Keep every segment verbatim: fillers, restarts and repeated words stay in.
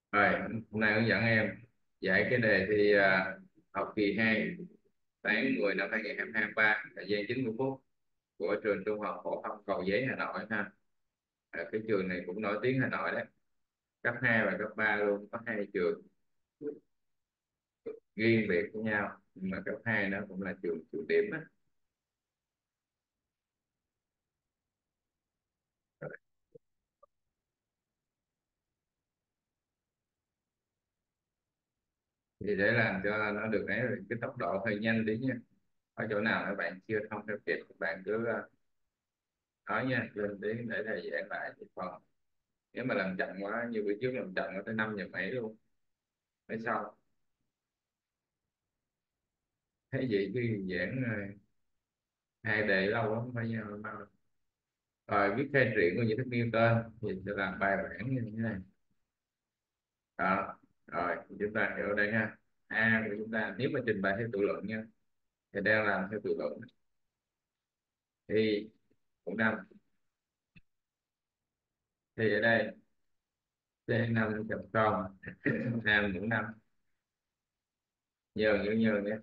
Rồi, hôm nay hướng dẫn em giải cái đề thi à, học kỳ hai tháng mười năm hai nghìn không trăm hai mươi ba, thời gian chín mươi phút của trường Trung học phổ thông Cầu Giấy, Hà Nội ha. Ở cái trường này cũng nổi tiếng Hà Nội đấy, cấp hai và cấp ba luôn, có hai trường riêng biệt với nhau, nhưng mà cấp hai nó cũng là trường trọng điểm á. Thì để làm cho nó được ấy, cái tốc độ hơi nhanh tí nha. Ở chỗ nào các bạn chưa thông theo kịp, các bạn cứ à, nói nha, lên tiếng để thầy giảng lại. Thì còn nếu mà làm chậm quá, như bữa trước làm chậm nó tới năm giờ mấy luôn mới xong. Thế vậy chứ giảng ờ, hai đề lâu lắm phải nhau mau. Rồi viết khai truyện của những thức Newton thì sẽ làm bài bản như thế này đó. Rồi chúng ta hiểu ở đây ha. A của chúng ta nếu mà trình bày theo tự luận nha, thì đang làm theo tự luận thì cũng năm. Thì ở đây c năm chấm không a mũ năm, nhờ nhớ nhờ nhé.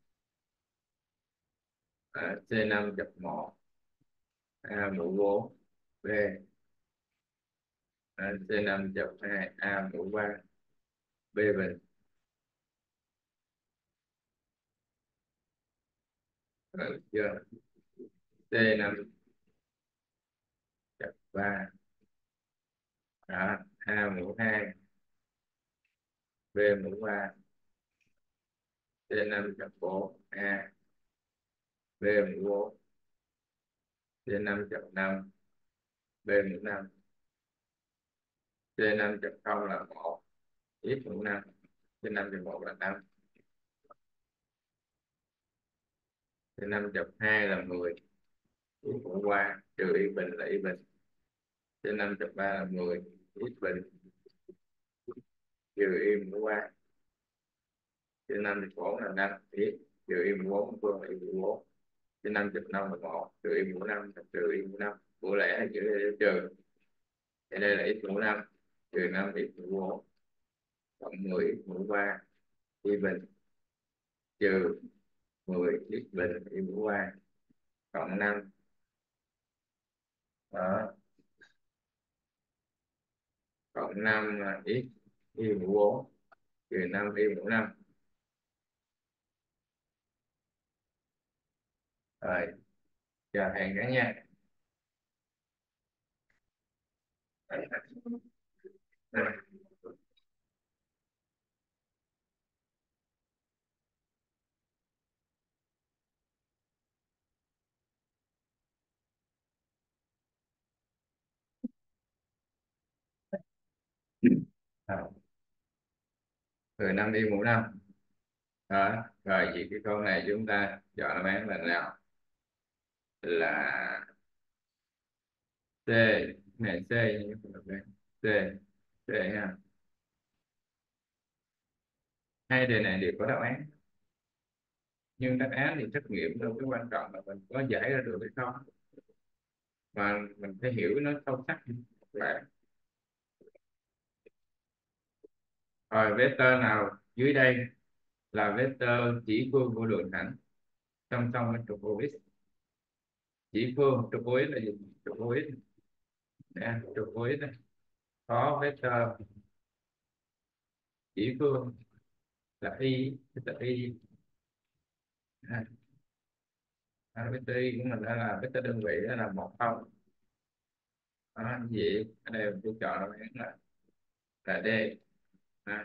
À, c năm chấm một a mũ bốn b, à, c năm chấm hai a mũ ba b bình. Rồi chưa? c năm chấm ba, đó, a mũ hai b mũ ba, c năm chấm bốn a b mũ bốn, c năm chấm năm b mũ năm, c năm chấm không là một x mũ năm, c năm chấm một là năm, c năm chấm hai là mười x mũ qua trừ y bình là y bình, c năm chấm ba là mười x bình trừ y mũ qua, c năm chấm bốn là năm x trừ y mũ bốn phương là y mũ bốn, c năm chấm năm là một trừ y mũ năm trừ y mũ năm, mũ lẻ hay chữ để trừ. Thì đây là x mũ năm trừ năm x mũ bốn cộng mười x mũ ba y bình trừ mười x bình y mũ ba cộng năm, đó, cộng năm là x y mũ bốn trừ năm y mũ năm. Rồi chờ thầy cái nha. Rồi, trừ năm y mũ năm, đó. Rồi vậy cái câu này chúng ta chọn đáp án là nào? Là C. Này C nhé, C. C ha. Hai đề này đều có đáp án, nhưng đáp án thì trắc nghiệm đâu, cái quan trọng là mình có giải ra được hay không, mà mình phải hiểu nó sâu sắc là. Rồi vector nào dưới đây là vector chỉ phương của đường thẳng song song với trục ô x? Chỉ phương trục ô x là gì? Trục ô x nè, trục ô x này có vector chỉ phương là y, vector y. À, à, vector y của mình đã là vector đơn vị, đó là một không. Đó, vậy ở đây tôi chọn đáp án là là D. À,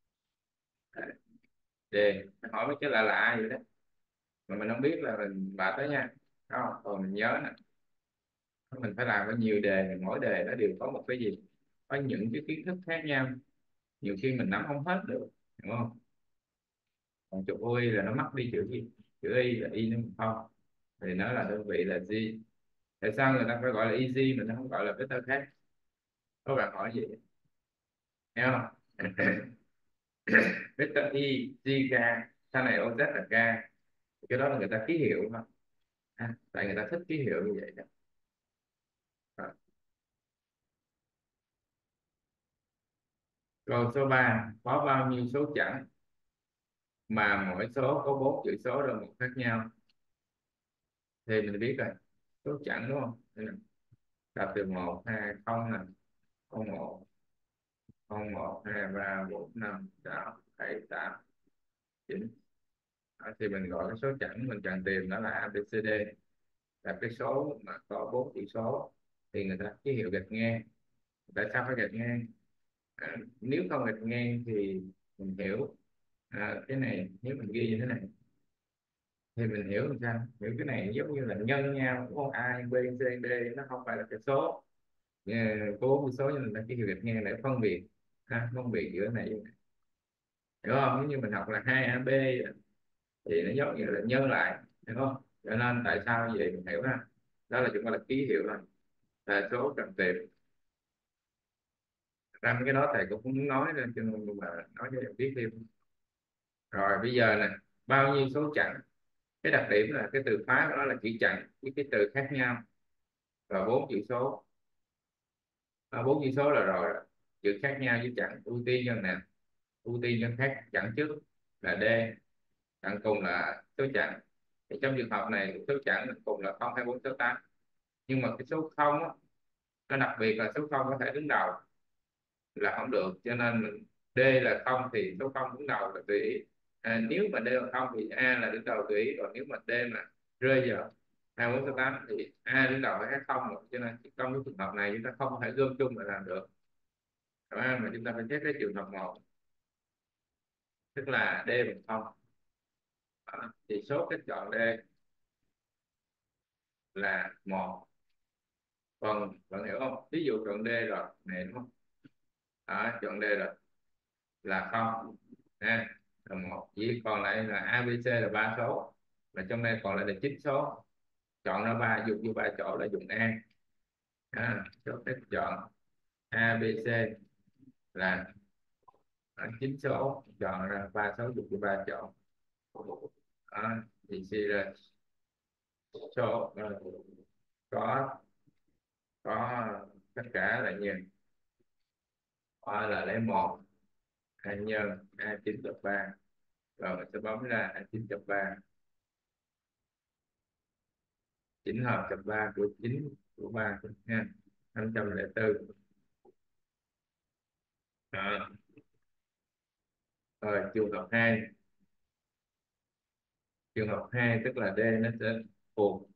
D. Hỏi mấy cái lạ lạ vậy đó mà mình không biết là mình bà tới nha. Đó, còn mình nhớ nè, mình phải làm có nhiều đề, mỗi đề nó đều có một cái gì, có những cái kiến thức khác nhau, nhiều khi mình nắm không hết được, đúng không? Còn chục o i là nó mất đi chữ gì, chữ y là y nó không, thì nó là đơn vị là g. Tại sao người ta phải gọi là easy mà nó không gọi là vector khác? Các bạn hỏi gì hiểu không? Vector y g k, sau này oz là k, cái đó là người ta ký hiệu mà. À, tại người ta thích ký hiệu như vậy đó. Rồi, Câu số ba, có bao nhiêu số chẵn mà mỗi số có bốn chữ số đơn mục khác nhau? Thì mình biết rồi, số chẵn đúng không? Đây là đọc từ một hai không nè, không một không một hai ba bốn năm sáu bảy tám chín. Đó, thì mình gọi cái số chẵn mình cần tìm đó là a bê xê đê, là cái số mà có bốn chữ số thì người ta ký hiệu gạch ngang. Tại sao phải gạch ngang? À, nếu không gạch ngang thì mình hiểu, à, cái này nếu mình ghi như thế này thì mình hiểu làm sao, hiểu cái này giống như là nhân nhau đúng không? A B C D nó không phải là cái số. Ờ, có bốn số nhưng mình ta ký hiệu gạch ngang để phân biệt, ha, phân biệt giữa này với này. Hiểu không? Nếu như mình học là hai a bê thì nó giống như là nhân lại, hiểu không? Cho nên tại sao vậy mình hiểu ha, đó là chúng ta là ký hiệu thôi, là số cần tìm. Ra cái đó thầy cũng không muốn nói nên cho nên mà nói cho em biết thêm. Rồi bây giờ nè, bao nhiêu số chẵn? Cái đặc điểm là cái từ khóa của nó là chữ chẵn với cái từ khác nhau, và bốn chữ số. À, bốn chữ số là rồi đó. Chữ khác nhau với chẵn ưu tiên cho nè, ưu tiên cho khác chẵn trước là D, chẵn cùng là số chẵn. Thì trong trường hợp này số chẵn cùng là không hai bốn sáu tám, nhưng mà cái số không á, nó đặc biệt là số không có thể đứng đầu là không được, cho nên mình D là không thì số không đứng đầu là tùy ý. À, nếu mà D là không thì A là đứng đầu tùy ý, còn nếu mà D mà rơi vào hai bốn sáu tám thì A đứng đầu hay không rồi. Cho nên trong cái trường hợp này chúng ta không thể gom chung mà làm được. Đó, mà chúng ta phải xét cái trường hợp một, tức là D bằng không. Đó, thì số cách chọn D là một. Còn bạn hiểu không, ví dụ chọn D rồi này đúng không? Đó, chọn D rồi là không ha, là một, chỉ còn lại là a bê xê là ba số, và trong đây còn lại là chín số. Chọn ra ba, dùng vô ba chỗ là dùng A. À, số cách chọn a bê xê là chín số, chọn ra ba số dùng vô ba chỗ. À, thì suy ra số ờ, có có tất cả là nhiều. A là lấy một, a nhân a chín cộng ba, rồi mình sẽ bấm ra a chín cộng ba, chỉnh hợp cộng ba của chín của ba nha, năm trăm lẻ bốn. Đó. Rồi trường hợp hai, trường hợp hai tức là D nó sẽ thuộc,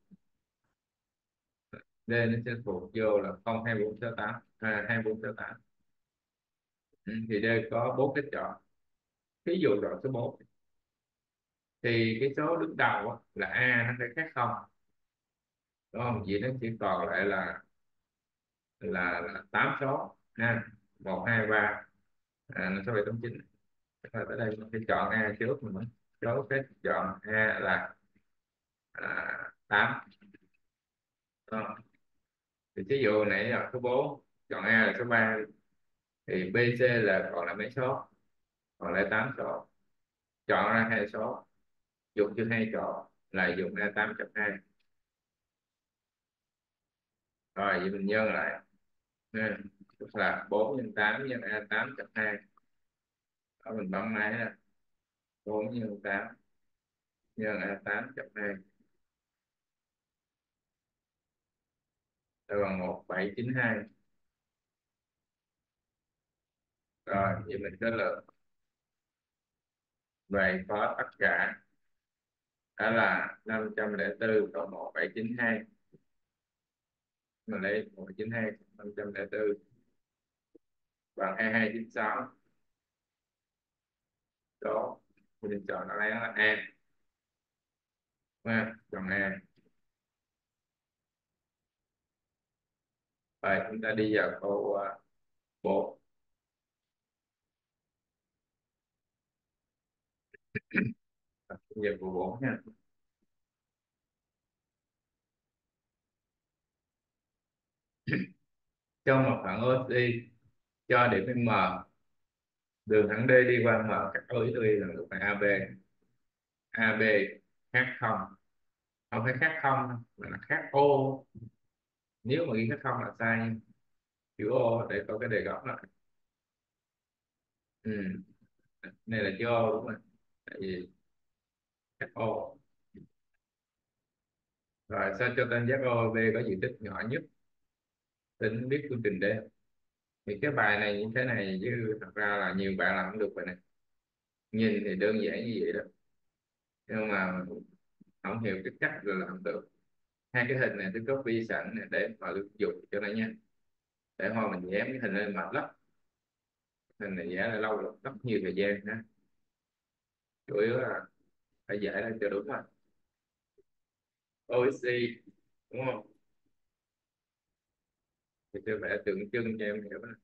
D nó sẽ thuộc vô là không hai bốn sáu tám, à, hai bốn sáu tám. Ừ, thì D có bốn cái chọn. Ví dụ chọn số bốn thì cái số đứng đầu á, là A nó phải khác không, đúng không? Vậy nó chỉ còn lại là là, là tám số ha, một hai ba, à, nó số bảy tám chín. Rồi tới đây mình phải chọn A trước mình mới, số cái chọn A là à, tám. Đó. Thì ví dụ nãy là số bốn, chọn A là số ba, thì B C là còn lại mấy số, còn lại tám số. Chọn ra hai số, dùng cho hai chỗ là dùng a tám chấm hai. Rồi vậy mình nhân lại nha. Tức là bốn nhân tám nhân a tám chấm hai. Đó, mình bấm máy ra, bốn nhân tám nhân a tám chấm hai là bằng một bảy chín hai. Rồi vậy mình kết luận vậy có tất cả đó là năm trăm lẻ bốn cộng một bảy chín hai. Mình lấy một chín hai năm trăm lẻ bốn bằng hai hai chín sáu. Đó, mình chọn đáp án là A ha, chọn A. Rồi chúng ta đi vào câu uh, bốn. Giờ câu bốn nha. Trong một khoảng oxy cho điểm M, đường thẳng D đi qua M cắt đôi oxy là một bằng a bê. a bê khác không, không phải khác không mà là khác O. Nếu mà ghi khác không là sai nha. Chữ O để có cái đề gốc là Ừ. Này là chữ O đúng không? Tại vì cách O. Rồi sao cho tam giác o bê có diện tích nhỏ nhất, tính biết phương trình D. Thì cái bài này như thế này chứ thật ra là nhiều bạn làm không được bài này. Nhìn thì đơn giản như vậy đó, nhưng mà không hiểu cái cách là làm được. Hai cái hình này tôi copy sẵn này để mà tôi dùng cho nó nhanh, để thôi mình dán cái hình lên mệt lắm. Hình này vẽ là lâu rồi, rất nhiều thời gian ha. Chủ yếu là phải giải ra cho đúng rồi. o ét xê đúng không? Thì tôi vẽ tượng trưng cho em hiểu đó.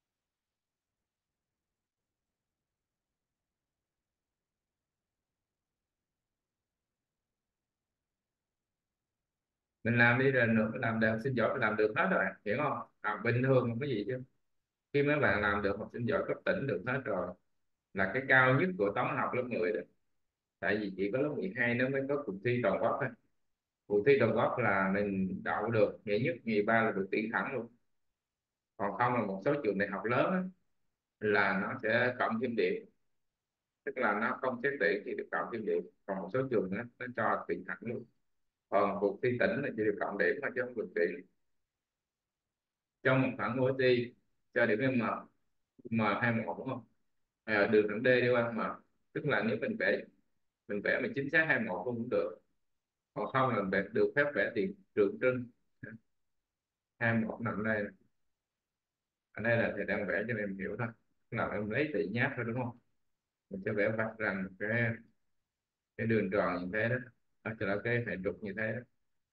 Mình làm đi rồi nữa làm được, sinh giỏi mình làm được hết rồi, hiểu không? Làm bình thường không có gì chứ. Khi mấy bạn làm được học sinh giỏi cấp tỉnh được hết rồi là cái cao nhất của toán học lớp mười rồi. Tại vì chỉ có lớp mười hai nó mới có cuộc thi toàn quốc thôi. Cuộc thi toàn quốc là mình đậu được nhì nhất nhì ba là được tuyển thẳng luôn. Còn không là một số trường đại học lớn á, là nó sẽ cộng thêm điểm, tức là nó không xét tuyển chỉ được cộng thêm điểm, còn một số trường nó, nó cho tuyển thẳng luôn. Còn cuộc thi tỉnh là chỉ được cộng điểm thôi chứ không được tuyển. Trong một khoảng ổ thi cho điểm M, M hai một đúng không? À, đường thẳng D đi qua M, tức là nếu mình vẽ mình vẽ mà chính xác hai một cũng được, còn không là vẽ được phép vẽ tiền tượng trưng. Hai một nằm đây, ở đây là thầy đang vẽ cho em hiểu thôi, là em lấy tỷ nháp thôi đúng không? Mình sẽ vẽ vạch rằng cái cái đường tròn như thế đó, đó là cái hệ trục như thế đó.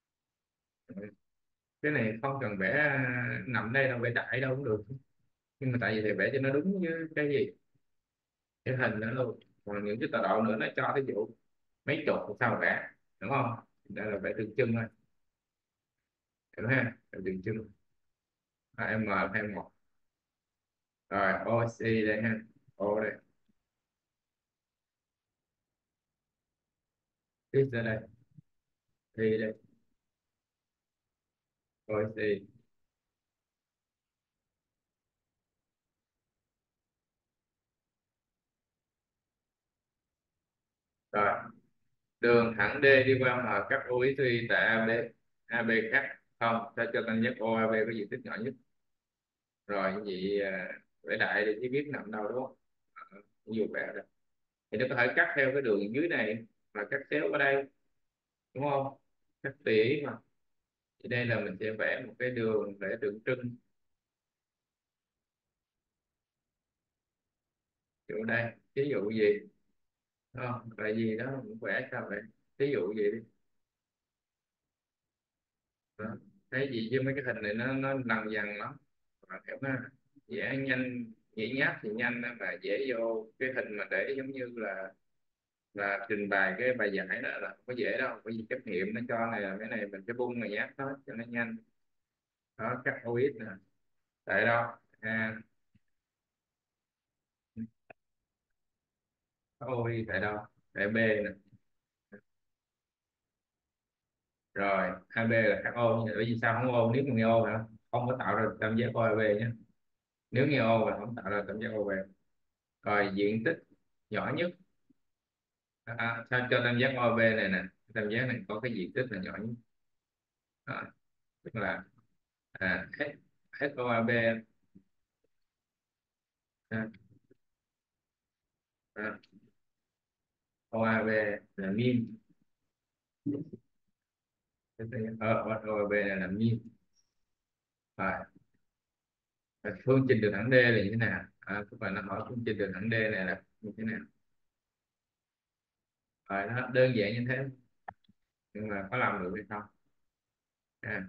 Cái này không cần vẽ nằm đây đâu, vẽ đại đâu cũng được, nhưng mà tại vì thầy vẽ cho nó đúng với cái gì, cái hình đó luôn. Còn những cái tọa độ nữa nó cho cái vụ mấy chục sao vẽ, đúng không? Đây là vẽ tượng trưng thôi, hiểu ha? Vẽ tượng trưng. À, em M thêm một. Rồi o xê đây ha, O đây, tiếp ra đây, đi đây, o xê. Rồi đường thẳng D đi qua M cắt o xê tại a bê, a bê cắt không sao cho tam giác o a bê có diện tích nhỏ nhất. Rồi như vậy à, vẽ đại thì chỉ biết nằm đâu đúng không? À, nhiều vẽ đây thì nó có thể cắt theo cái đường dưới này mà cắt xéo ở đây, đúng không? Cắt tỉa mà. Thì đây là mình sẽ vẽ một cái đường để tượng trưng chỗ đây, ví dụ gì không là gì đó cũng vẽ sao vậy, ví dụ gì đi đó. Cái gì chứ mấy cái hình này nó nó lằng nhằng lắm, bạn hiểu ha? Vẽ nhanh nhảy nháp thì nhanh đó, mà vẽ vô cái hình mà để giống như là là trình bày cái bài giải đó là không có dễ đâu, có gì trắc nghiệm nó cho này là cái này mình phải bung mà nháp hết cho nó nhanh. Đó cắt ô ít nè, tại đâu a ô tại đâu, tại B nè. Rồi a bê là cắt ô, bởi vì sao không ô, nếu mà nghe ô hả không có tạo ra tam giác o a bê nhé, nếu nghe ô là không tạo ra tam giác o a bê. Rồi diện tích nhỏ nhất, à, à, sao cho tam giác o a bê này nè, tam giác này có cái diện tích là nhỏ nhất. Đó, tức là à, S, SOAB, à, à, o a bê là min, ờ, o a bê này là min. Rồi phương trình đường thẳng D là như thế nào? À, các bạn nó hỏi phương trình đường thẳng D này là như thế nào? Rồi nó đơn giản như thế, nhưng mà có làm được hay không? À,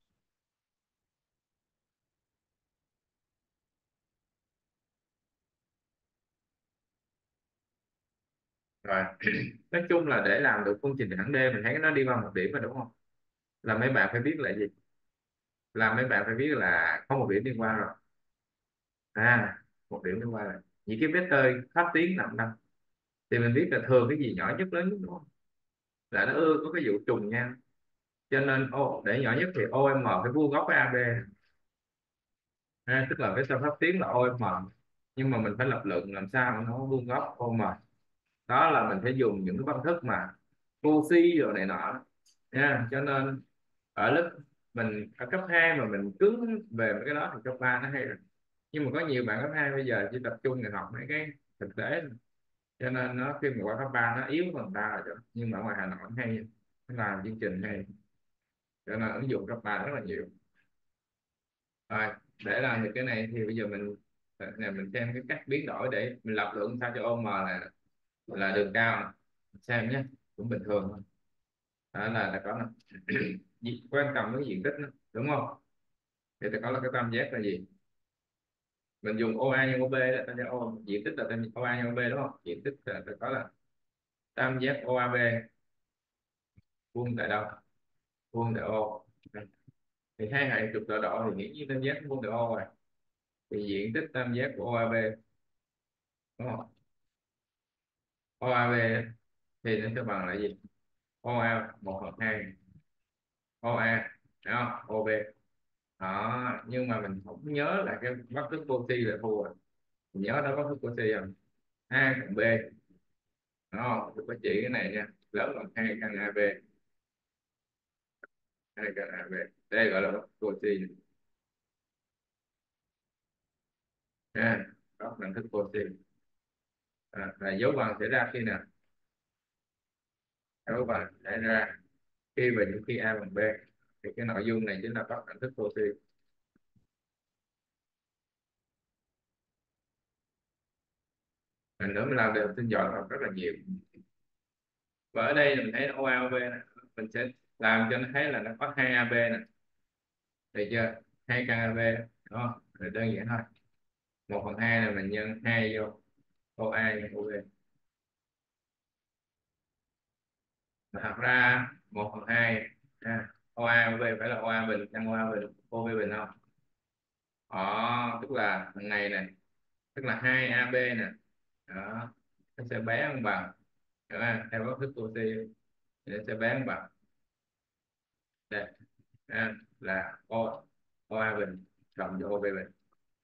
rồi nói chung là để làm được phương trình thẳng D mình thấy nó đi qua một điểm rồi đúng không? Là mấy bạn phải biết là gì? Là mấy bạn phải biết là có một điểm đi qua rồi. À, một điểm đi qua rồi. Những cái vector pháp tuyến nằm đâu? Thì mình biết là thường cái gì nhỏ nhất lớn nhất đúng không? Là nó ưa có cái vụ trùng nhau. Cho nên ô, để nhỏ nhất thì o em phải vuông góc với a bê. À, tức là vector pháp tuyến là o em. nhưng mà mình phải lập luận làm sao nó vuông góc ô mờ. Đó là mình phải dùng những cái công thức mà Cauchy rồi này nọ nha. Cho nên ở lớp mình ở cấp hai mà mình cứng về mấy cái đó thì cấp ba nó hay rồi. Nhưng mà có nhiều bạn cấp hai bây giờ chỉ tập trung để học mấy cái thực tế thôi. Cho nên nó khi mà qua cấp ba nó yếu hơn ta rồi chứ. Nhưng mà ở ngoài Hà Nội nó hay, nó làm chương trình hay, cho nên ứng dụng cấp ba rất là nhiều. Rồi, để làm được cái này thì bây giờ mình này mình xem cái cách biến đổi để mình lập luận sao cho ô mờ là là đường cao. Xem nhé, cũng bình thường thôi. Đó là là có nè. Gì- quan trọng cái diện tích đó, đúng không? Thì ta có là cái tam giác là gì? Mình dùng ô a nhân ô bê đó, ta cho ô diện tích là tam ô a nhân ô bê đúng không? Diện tích là ta có là tam giác ô a bê vuông tại đâu? Vuông tại ô. Thì hai hệ trục tọa độ thì nghĩ như tam giác vuông tại ô rồi. Thì diện tích tam giác của ô a bê đúng không? ô a bê thì nó sẽ bằng là gì? ô a một phần hai ô a đúng không? ô bê đó. Nhưng mà mình không nhớ là cái bất thức oxy là thua rồi. Mình nhớ đó có thức oxy không? A cộng b đó. Tôi có chỉ cái này nha, lớn bằng hai căn a bê. Hai căn a bê đây gọi là bất thức oxy nha. Đó là thức oxy. À, là dấu bằng xảy ra khi nào? Dấu bằng xảy ra khi và những khi a bằng b. Thì cái nội dung này chính là các hình thức oxy. Mình nữa mình làm được tinh dọn học rất là nhiều. Và ở đây mình thấy ô a ô bê này, mình sẽ làm cho nó thấy là nó có hai a bê này, được chưa? Hai căn a bê đó, rồi đơn giản thôi. Một phần hai là mình nhân hai vô ô a nhân ô bê. Mà thật ra một phần hai ha, ô a ô bê phải là ô a bình nhân ô a bình ô bê bình không? Đó, tức là thằng này này, tức là hai a bê nè. Đó, nó sẽ bán bằng, đúng không? Theo công thức oxy thì nó sẽ bán bằng đây ha, là o oa bình cộng với ô bê bình.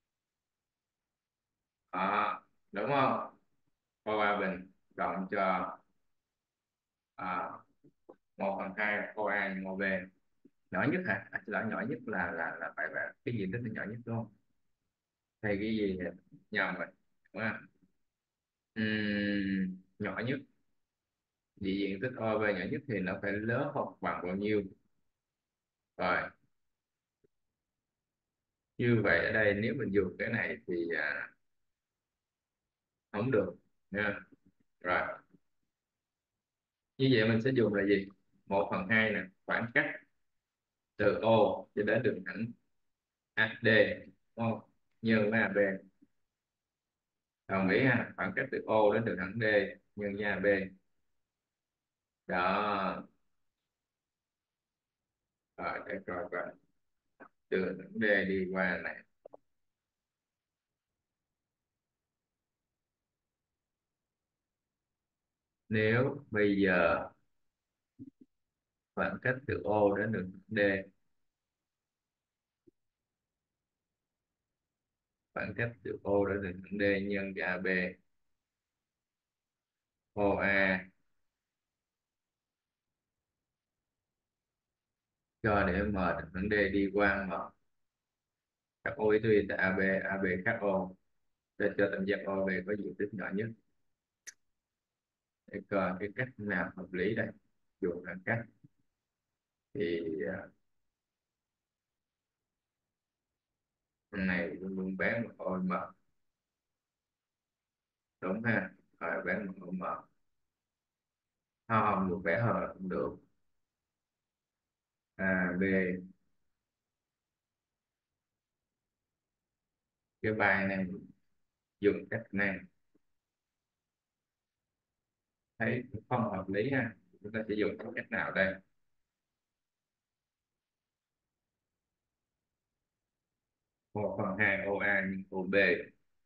Đó, đúng không? Oa bình cộng cho à, một phần hai oa nhân ô bê. Nhỏ nhất hả? À, xin lỗi, nhỏ nhất là là là phải là cái diện tích là nhỏ nhất đúng không? Hay cái gì nhỉ? Nhầm rồi, đúng không? Ừm, nhỏ nhất, vì diện tích o bê nhỏ nhất thì nó phải lớn hoặc bằng bao nhiêu? Rồi, như vậy ở đây nếu mình dùng cái này thì à, không được nha. Rồi, như vậy mình sẽ dùng là gì? Một phần hai nè, khoảng cách từ O cho đến đường thẳng a đê, đúng không? Nhân với a bê. Đồng ý ha, khoảng cách từ O đến đường thẳng D nhân với a bê. Đó, rồi để coi coi đường thẳng D đi qua này. Nếu bây giờ khoảng cách từ O đến đường thẳng D, khoảng cách từ O đến đường thẳng D nhân với a bê. ô a cho để M đường thẳng D đi qua M, các ô ý tôi là a bê, a bê khác O, để cho tam giác o bê có diện tích nhỏ nhất. Để coi cái cách nào hợp lý đây. Dùng là cách thì à, con này luôn luôn bán một ô m, đúng ha? Rồi bán một ô m. Không, không được, vẽ hờ không được. A B, cái bài này dùng cách này thấy cũng không hợp lý ha. Chúng ta sẽ dùng cách nào đây? Một phần hai ô a nhân ô bê.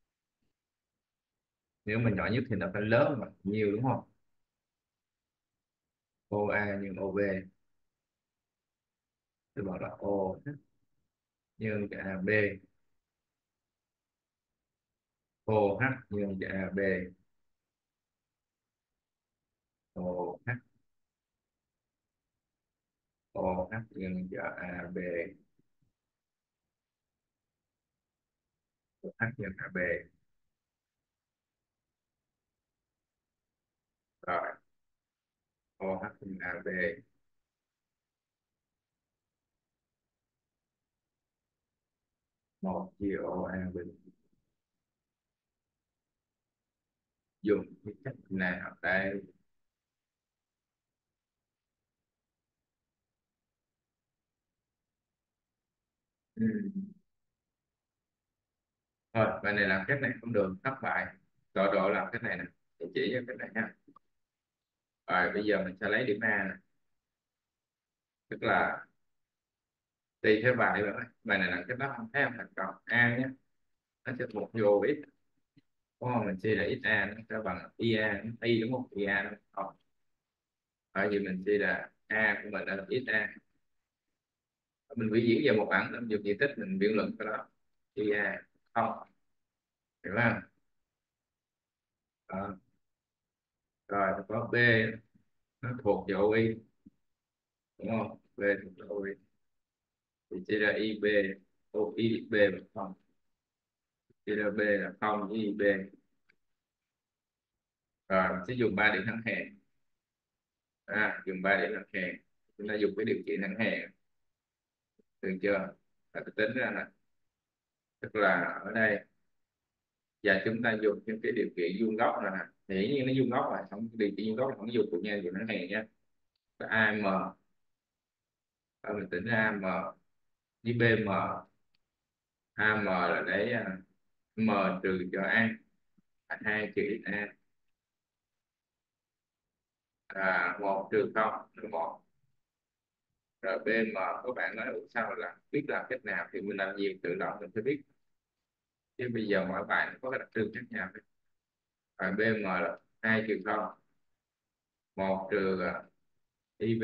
Nếu mà nhỏ nhất thì nó phải lớn mà nhiều đúng không? ô a nhân ô bê, tôi bảo là O nhân cả a bê. OH nhân cho a bê, OH, OH nhân cho a bê, OH nhân a bê. Rồi OH nhân a bê, một chia OA bình, dùng cái cách nào đây? Ừ. Thôi bài này làm cách này không được, thất bại. Độ độ làm cái này nè, để chỉ cho cái này ha. Rồi bây giờ mình sẽ lấy điểm A nè, tức là tùy theo bài rồi, bài này làm cái đó không thấy không thành công. A nhé, nó sẽ thuộc vô ít, đúng không? Mình suy là ít A nó sẽ bằng i a, y đúng không? i a nó không. Bởi vì mình suy là A của mình là ít A, mình biểu diễn về một bảng mình dùng diện tích mình biện luận cái đó, i a không, hiểu không? Đó. Rồi có B, nó thuộc về o i, đúng không? B thuộc về o i thì chia ra ib, o i b bằng không, chia ra b là không với ib. Rồi mình sẽ dùng ba điểm thẳng hàng, à, dùng ba điểm thẳng hàng, chúng ta dùng cái điều kiện thẳng hàng, được chưa? Và tôi tính ra là tức là ở đây và chúng ta dùng những cái điều kiện vuông góc này nè, thì hiển nhiên nó vuông góc rồi, không điều kiện vuông góc là không dùng cùng nhau dùng thẳng hàng nha. am, và mình tính ra am với bm, am là để à, m trừ cho a, hai trừ x a, à, một trừ không là một. Rồi bm các bạn nói ủa sao là biết làm cách nào, thì mình làm gì tự động mình phải biết, chứ bây giờ mỗi bài nó có cái đặc trưng khác nhau. Rồi bm là hai trừ không, một trừ à, ib,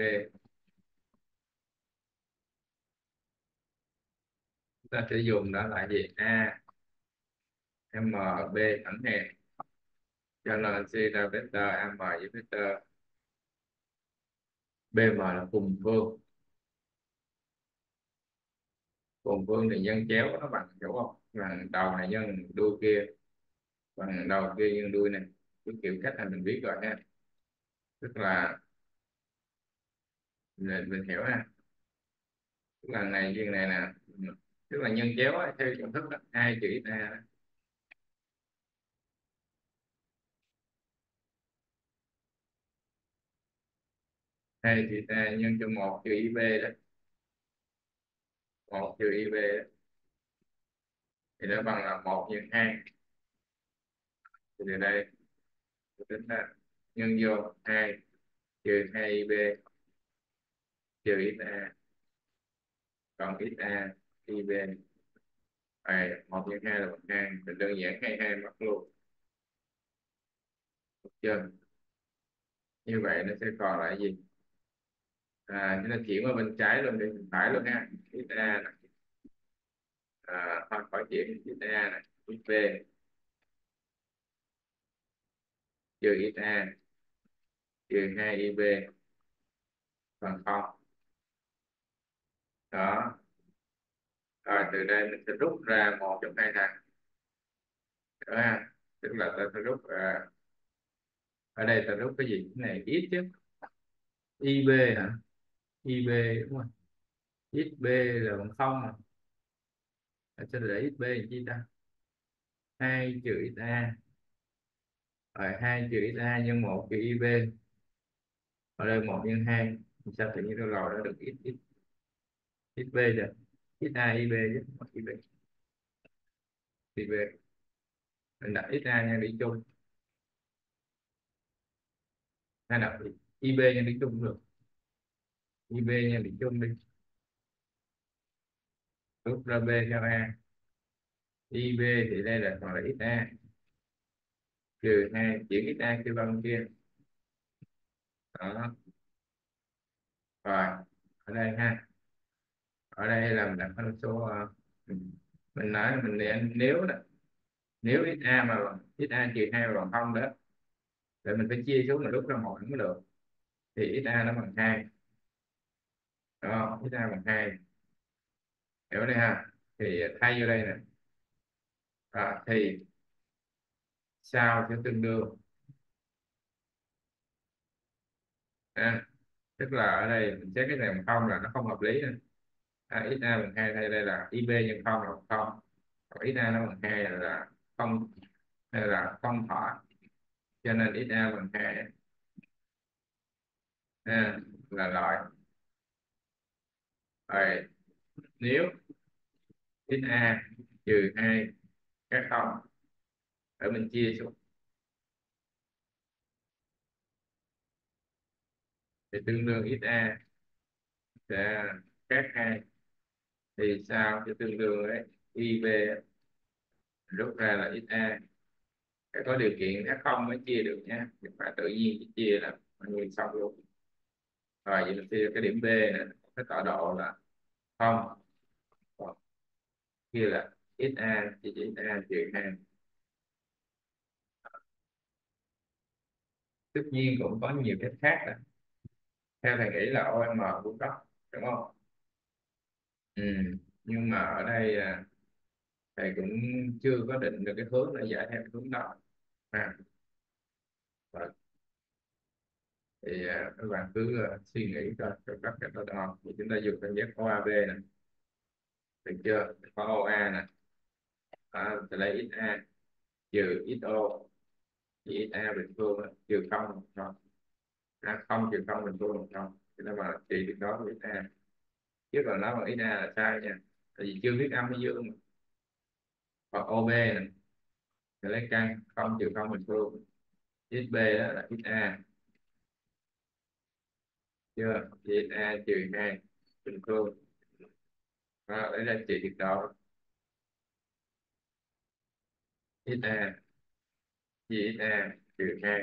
chúng ta sẽ dùng đó là gì? A m b thẳng hàng, cho nên suy ra vector am với vector bm là cùng phương. Cùng phương thì nhân chéo nó bằng chỗ không, bằng đầu này nhân đuôi kia, bằng đầu kia nhân đuôi này. Cái kiểu cách này mình biết rồi ha, tức là mình, mình hiểu ha. Tức là này viên này nè, tức là nhân chéo á, theo công thức đó, hai chữ x a, hai chữ a nhân cho một trừ ib đó, một trừ ib đó, thì nó bằng là một nhân hai. Thì từ đây tôi tính là nhân vô hai trừ hai ib trừ xa, còn xa ib, à, một nhân hai là bằng hai, mình đơn giản hai hai mất luôn, được chưa? Như vậy nó sẽ còn lại gì? À, chúng ta chuyển qua bên trái luôn đi, bên phải luôn ha. Xa này, à, thôi khỏi chuyển xa này, b trừ xa trừ hai ib bằng không. Đó. Rồi từ đây mình sẽ rút ra một trong hai thằng đó ha, tức là ta sẽ rút à, ở đây ta rút cái gì? Cái này ít chứ, ib hả? ib đúng không? xb là bằng không mà, ta sẽ để xb làm chi ta? Hai trừ xa, rồi hai trừ xa nhân một trừ ib, ở đây một nhân hai, sao tự nhiên nó lòi ra được x x xb được, xa ib chứ, một ib, ib mình đặt xa nhân đi chung, hay đặt ib nhân đi chung cũng được, ib nhân đi chung đi, rút ra b cho a, ib thì đây là còn là xa trừ hai chuyển xa kia bằng kia. Đó. Rồi ở đây ha, ở đây là mình đặt phân số ờ, mình, mình nói mình để nếu đó, Nếu x a mà bằng x a trừ hai mà bằng không đó, thì mình phải chia xuống, mình rút ra một mới được. Thì x a nó bằng hai, đúng không? x a bằng hai, hiểu đây ha. Thì thay vô đây nè. À, thì sao sẽ tương đương, à, tức là ở đây mình xét cái này bằng không là nó không hợp lý nè. À, x a bằng hai, thay đây là ib nhân không là bằng không, còn x a nó bằng hai là không, hay là không thỏa, cho nên x a bằng hai, à, là loại. Rồi nếu x a trừ hai các không, ở mình chia xuống thì tương đương x a sẽ các hai, thì sao sẽ tương đương với ib, rút ra là x a, phải có điều kiện f không mới chia được nha, nhưng mà tự nhiên chỉ chia là mọi người xong luôn. Rồi vậy mình chia cái điểm b này, cái tọa độ là không, còn kia là x a chỉ chỉ x a trừ hai. Tất nhiên cũng có nhiều cách khác đó. Theo thầy nghĩ là o em cung cấp, đúng không? Ừ. Nhưng mà ở đây à, thầy cũng chưa có định được cái hướng để giải theo cái hướng đó. À, và thì à, các bạn cứ à, suy nghĩ coi cho các cái đó, thì chúng ta dùng cảm giác o a bê này, được chưa? Có o a nè, à, thì lấy x a trừ xo, thì x a bình phương á, trừ không không, à, không trừ không bình phương không, thì nó mà trì được đó với x a, chứ còn nó bằng x a là sai nha, tại vì chưa biết âm hay dương mà. Hoặc o bê này, thì lấy căn không trừ không bình phương, xb đó là x a, chưa? Thì x a trừ hai bình phương, đó, lấy ra trị tuyệt đối, x a chia x a trừ hai.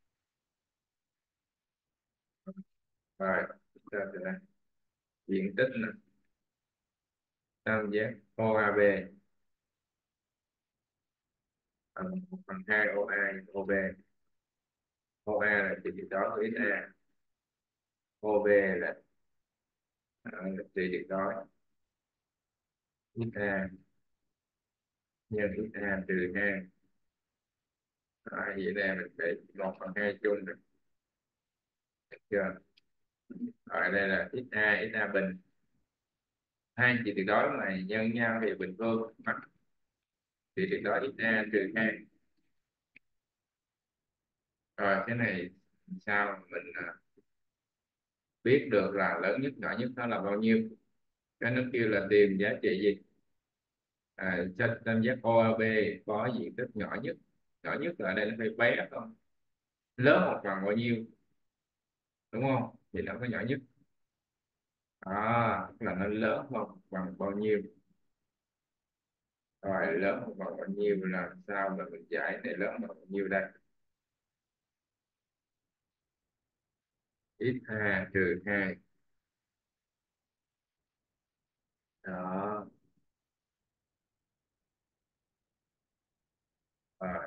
Rồi chúng ta sẽ diện tích là tam giác o a bê bằng một phần hai o a o b. o a là trị tuyệt đối của x a, o b là uh, trị tuyệt đối x a nhân x a trừ hai. À, vậy là mình phải một phần hai chung được, được chưa? Rồi đây là x a x a bình, hai trị tuyệt đối mà nhân nhau thì bình phương, mặt trị tuyệt đối x a trừ hai. Rồi cái này sao mình à, biết được là lớn nhất nhỏ nhất nó là bao nhiêu? Cái nó kêu là tìm giá trị gì, à, cho tam giác o a bê có diện tích nhỏ nhất. Nhỏ nhất là ở đây nó phải bé không, lớn một phần bao nhiêu, đúng không? Thì nó có nhỏ nhất, à, tức là nó lớn hơn bằng bao nhiêu. Rồi lớn hơn bằng bao nhiêu là sao mà mình giải này lớn bằng bao nhiêu đây? X a trừ hai, đó. Rồi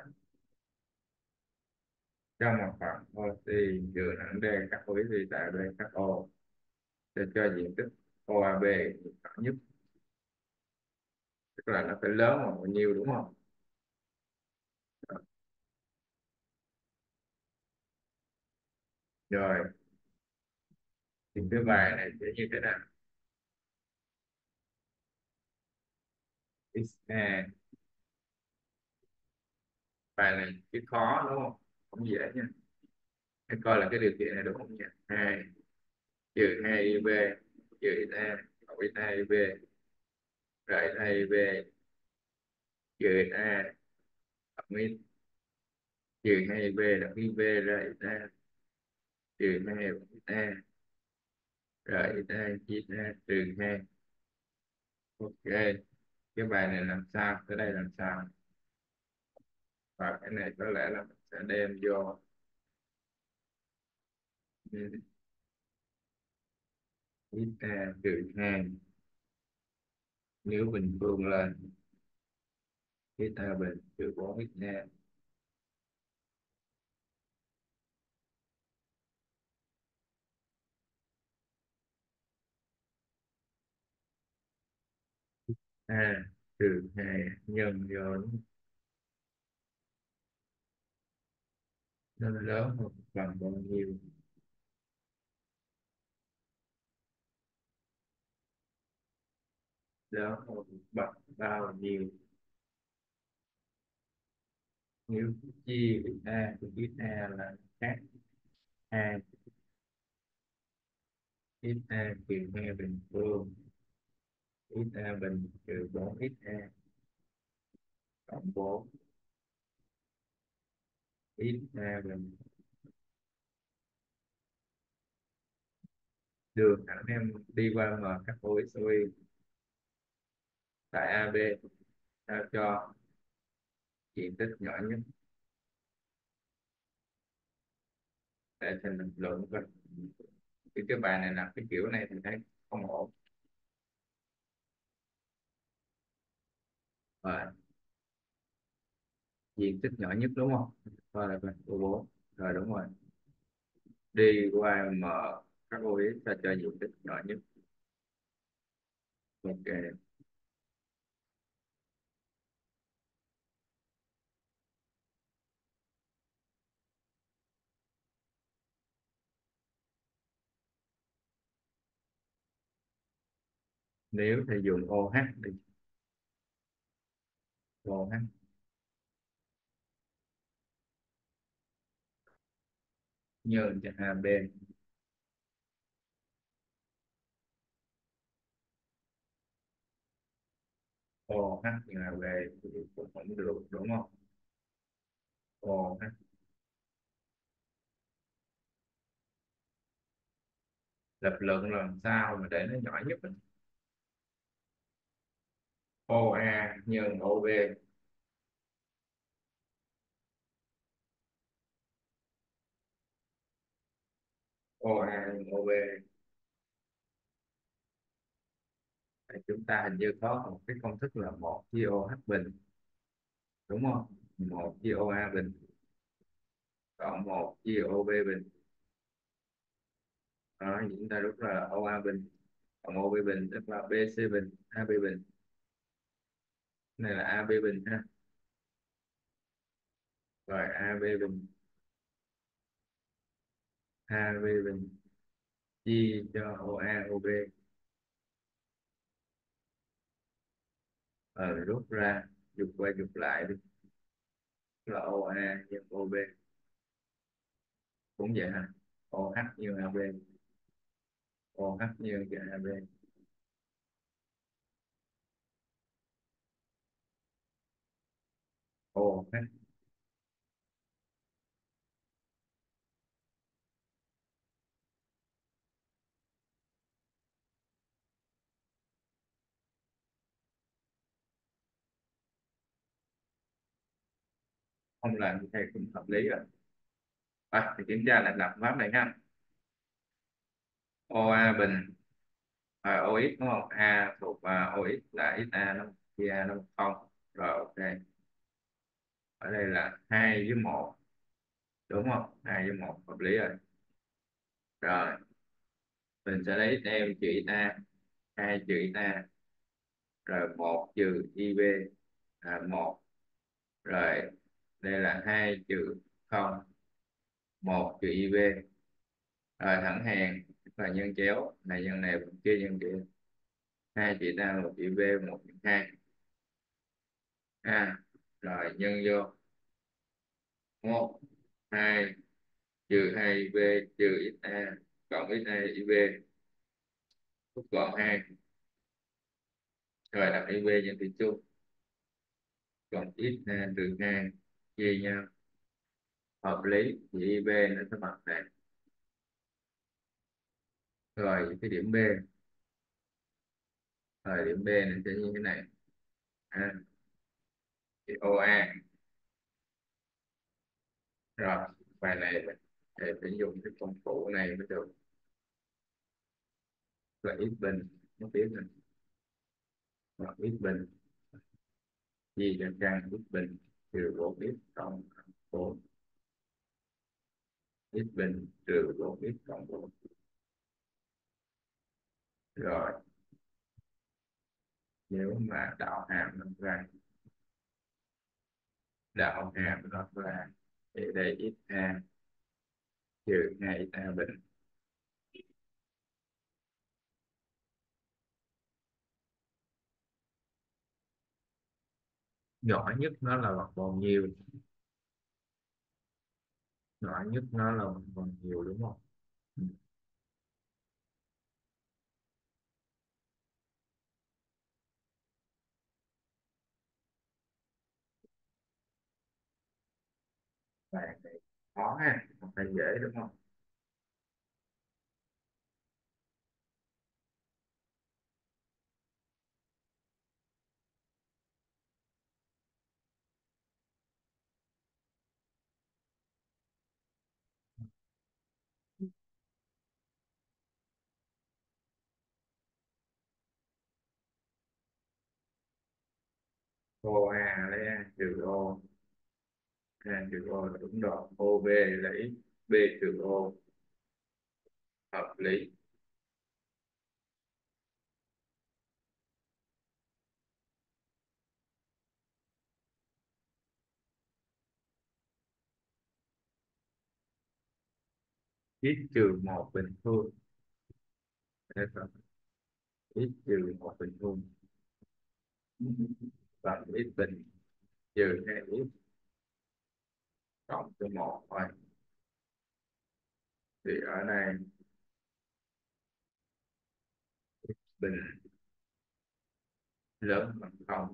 trong một phần oxy trừ nặng D các khối thì tạo D các O, để cho diện tích o a bê nhỏ nhất, tức là nó phải lớn bằng bao nhiêu, đúng không? Rồi thì cái bài này sẽ như thế nào? Xa, bài này cái khó đúng không? Không dễ nha. Hãy coi là cái điều kiện này đúng không nha. Hai trừ hai i bê trừ ít a cộng ít hai i bê, rồi ít hai i bê trừ ít a cộng ít, trừ hai i bê là i bê ra ít a trừ hai ít a, rồi ít a chia ít a trừ hai. Ok, cái bài này làm sao, tới đây làm sao? Và cái này có lẽ là mình sẽ đem vô, ừ, ít a trừ hai, nếu bình phương lên ít a bình trừ bốn ít a. A trừ hai nhân vô nó lớn hơn bằng bao nhiêu? Lớn hơn bằng bao nhiêu? Nếu chia ít a thì ít a là khác hai, ít a trừ hai bình phương, ít a bình trừ bốn ít a cộng bốn, ít a bình. Đường thẳng em đi qua M các khối số y tại a bê sao cho diện tích nhỏ nhất. Để thành lập luận coi. Cái cái bài này là cái kiểu này thì thấy không ổn. Rồi, diện tích nhỏ nhất đúng không? Coi là coi số bốn. Rồi đúng rồi. Đi qua M các ô yếm ta cho diện tích nhỏ nhất. Ok. Nếu thì dùng ô hát đi. ô hát nhân cho a bê. ô hát nhân a bê thì cũng không được đúng không? ô hát lập luận làm sao mà để nó nhỏ nhất ấy. ô a nhân ô bê. ô a nhân ô bê. Thì chúng ta hình như có một cái công thức là một chia ô hát bình đúng không? Một chia ô a bình cộng một chia ô bê bình. Đó, thì chúng ta rút ra là ô a bình cộng ô bê bình tức là bê xê bình a bê bình. Này là a bê bình ha. Rồi a bê bình a bê bình chia cho ô a ô bê. Ờ, rút ra dục qua dục lại đi là ô a nhân ô bê cũng vậy ha. ô hát nhân a bê. ô hát nhân cho a bê. ô hát không làm như thế cũng hợp lý rồi. À, thì kiểm tra lại lập pháp này ha. ô a bình à, ô x đúng không? A thuộc vào ô x là ít a nó chia a nó không. Rồi ok. Ở đây là hai với một đúng không? Hai với một hợp lý rồi. Rồi mình sẽ lấy em trừ ít a. Hai trừ ít a rồi một trừ i bê là một. Rồi đây là hai trừ không, một trừ i bê. Rồi thẳng hàng là nhân chéo này nhân này vẫn chia nhân kia. Hai trừ a một trừ b một nhân hai a. Rồi nhân vô một hai trừ hai b trừ ít a cộng ít a i b rút gọn hai. Rồi đặt i b nhân tử chung cộng ít a trừ hai chia nhau hợp lý thì i b nó sẽ bằng này. Rồi cái điểm b. Rồi điểm b nó sẽ như thế này. À, thì ô a. Rồi bài này để phải dùng cái công cụ này mới được. Là ít bình nó biết rồi. Hoặc ít bình Chia cho căn x bình trừ bốn x cộng bốn, x bình trừ bốn x cộng bốn. Rồi nếu mà đạo hàm nó ra, đạo hàm nó ra thì đây x a trừ hai a bình. Nhỏ nhất nó là bằng bao nhiêu? Nhỏ nhất nó là bằng bao nhiêu đúng không? Ừ. Bạn này khó ha, không phải dễ đúng không? Ô a lấy a trừ ô, a trừ ô là đúng rồi, ô b lấy b trừ ô, hợp lý. X trừ một bình phương. Thế còn x trừ một bình phương bằng x bình trừ hai x cộng cho một thôi. Thì ở đây bình lớn bằng không,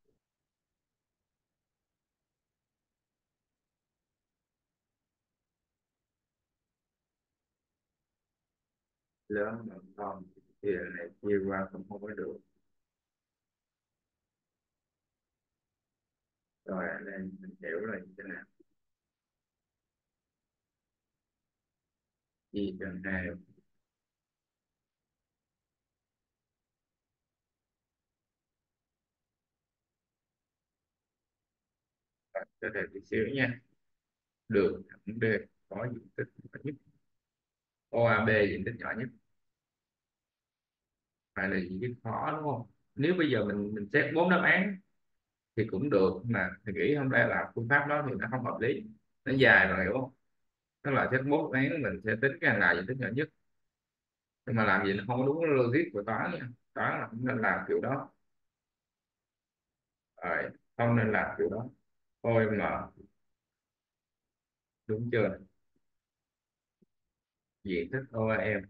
lớn bằng không thì ở này chia qua cũng không có được. Rồi ở đây mình hiểu là như thế nào? Chia cho hai, cho thầy tí xíu nha. Đường thẳng D có diện tích nhỏ nhất, ô a bê diện tích nhỏ nhất, phải là diện tích khó đúng không? Nếu bây giờ mình mình xét bốn đáp án thì cũng được, mà thầy nghĩ không lẽ là phương pháp đó thì nó không hợp lý, nó dài rồi hiểu không? Tức là xét bốn đáp án mình sẽ tính cái là diện tích nhỏ nhất, nhưng mà làm gì nó không có đúng logic của toán nha. Toán là không nên làm kiểu đó. Rồi, không nên làm kiểu đó. Thôi mà, đúng chưa? Diện tích ô em.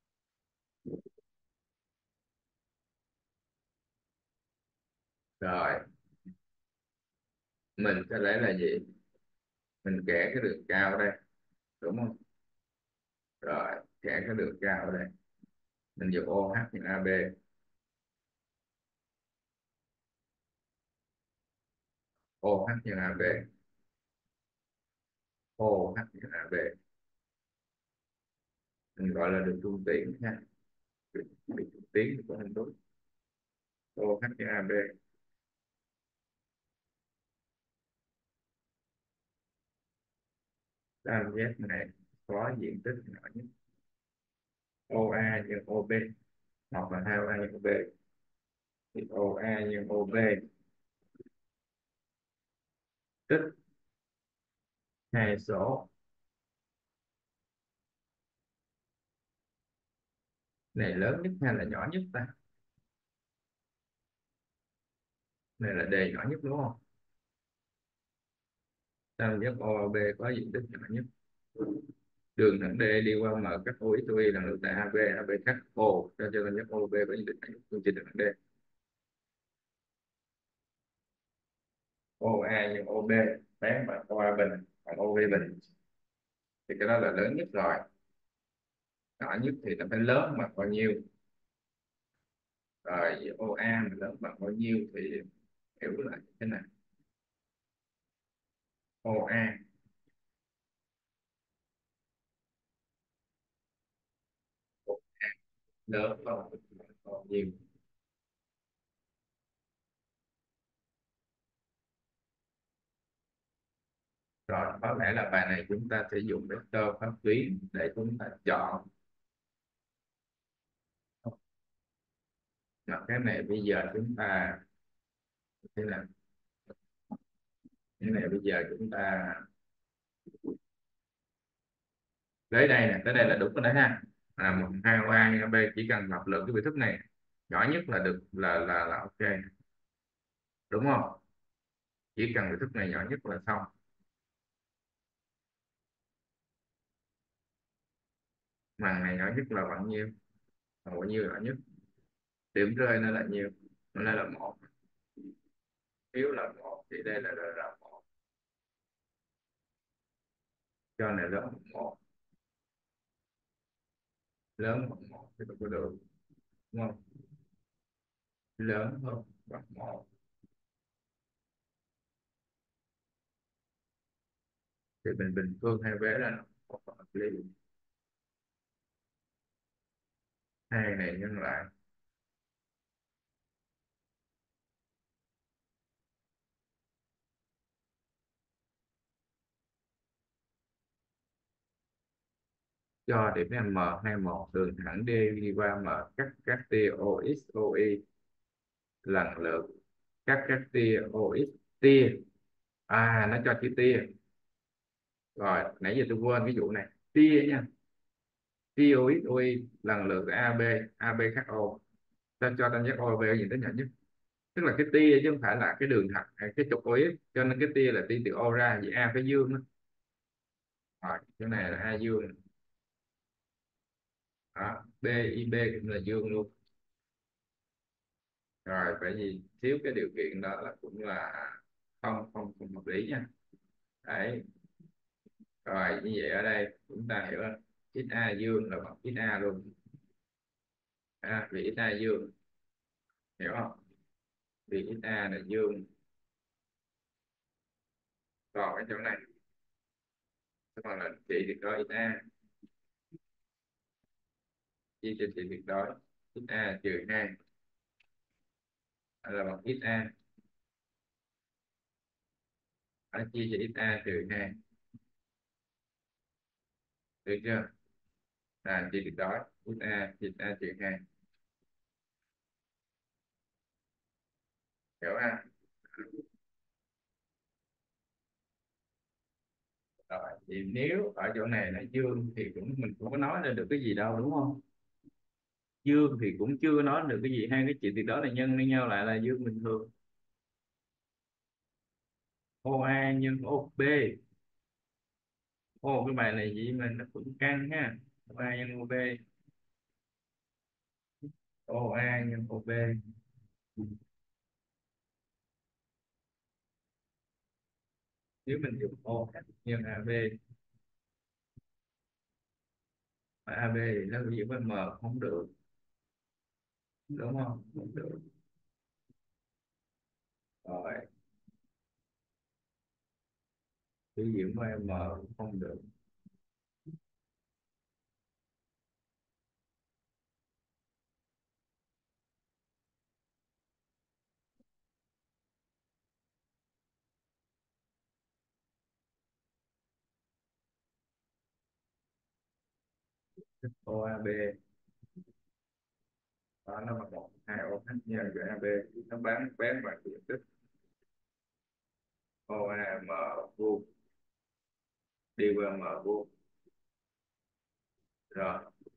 Rồi mình sẽ lấy là gì? Mình kẻ cái đường cao đây đúng không? Rồi kẻ cái đường cao ở đây, mình dùng ô hát nhân a bê, ô hát nhân a bê, ô hát nhân a bê, mình gọi là đường trung tuyến ha. Đường, đường trung tuyến thì cũng không đúng. Ô hát nhân a bê, tam giác này có diện tích nhỏ nhất, ô a nhân ô bê, hoặc là hai ô a nhân ô bê, thì ô a nhân ô bê tích hai số. Này lớn nhất hay là nhỏ nhất ta? Này là đề nhỏ nhất đúng không? Tam giác ô bê có diện tích nhỏ nhất, đường thẳng D đi qua M cắt O x y là ngược tại a bê, a bê cắt O, cho cho tam giác ô bê có diện tích nhỏ nhất phương trình đường thẳng D. ô a nhân ô bê bán bằng ô a bình bằng ô bê bình, thì cái đó là lớn nhất rồi. Nhỏ nhất thì nó phải lớn bằng bao nhiêu? Rồi ô a mà lớn bằng bao nhiêu thì hiểu là như thế nào? ô a lớn bằng bao nhiêu? Rồi có lẽ là bài này chúng ta sẽ dùng vector pháp lý để chúng ta chọn. Và cái này bây giờ chúng ta thế là cái này bây giờ chúng ta tới đây nè, tới đây là đúng rồi đấy ha. À, một hai a b chỉ cần lập lượng cái biểu thức này nhỏ nhất là được, là là là ok, đúng không? Chỉ cần biểu thức này nhỏ nhất là xong. Màn này nhỏ nhất là bao nhiêu? Là bao nhiêu nhỏ nhất? Điểm rơi nó là nhiêu? Nó là một. Nếu là một thì đây là rơi là một, cho này lớn hơn một, lớn hơn một thì không có được, đúng không? Lớn hơn bằng một thì mình bình phương hai vế là nó không hợp lý. Hai này nhân lại cho điểm m hai một, đường thẳng D đi qua M, cắt các tia OX OY lần lượt, cắt các tia OX tia, à nó cho chữ tia. Rồi nãy giờ tôi quên cái vụ này, tia nha, tia OX OY lần lượt là a bê a bê khắc O, ta cho tam giác o bê gì tới nhỏ nhất, tức là cái tia chứ không phải là cái đường thẳng à, cái trục OX, cho nên cái tia là tia từ O ra, vì A phải dương đó. Rồi cái này là A dương đó, B i b cũng là dương luôn. Rồi bởi vì thiếu cái điều kiện đó là cũng là không không không hợp lý nha. Đấy, rồi như vậy ở đây chúng ta hiểu là a dương là bằng a luôn, à, vì a dương, hiểu không? Vì a là dương. Còn cái chỗ này còn là trị tuyệt đối a, chia cho trị tuyệt đối a trừ hai là bằng a, à, chia cho a trừ hai, được chưa? Là trị tuyệt đối a chia a trừ hai, hiểu ha? Rồi thì nếu ở chỗ này là dương thì cũng mình cũng có nói lên được cái gì đâu, đúng không? Dương thì cũng chưa nói được cái gì, hai cái chuyện tuyệt đối này nhân lên nhau lại là dương bình thường. ô a nhân ô bê. Ô, cái bài này gì mà nó cũng căng ha. ô a nhân ô bê, ô a nhân ô bê. Nếu mình dùng ô nhân ab, mà ab thì nó bị với m không được, đúng không? Không được. Rồi biểu diễn với m không được. ô a bê đó nó bằng một hai ô hát nhân với ab, nó bán bán bằng diện tích ô a m vuông đi qua m vuông. Rồi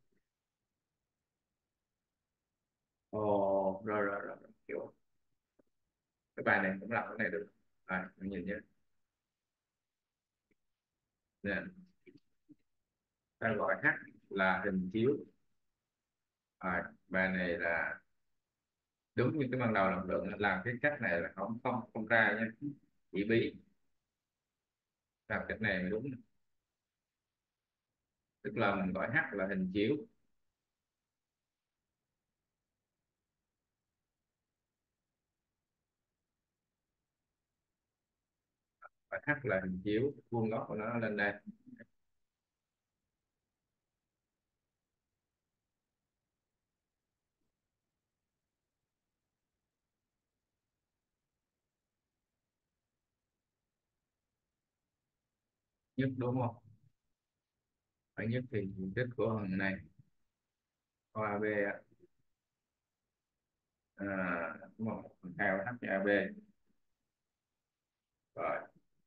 ồ, rồi rồi rồi, hiểu. Cái bài này cũng làm cái này được. À, mình nhìn nhé, nè, ta gọi h là hình chiếu. À, bài này là đúng như cái ban đầu làm lượng, làm cái cách này là không không không ra nha, chỉ bí, làm cách này mới đúng. Tức là mình gọi h là hình chiếu, gọi h là hình chiếu, vuông góc của nó lên đây. nhất đúng không? Ở nhất thì diện tích của thằng này o a bê á, à, đúng không? Phần hai o hát nhân a bê, rồi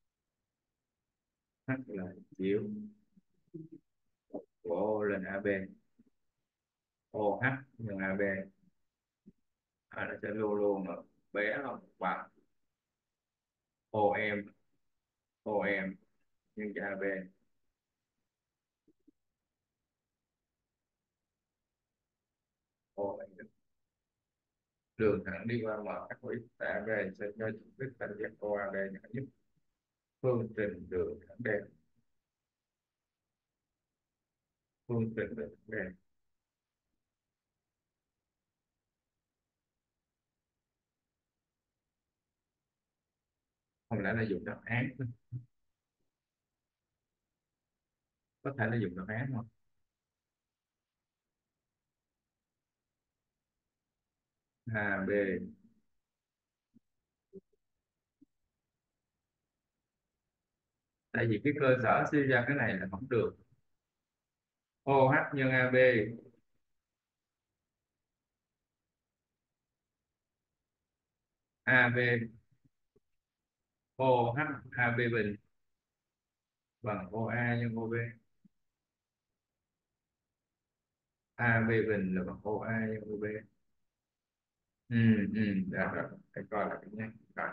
H là chiếu của O lên a bê, ô hát nhân a bê, à, nó sẽ luôn luôn là bé hơn bằng OM, OM nhân cho a bê. OM đường thẳng đi qua mở các quỹ a bê sẽ cho diện tích tam giác o a bê nhỏ nhất. Phương trình đường thẳng đen, phương trình đường thẳng đen không lẽ là dùng đáp án, có thể là dùng đáp án không? a bê, tại vì cái cơ sở suy ra cái này là không được. ô hát nhân a bê, a bê, ô hát a bê bình bằng o a nhân o bê, a bê bình là bằng o a nhân o bê. Ừ, ừ, dạ rồi, để coi lại cái nhé. Rồi,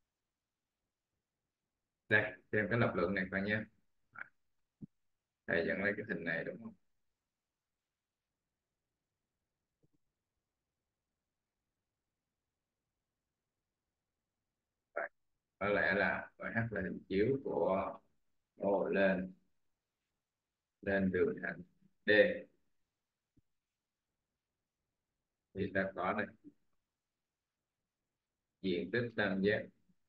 đây xem cái lập lượng này coi nhé. Thầy dẫn lấy cái hình này đúng không? Rồi, có lẽ là bài hát là hình chiếu của O lên lên đường thẳng D, thì ta có đây diện tích tam giác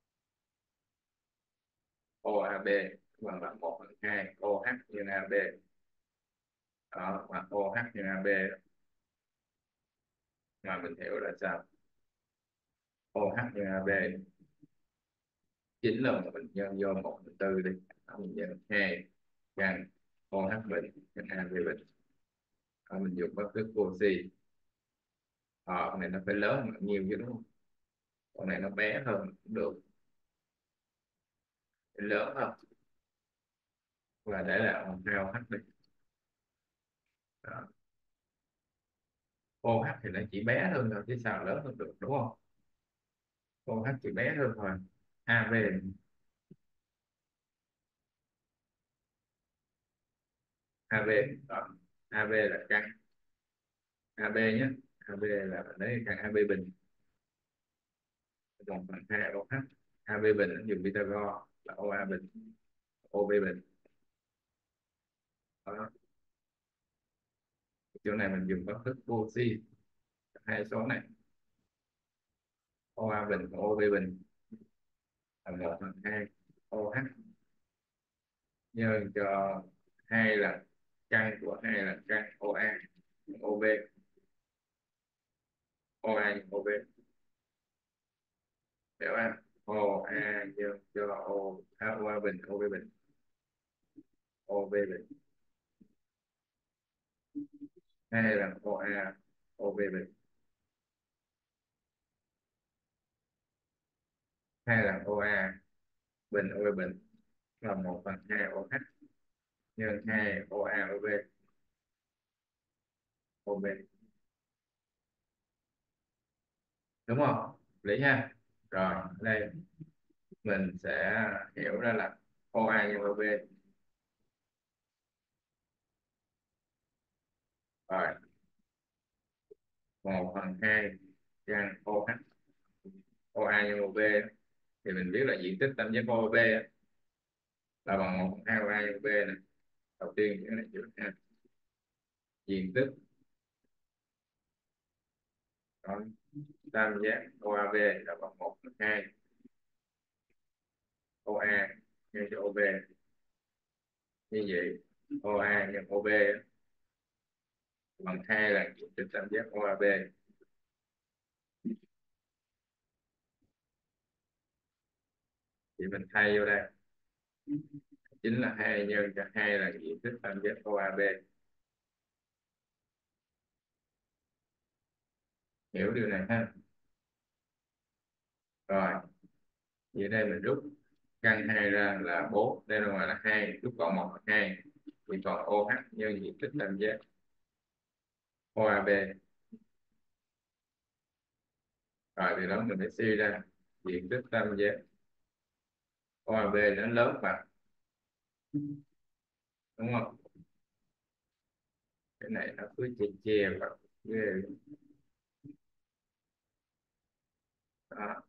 o a bê bằng là một phần hai ô hát nhân a bê, đó và o hát nhân a bê mà mình hiểu là sao? o hát nhân a bê chín lần mà mình nhân vô một phần tư đi, đó, mình nhân hai căn o hát bình nhân a bê bình, đó, mình dùng công thức Cauchy. Ờ, con này nó phải lớn hơn bao nhiêu chứ đúng không? Con này nó bé hơn cũng được, phải lớn hơn, và để là bằng hai ô hát đi. Đó. ô hát thì nó chỉ bé hơn thôi chứ sao lớn hơn được đúng không? ô hát chỉ bé hơn thôi. a bê, a bê đó. a bê là căn a bê nhé, a bê là mình lấy căn a bê bình một phần hai ô hát, a bê bình nó dùng Pythagore là o a bình, ô bê bình. Đó. Chỗ này mình dùng công thức Cauchy, hai số này o a bình và ô bê bình là một phần hai ô hát nhân cho hai là căn của hai là căn o a o bê, o a nhân o bê, hiểu không? o a nhân cho o à, o a bình o bê bình, o bê bình hai là o a o bê bình, hai là o a bình o bê bình là một phần hai ô hát nhân hai o a o bê, o bê, đúng không? Lý ha. Rồi đây mình sẽ hiểu ra là o a nhân o bê, rồi một phần hai căn o hát, o a nhân o bê thì mình biết là diện tích tam giác o bê là bằng một phần hai o a nhân o bê này. Đầu tiên cái này chữ ha, diện tích đó, tam giác o a bê là bằng một phần hai o a nhân cho o bê, như vậy o a nhân o bê bằng hai lần diện tích tam giác o a bê. Thì mình thay vô đây chính là hai nhân cho hai là diện tích tam giác o a bê. Hiểu điều này ha? Rồi vậy đây mình rút căn hai ra là bốn, đây là ngoài là hai, rút gọn một là hai, thì còn ô hát nhân diện tích tam giác o a bê. Rồi từ đó mình phải suy ra diện tích tam giác o a bê nó lớn bằng, đúng không? Cái này nó cứ che che vào ghê. Đó.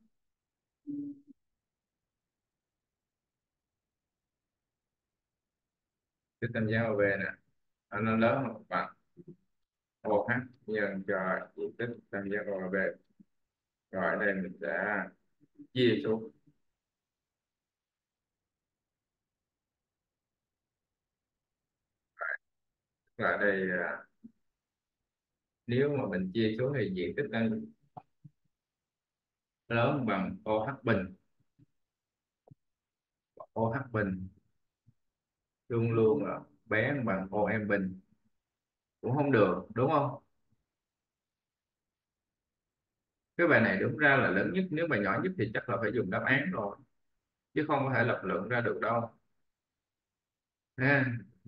Cái tam giác o bê nè, nó nó lớn hơn bằng ô hát nhân cho diện tích tam giác o bê. Rồi ở đây mình sẽ chia xuống. Và đây à, nếu mà mình chia xuống thì diện tích nó lớn bằng ô hát bình. ô hát bình luôn luôn là bé bằng ô em bình, cũng không được đúng không? Cái bài này đúng ra là lớn nhất, nếu mà nhỏ nhất thì chắc là phải dùng đáp án rồi, chứ không có thể lập luận ra được đâu ha.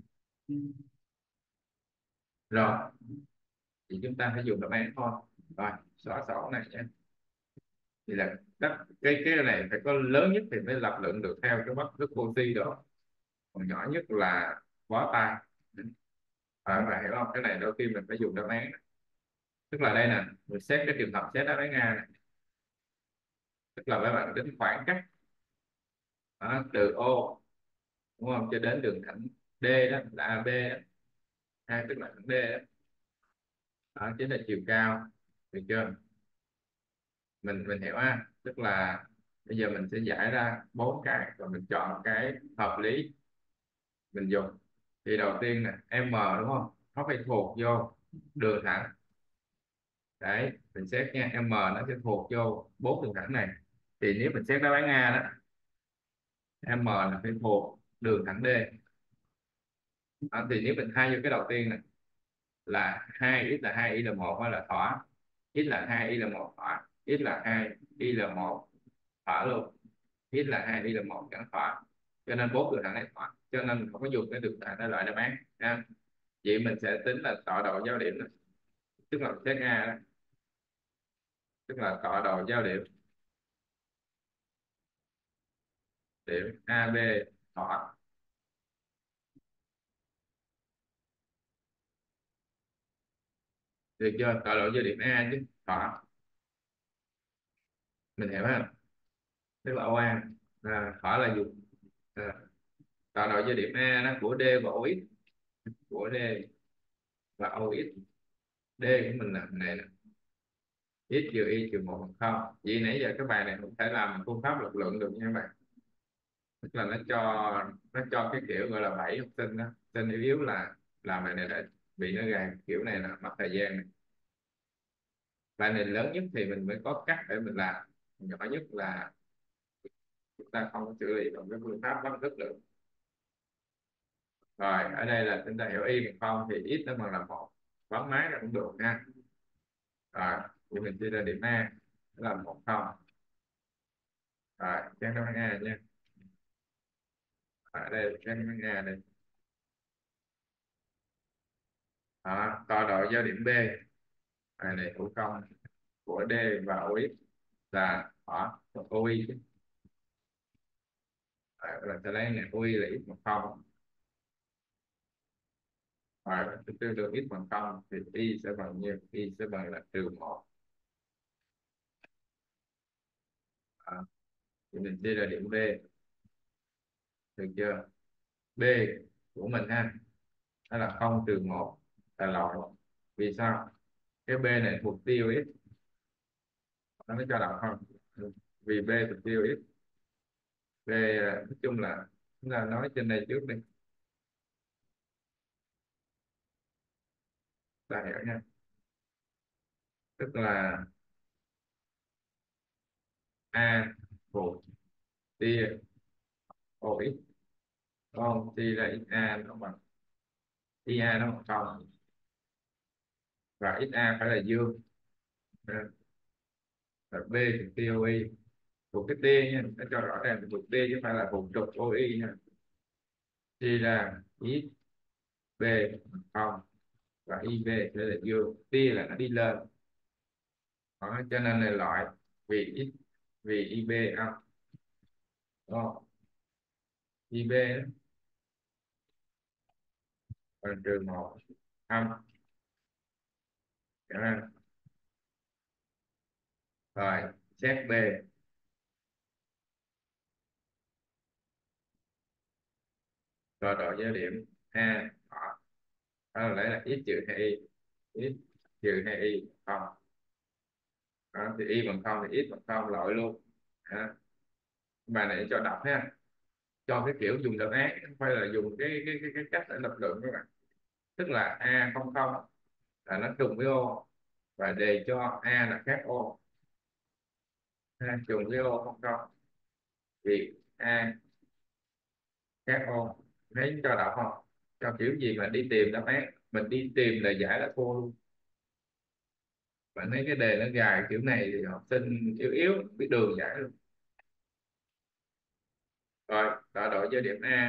Rồi thì chúng ta phải dùng đáp án thôi. Rồi xóa sổ này nhé. Thì là đáp, cái cái này phải có lớn nhất thì mới lập luận được theo cái bất thức oxy đó, còn nhỏ nhất là bó tay. À, bạn hiểu không? Cái này đôi khi mình phải dùng đáp án, tức là đây nè, mình xét cái trường hợp xét đáp án A này, tức là các bạn tính khoảng cách đó, từ O, đúng không, cho đến đường thẳng D, đó là a bê đó. A tức là thẳng D đó. Đó chính là chiều cao, được chưa? Mình mình hiểu ha, tức là bây giờ mình sẽ giải ra bốn cái và mình chọn cái hợp lý mình dùng. Thì đầu tiên nè, M đúng không, nó phải thuộc vô đường thẳng. Đấy mình xét nha, M nó sẽ thuộc vô bốn đường thẳng này. Thì nếu mình xét đáp án A đó, M là phải thuộc đường thẳng D. Đó, thì nếu mình thay vô cái đầu tiên này là hai x là hai y là một hay là thỏa, x là hai y là một thỏa, x là hai y là một thỏa luôn, x là hai y là một chẳng thỏa, cho nên bốn đường thẳng này thỏa, cho nên không có dùng cái đường thẳng để loại đáp án ha. Vậy mình sẽ tính là tọa độ giao điểm đó, tức là xét A đó, tức là tọa độ giao điểm, điểm a bê thỏa. Được chưa? Tọa độ giao điểm A chứ thỏa, mình hiểu không? Tức là o a, à, thỏa là dùng à, tọa độ giao điểm A nó của D và o ích, của D và o ích. D của mình là này nè, x trừ y trừ một bằng không. Vậy nãy giờ các bài này không thể làm phương pháp lập luận được nha các bạn, tức là nó cho nó cho cái kiểu gọi là bẫy học sinh đó, sinh yếu yếu là làm bài này đã bị nó gài kiểu này là mất thời gian này. Bài này lớn nhất thì mình mới có cách để mình làm, nhỏ nhất là chúng ta không có xử lý bằng cái phương pháp bắt thức được. Rồi ở đây là chúng ta hiểu y bằng không thì x nó bằng là một, bấm máy ra cũng được ha. Rồi thì mình chia ra điểm A là một không. Rồi trang đáp án A nha. Ở đây trang đáp án A đây. Đó, tọa độ giao điểm B à, này thủ công của D và o ích là ở o i chứ. À, là sẽ lấy này o i là x bằng không, và tương đương x bằng không thì y sẽ bằng nhiêu? Y sẽ bằng là trừ một. À, thì mình chia ra điểm B, được chưa? B của mình ha, đó là không trừ một là loại. Vì sao? Cái B này thuộc tiêu x, nó mới cho đọc không? Vì B thuộc tiêu x. B à, nói chung là chúng ta nói trên đây trước đi, ta hiểu nha. Tức là A thuộc tia o x Còn thì là xa nó bằng i a nó bằng không, và x a phải là dương. Đó. Và b thì tê o i thuộc cái t nha, nó cho rõ ràng là thuộc t chứ không phải là vùng trục o i nha. Thì là x b bằng không và ib sẽ là dương, t là nó đi lên. Đó, cho nên là loại vì x vì ib âm. Đó. ib đó, bằng trừ một âm. Đó. Rồi xét b, rồi độ giới điểm a. Đó. Đó là lấy là x trừ hai y, x trừ hai y không. Đó, thì y bằng không thì x bằng không lội luôn. Đó. Bài này cho đọc ha, cho cái kiểu dùng đáp án không phải là dùng cái cái cái, cái cách để lập luận các bạn. Tức là a không không là nó trùng với ô, và đề cho a là khác ô. A trùng với ô không không thì a khác ô. Thấy cho đọc không? Cho kiểu gì mà đi tìm đáp án, mình đi tìm lời giải là thua luôn. Bạn thấy cái đề nó dài kiểu này thì học sinh yếu yếu biết đường giải luôn. Rồi tạo độ cho điểm a.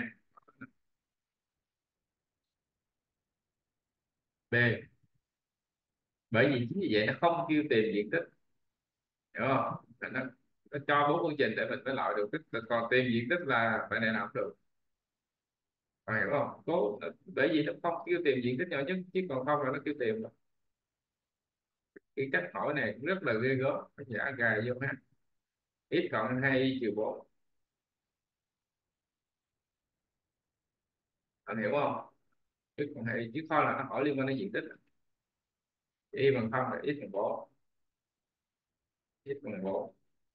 B, bởi vì chính vì vậy nó không kêu tìm diện tích, hiểu không? Là nó, nó cho bốn phương trình để mình mới loại được tích, còn tìm diện tích là phải này làm không được. Bạn hiểu không? Cố, bởi vì nó không kêu tìm diện tích nhỏ nhất, chứ còn không là nó kêu tìm rồi. Cái cách hỏi này cũng rất là ghê gớm, nó giả gài vô ha. X cộng hai y trừ bốn, bạn hiểu không? X cộng hai y chứ không là nó hỏi liên quan đến diện tích. Y bằng không là x bằng bốn, x bằng bốn,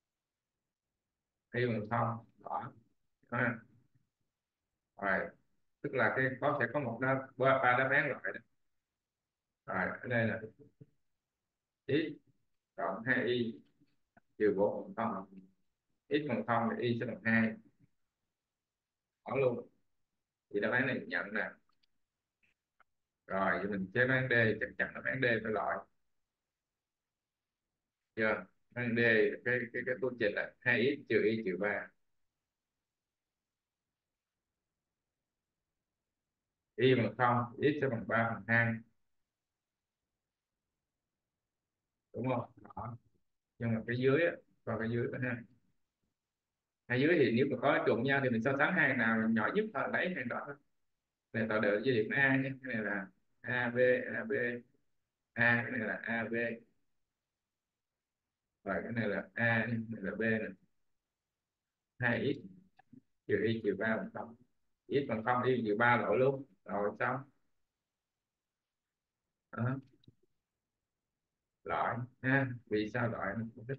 y bằng không đó ha. Rồi tức là cái có sẽ có một đáp ba, ba đáp án loại đó. Rồi ở đây là x cộng hai y trừ bốn bằng không, x bằng không thì y sẽ bằng hai. Hỏi luôn, thì đáp án này nhận nè. Rồi thì mình chế đáp án D, chắc chắn đáp án D phải loại chưa? Đáp án D, cái cái cái phương trình là hai x trừ y trừ ba, y bằng không x sẽ bằng ba phần hai, đúng không? Đó. Nhưng mà cái dưới á, còn cái dưới đó ha, hai dưới thì nếu mà có trùng nhau thì mình so sánh hàng nào nhỏ nhất thôi lấy hàng đó thôi. Này tạo được với điểm a nhé, cái này là ab ab a, cái này là ab, và cái này là a, cái này là b này. Hai x trừ y trừ ba bằng không, x bằng không y trừ ba lỗi luôn rồi xong. Đó. Loại ha, vì sao loại nó không thích.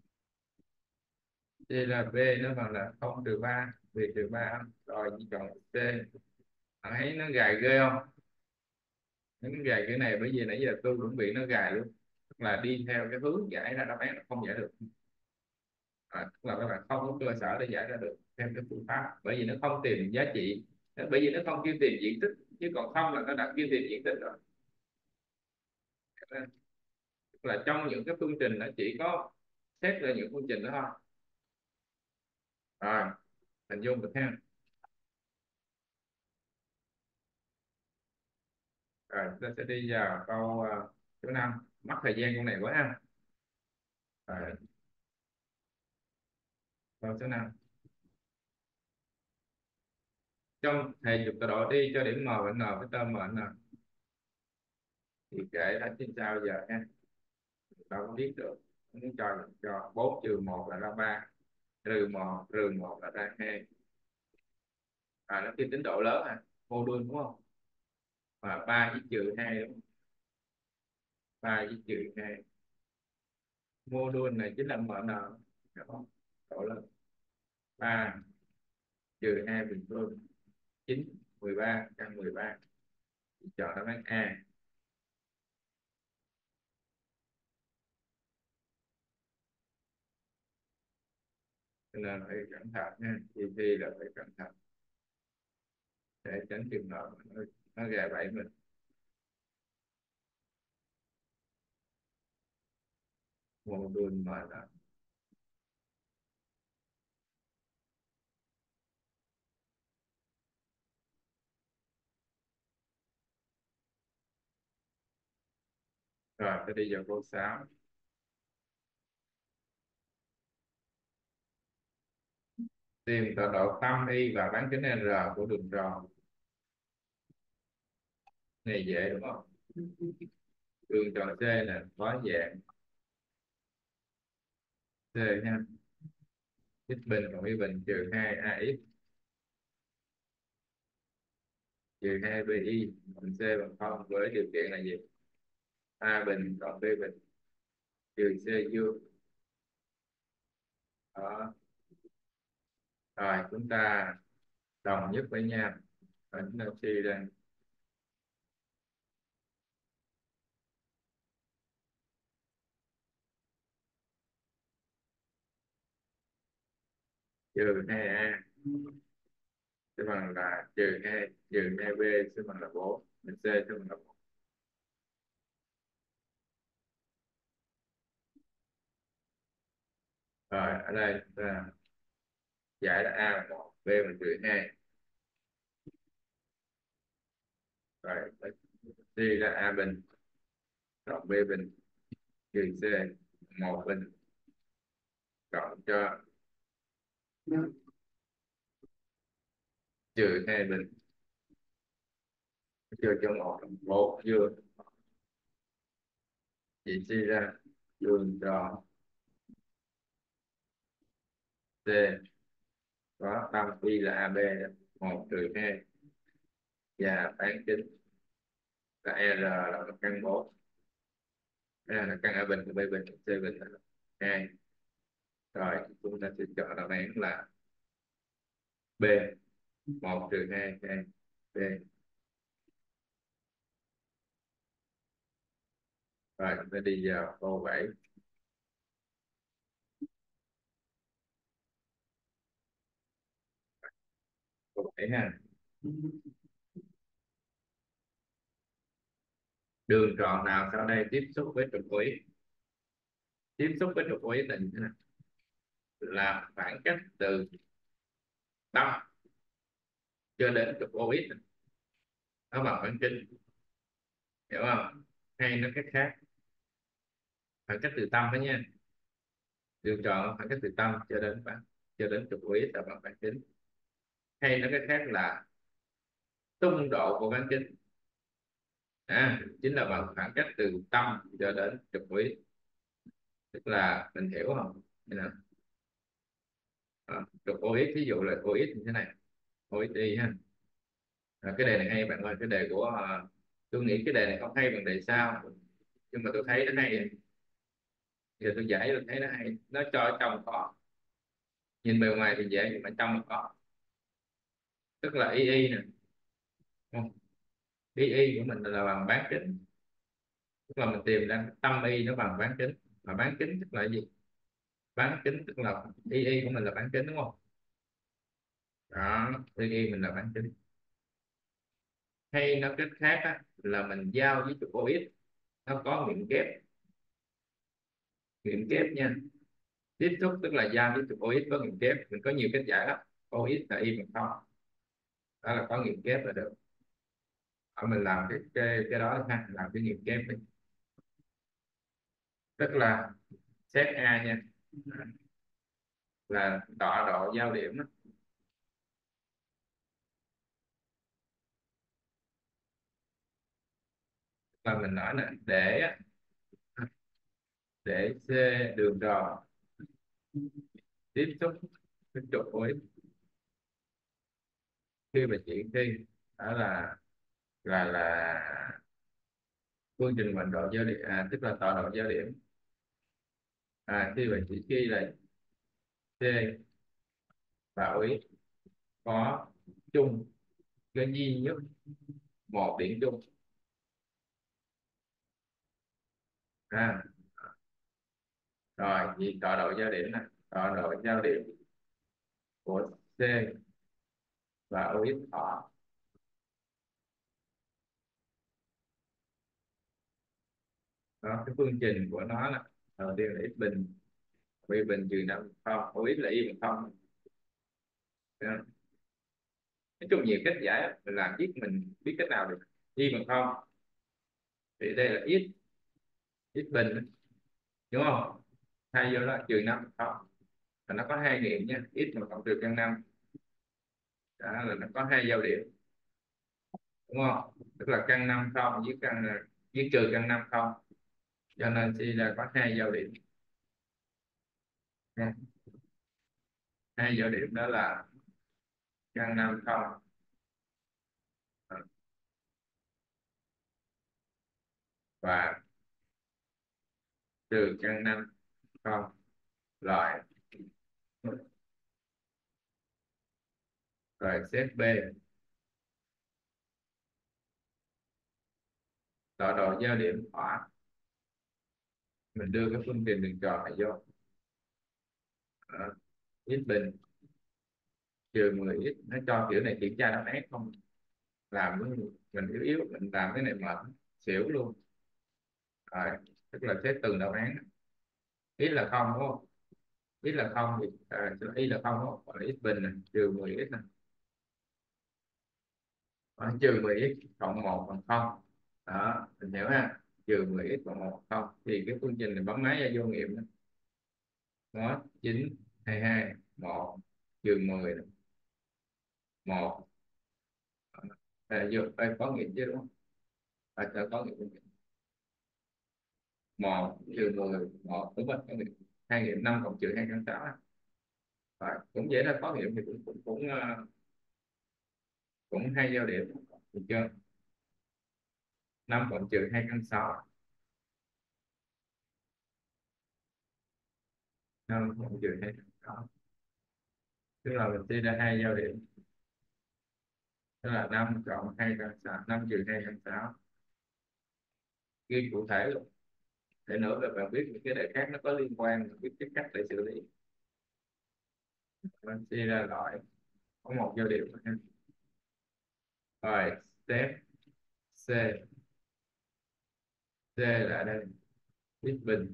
Đây là b nó bằng là không trừ ba, vì trừ ba rồi chỉ chọn c. Bạn thấy nó gài ghê không? Nó gài cái này bởi vì nãy giờ tôi cũng bị nó gài luôn, tức là đi theo cái hướng giải ra đáp án là không giải được. À, tức là các bạn không có cơ sở để giải ra được theo cái phương pháp, bởi vì nó không tìm giá trị. Bởi vì nó không kêu tìm diện tích, chứ còn không là nó đã kêu tìm diện tích rồi. Tức là trong những cái phương trình nó chỉ có xét ra những phương trình đó thôi. Rồi hình dung được ha. Rồi chúng ta sẽ đi vào câu uh, số năm, mất thời gian câu này quá ha. Rồi, câu số năm, trong thầy chụp tọa độ đi cho điểm M và N với tơ M N thì kể ra trên sao giờ ha. Đâu có biết được, muốn cho cho bốn trừ một là ra ba, trừ một trừ một là ra hai. À nó kia tính độ lớn à, mô đun đúng không? Và ba với trừ hai đúng không? Ba với trừ hai, mô đun này chính là M N, đúng không? Độ lớn ba trừ hai bình phương chín, mười ba căn mười ba, chọn đáp án A. Cho nên phải cẩn thận nha, thì thi là phải cẩn thận. để tránh trường hợp nó, nó gài bẫy mình. Một đường mà là rồi tôi đi vào câu sáu. Tìm tọa độ tâm y và bán kính R của đường tròn. Này dễ đúng không? Đường tròn C là có dạng C ha, x bình cộng y bình trừ hai a x trừ hai bi cộng c bằng không, với điều kiện là gì? A bình cộng b bình trừ c dương. Đó. Rồi chúng ta đồng nhất với nhau, và chúng ta suy ra trừ hai a sẽ bằng là trừ hai trừ hai b sẽ bằng là bốn, c sẽ bằng là một. Rồi ở đây chúng ta giải là a là một, b là trừ hai. Rồi suy ra a bình cộng b bình trừ c, một bình cộng cho trừ hai bình chưa cho một, một chưa. Chị suy ra đường tròn C có tâm y là a bê, một trừ hai, và bán kính là R là một căn bốn, R là căn A bình, B bình, C bình là hai. Rồi chúng ta sẽ chọn đáp án là B, một trừ hai, hai. B. Rồi chúng ta đi vào câu bảy. Câu bảy ha. Đường tròn nào sau đây tiếp xúc với trục O X? Tiếp xúc với trục O X là như thế nào? Là khoảng cách từ tâm cho đến trục O X nó bằng khoảng kinh, hiểu không? Hay nó cách khác, khoảng cách từ tâm đó nha. Đường tròn khoảng cách từ tâm cho đến bán cho đến trục O X là bằng bán kính. Hay nó cách khác là tung độ của bán kính, à, chính là bằng khoảng cách từ tâm cho đến trục O X. Tức là mình hiểu không? Như nào? À, trục O X ví dụ là O X như thế này, O X y ha. À, cái đề này hay bạn ơi, cái đề của à, tôi nghĩ cái đề này không hay bằng đề sao, nhưng mà tôi thấy nó hay. Giờ tôi giải tôi thấy nó hay, nó cho ở trong có, nhìn bề ngoài thì dễ nhưng mà trong nó có. Tức là y y nè, không? Y y của mình là bằng bán kính, tức là mình tìm ra tâm y nó bằng bán kính, mà bán kính tức là gì? Bán kính tức là y y của mình là bán kính đúng không? Đó, y y mình là bán kính. Hay nói cách khác á, là mình giao với trục O X nó có nghiệm kép, nghiệm kép nha. Tiếp xúc tức là giao với trục O X có nghiệm kép, mình có nhiều cách giải lắm. O X là y bằng không, đó là có nghiệm kép là được. Ở mình làm cái cái cái đó ha, làm cái nghiệm kép đi. Tức là set A nha, là tọa độ giao điểm đó. Là mình nói là để để C đường tròn tiếp xúc với trục O X khi mà chuyển đi, đó là là là phương trình mệnh độ giao điểm, à, tức là tọa độ giao điểm. À, khi mà chỉ khi là C và O X có chung cái duy nhất một điểm chung, à, rồi vì tọa độ giao điểm này, tọa độ giao điểm của C và O X họ Đó, cái phương trình của nó là đầu tiên là x bình, y bình trừ năm không, ô x là y bằng không. Đó. Nói chung nhiều cách giải lắm. Mình làm biết mình biết cách nào được. Y bằng không thì đây là x, x bình, đúng không? Thay vô đó trừ năm không, và nó có hai điểm nha, x mà cộng trừ căn năm, đó là nó có hai giao điểm, đúng không? Tức là căn năm không với căn với trừ căn năm không, cho nên suy ra có hai giao điểm nha. Hai giao điểm đó là căn năm không và trừ căn năm không, loại. Rồi xếp B, tọa độ giao điểm thỏa, mình đưa cái phương trình đường tròn này vô. Đó. X bình trừ mười x, nó cho kiểu này kiểm tra đáp án không, làm với mình yếu yếu mình làm cái này mệt xỉu luôn. Rồi, tức là xét từng đáp án, ý là không đúng không? Ý là không thì à, ý là không đúng không? Còn là x bình này, trừ mười x này. Đó, trừ mười x cộng một bằng không. Đó mình hiểu ha, trừ mười x cộng một bằng không thì cái phương trình này bấm máy ra vô nghiệm đó. Đó, chín hai hai một trừ mười một, à, vô đây có nghiệm chứ đúng không? À, chờ có nghiệm, một trừ mười một đúng rồi, có nghiệm. Hai nghiệm năm cộng trừ hai căn sáu. Rồi, cũng dễ thôi, có nghiệm thì cũng cũng cũng, ờ, cũng hai giao điểm, được chưa? Năm cộng trừ hai căn sáu, năm cộng trừ hai căn sáu, tức là mình suy ra hai giao điểm, tức là năm cộng hai căn sáu, năm trừ hai căn sáu. Ghi cụ thể luôn, để nữa là bạn biết những cái đề khác nó có liên quan, biết cái cách để xử lý. Mình suy ra loại có một giao điểm thôi. Rồi step C, C là đây, x bình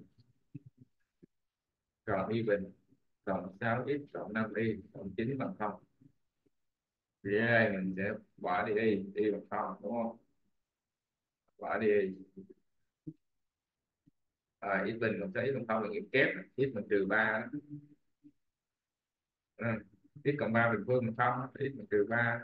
cộng y bình cộng sáu x cộng năm y cộng chín bằng không. Thì ở đây mình sẽ bỏ đi y, y bằng không đúng không? Bỏ đi y. Rồi x bình cộng sáu x bằng không là nghiệm kép, x bằng trừ ba đó. Ừ. X cộng ba bình phương bằng không, x bằng trừ ba.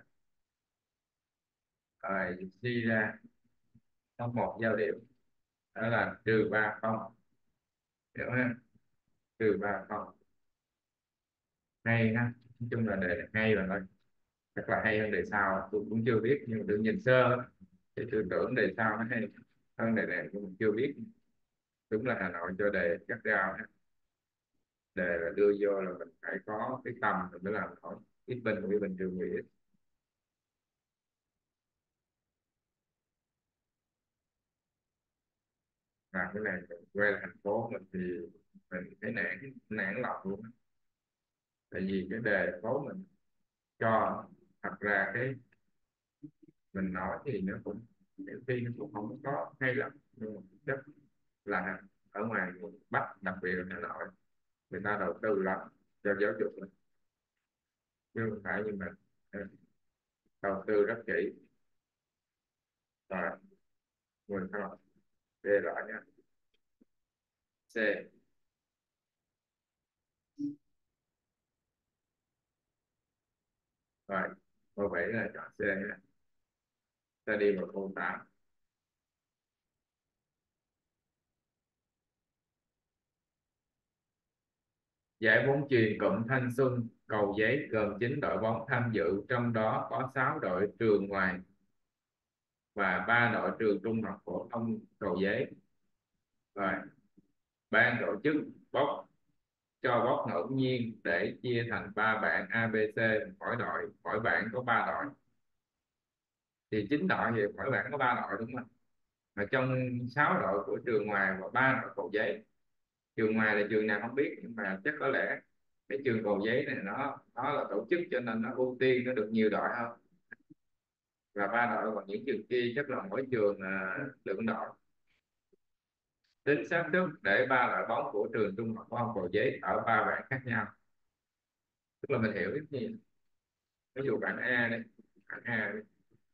Rồi suy ra có một giao điểm, đó là trừ ba không, hiểu ha? Trừ ba không, hay ha. Nói chung là đề này hay rồi thôi, chắc là hay hơn đề sau tôi cũng chưa biết, nhưng mà tôi nhìn sơ thì tôi tưởng đề sau nó hay hơn đề này, nhưng mà chưa biết. Đúng là Hà Nội cho đề chắc cao ha. Đề là đưa vô là mình phải có cái tầm rồi mới làm nổi. X bình của bình trừ mười x. Làm cái này mình quay lại thành phố mình thì mình thấy nản nản lòng luôn á. Tại vì cái đề phố mình cho, thật ra cái mình nói thì nó cũng nhiều khi nó cũng không có hay lắm, nhưng mà chắc là ở ngoài miền Bắc, đặc biệt là Hà Nội, người ta đầu tư lắm cho giáo dục này. Chứ không phải, nhưng mà ừ, đầu tư rất kỹ. Rồi mình thôi, D lại nha. C, rồi câu bảy là chọn C nha. Ta đi vào câu tám. Giải bóng chuyền cụm Thanh Xuân Cầu Giấy gồm chín đội bóng tham dự, trong đó có sáu đội trường ngoài và ba đội trường trung học phổ thông Cầu Giấy. Rồi ban tổ chức bốc cho bốc ngẫu nhiên để chia thành ba bảng A B C, mỗi đội mỗi bảng có ba đội, thì chín đội thì mỗi bảng có ba đội đúng không? Mà trong sáu đội của trường ngoài và ba đội Cầu Giấy, trường ngoài là trường nào không biết, nhưng mà chắc có lẽ cái trường Cầu Giấy này nó nó là tổ chức cho nên nó ưu tiên, nó được nhiều đội hơn, và ba đội, còn những trường kia chắc là mỗi trường là lượng đội. Tính xác suất để ba loại bóng của trường trung học phổ thông Cầu Giấy ở ba bảng khác nhau. Tức là mình hiểu cái gì. Ví dụ bảng A đây, bảng A đây,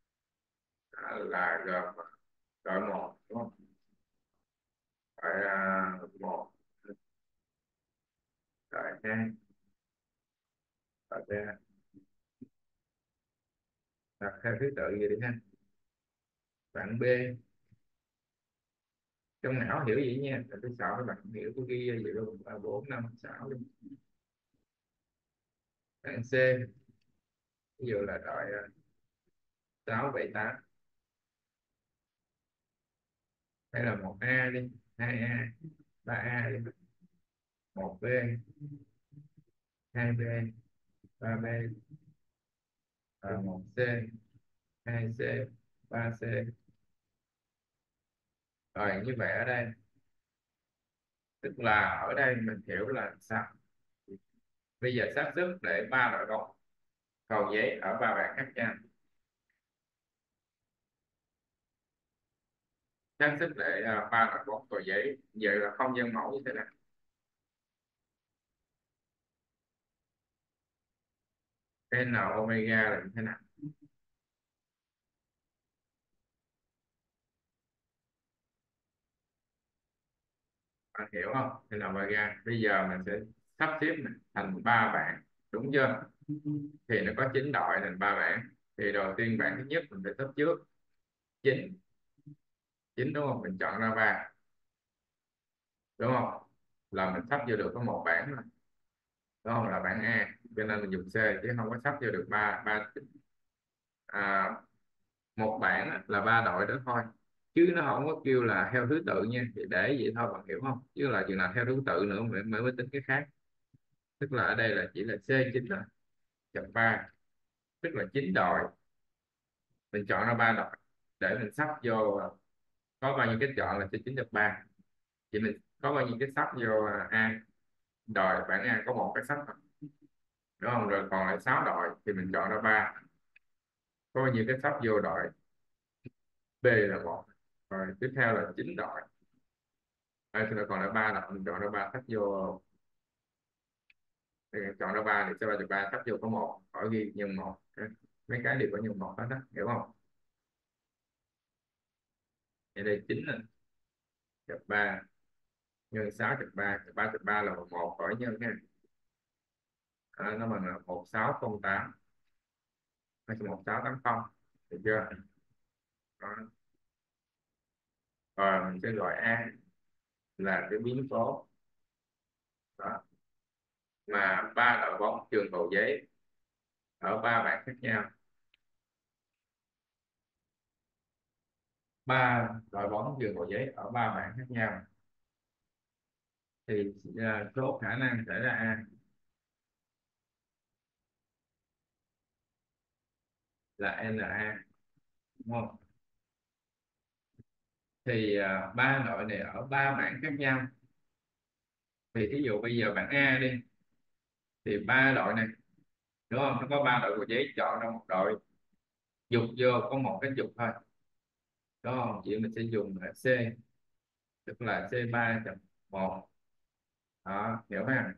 là gồm đội một đúng không? Đội à, một, đội hai, đội ba, đặt theo thứ tự gì đi ha. Bảng B, trong não hiểu gì nha, tại tôi sợ các bạn không hiểu, tôi ghi vậy luôn, ba bốn năm sáu đi. Bảng C, ví dụ là đội à, sáu bảy tám, hay là một A đi, hai A, ba A đi, một B, hai B, ba B, à, một C, hai C, ba C. Rồi như vậy ở đây tức là ở đây mình hiểu là sao. Bây giờ xác suất để ba đội bóng Cầu Giấy ở ba bảng khác nhau. Xác suất để uh, ba đội bóng Cầu Giấy giờ là không gian mẫu như thế nào. N omega là như thế nào, bạn hiểu không? N omega bây giờ mình sẽ sắp xếp này thành ba bảng, đúng chưa? Thì nó có chín đội thành ba bảng. Thì đầu tiên bảng thứ nhất mình phải sắp trước chín, chín đúng không? Mình chọn ra ba đúng không? Là mình sắp vô được có một bảng mà, đúng không? Là bảng A, cho nên mình dùng C chứ không có sắp vô được ba ba. À, một bảng á, là ba đội đó thôi, chứ nó không có kêu là theo thứ tự nha, thì để vậy thôi, bạn hiểu không? Chứ là chừng nào theo thứ tự nữa mới mới, mới tính cái khác. Tức là ở đây là chỉ là C chín là chập ba, tức là chín đội, mình chọn ra ba đội để mình sắp vô. Có bao nhiêu cái chọn là C chín chập ba, thì mình có bao nhiêu cái sắp vô à, A, đội bảng A có một cái sắp thôi, đúng không? Rồi còn lại sáu đội thì mình chọn ra ba, có bao nhiêu cái sắp vô đội B là một. Rồi tiếp theo là chín đội, đây thì còn lại ba đội, mình chọn ra ba sắp vô. Thì chọn ra ba thì sẽ ba chục ba sắp vô có một, khỏi ghi nhân một. Mấy cái đều có nhân một hết đó, hiểu không? Vậy đây chín là chục ba nhân sáu chục ba, ba chục ba là một, một khỏi nhân nha. À, nó bằng là một sáu không tám hay một sáu tám không, được chưa? Đó. Rồi mình sẽ gọi A là cái biến số đó, mà ba đội bóng trường Cầu Giấy ở ba bảng khác nhau. Ba đội bóng trường Cầu Giấy ở ba bảng khác nhau thì à, số khả năng xảy ra A là en a, đúng không? Thì à, ba đội này ở ba bảng khác nhau. Thì ví dụ bây giờ bảng A đi, thì ba đội này đúng không, nó có ba đội Cầu Giấy, chọn ra một đội, dục vô có một cái dục thôi, đúng không? Chỉ mình sẽ dùng là C, tức là c ba chấm một. Đó, hiểu ha?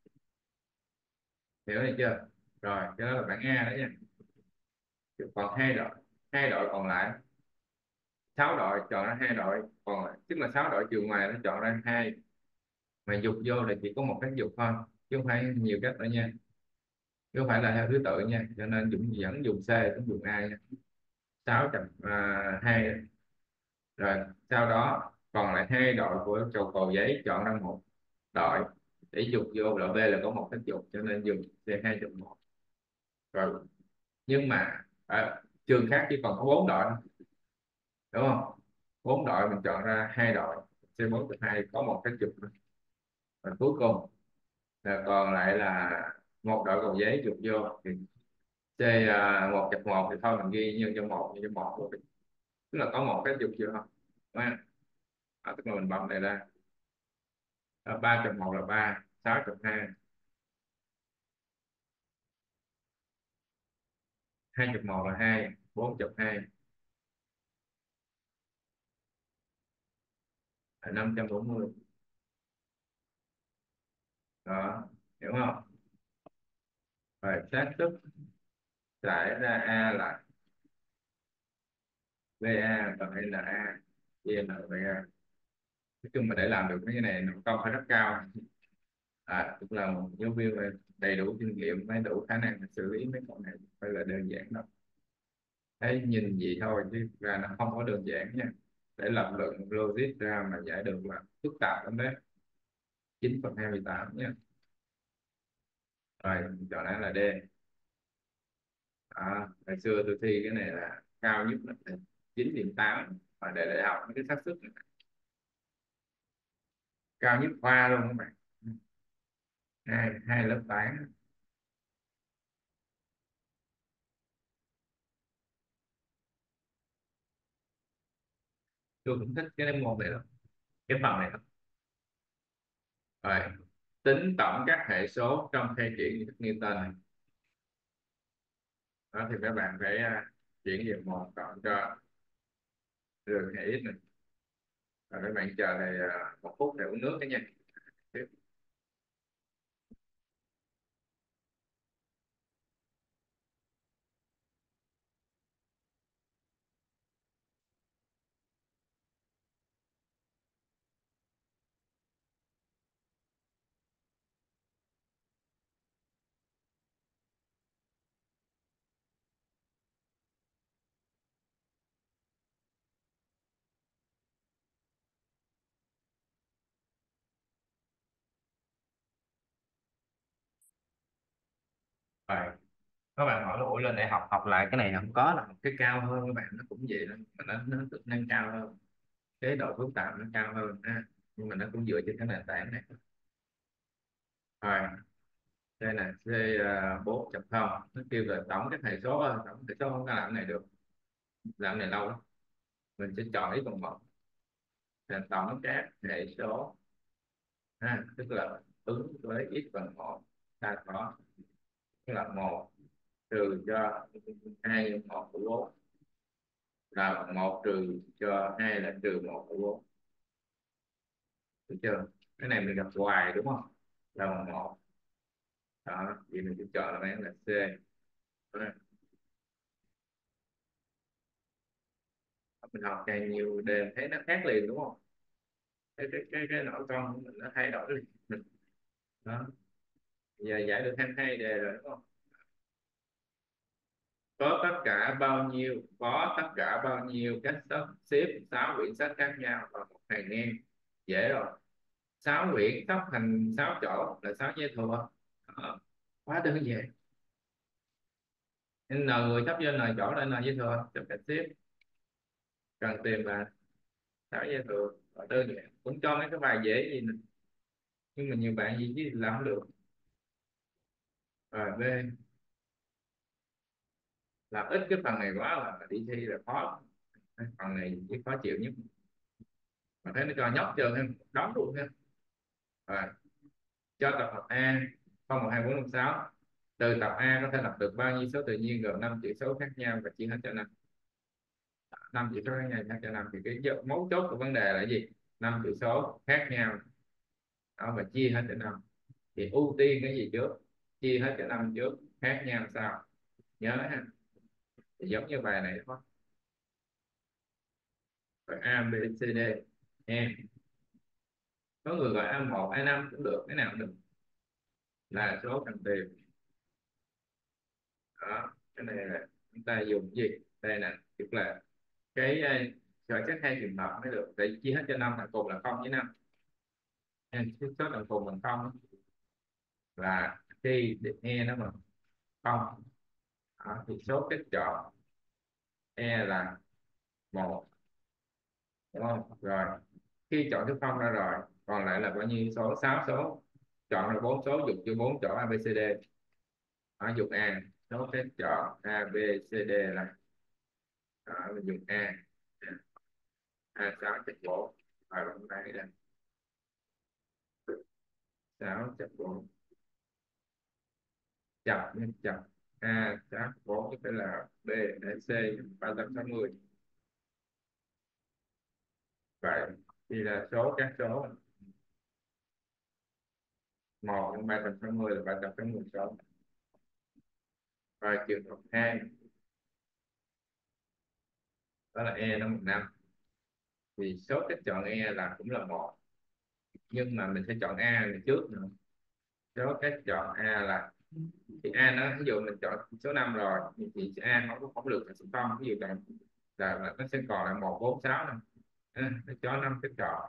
Hiểu này chưa? Rồi cái đó là bảng A đó nha. Còn hai đội, hai đội còn lại, sáu đội chọn ra hai đội còn lại, tức là sáu đội chiều ngoài nó chọn ra hai, mà dục vô là chỉ có một cách dục thôi, chứ không phải nhiều cách nữa nha, chứ không phải là theo thứ tự nha, cho nên dùng vẫn dùng C cũng dùng A nha. Sáu chấm à, hai. Rồi sau đó còn lại hai đội của cầu Cầu Giấy chọn ra một đội để dục vô đội B là có một cách dục, cho nên dùng C hai chấm một. Rồi nhưng mà ở trường khác chỉ còn có bốn đội thôi, đúng không? Bốn đội mình chọn ra hai đội, C bốn chấm hai có một cách dục thôi. Và cuối cùng là còn lại là một đội Cầu Giấy dục vô thì C à, một chập một thì thôi mình ghi nhân cho một, nhân cho một rồi. Tức là có một cái dục chưa không? Đúng không? À, tức là mình bấm này ra. Ba chục một là ba, sáu chục hai, hai chục một là hai, bốn chục hai, là năm trăm bốn mươi. Đó, hiểu không? Rồi xác suất xảy ra A là vê a bằng en a chia en vê a. Nói chung mà để làm được cái này nó câu phải rất cao. À tức là một giáo viên phải đầy đủ kinh nghiệm, mới đủ khả năng xử lý mấy con này, phải là đơn giản đâu. Thấy nhìn gì thôi chứ ra nó không có đơn giản nha. Để lập luận logic ra mà giải được là phức tạp lắm đấy. Chín phần hai mươi tám nha. Rồi chọn án là D. À, hồi xưa tôi thi cái này là cao nhất là chín điểm tám, và để đại học mấy cái xác suất này, cao nhất khoa luôn các bạn. Hai hai lớp toán. Tôi cũng thích cái môn này lắm, cái phần này lắm. Rồi tính tổng các hệ số trong khai triển như thức Newton. Đó thì các bạn phải à, chuyển về một cộng cho rừng hay ít này. Rồi các bạn chờ này à, một phút để uống nước cái nha. Tiếp. Rồi các bạn hỏi là ủa lên đại học học lại cái này không có là học cái cao hơn, các bạn nó cũng vậy đó, mà nó nó được nâng cao hơn, cái độ phức tạp nó cao hơn ha, nhưng mà nó cũng dựa trên cái nền tảng này. Rồi đây là C bốn chấm không, nó kêu là tổng các hệ số thôi, tổng hệ số không có làm cái này được, làm cái này lâu lắm. Mình sẽ chọn ý phần một là tổng các hệ số ha, tức là ứng với x bằng một, ta có tức là một trừ cho hai nhân một của bốn là bằng một, trừ cho hai là trừ một của bốn, được chưa? Cái này mình gặp hoài đúng không, là bằng một. Đó thì mình sẽ chọn là án là C. Đó. Mình học càng nhiều đề thấy nó khác liền đúng không, cái cái cái cái nội con của mình nó thay đổi liền. Đó, giờ giải được hai mươi hai đề rồi đúng không? Có tất cả bao nhiêu có tất cả bao nhiêu cách sắp xếp sáu quyển sách khác nhau vào một hàng ngang? Dễ rồi, sáu quyển sắp thành sáu chỗ là sáu giây thừa. Đó. Quá đơn giản. N người sắp vô n chỗ là n giây thừa, sắp cách xếp, cần tìm là sáu giây thừa. Và đơn giản, cũng cho mấy cái bài dễ gì nè, nhưng mà nhiều bạn gì chứ làm không được. Rồi B, làm ít cái phần này quá là đi thi là khó. Cái phần này chỉ khó chịu nhất, mà thấy nó cho nhóc trơn em đóng luôn ha. Rồi cho tập hợp A không một hai bốn năm sáu, từ tập A có thể lập được bao nhiêu số tự nhiên gồm năm chữ số khác nhau và chia hết cho năm. Năm chữ số khác nhau chia hết cho năm thì cái giờ- mấu chốt của vấn đề là gì? Năm chữ số khác nhau. Đó, và chia hết cho năm, thì ưu tiên cái gì trước? Chia hết cho năm trước, khác nhau sao? Nhớ ha, thì giống như bài này thôi. Rồi A B C D E, có người gọi a một a năm cũng được, cái nào cũng được, là số cần tìm. Đó, cái này là chúng ta dùng cái gì? Đây nè, tức là cái uh, gọi chắc hai trường hợp mới được, tại vì chia hết cho năm là cùng là không với năm, nên cái số tận cùng bằng không là khi e nó bằng không. Đó, thì số cách chọn e là một, đúng không? Rồi khi chọn số không ra rồi còn lại là bao nhiêu số? Sáu số, chọn là bốn số, dùng cho bốn chỗ a b c d. Đó, dùng a, số cách chọn a b c d là, đó, mình dùng a, a sáu chấm bốn, rồi bạn thấy là sáu chấm bốn chập nhân chập a sáu bốn có thể là b để c ba trăm sáu mươi. Vậy thì là số các số một nhân ba trăm sáu mươi là ba trăm sáu mươi số. Và trường hợp hai đó là e nó một năm, thì số cách chọn e là cũng là một, nhưng mà mình sẽ chọn a này trước nữa. Số cách chọn a là, thì a nó ví dụ mình chọn số năm rồi thì thì a không có không được là số không, ví dụ là, là, là nó sẽ còn là một bốn sáu năm. À, nó cho năm cách chọn.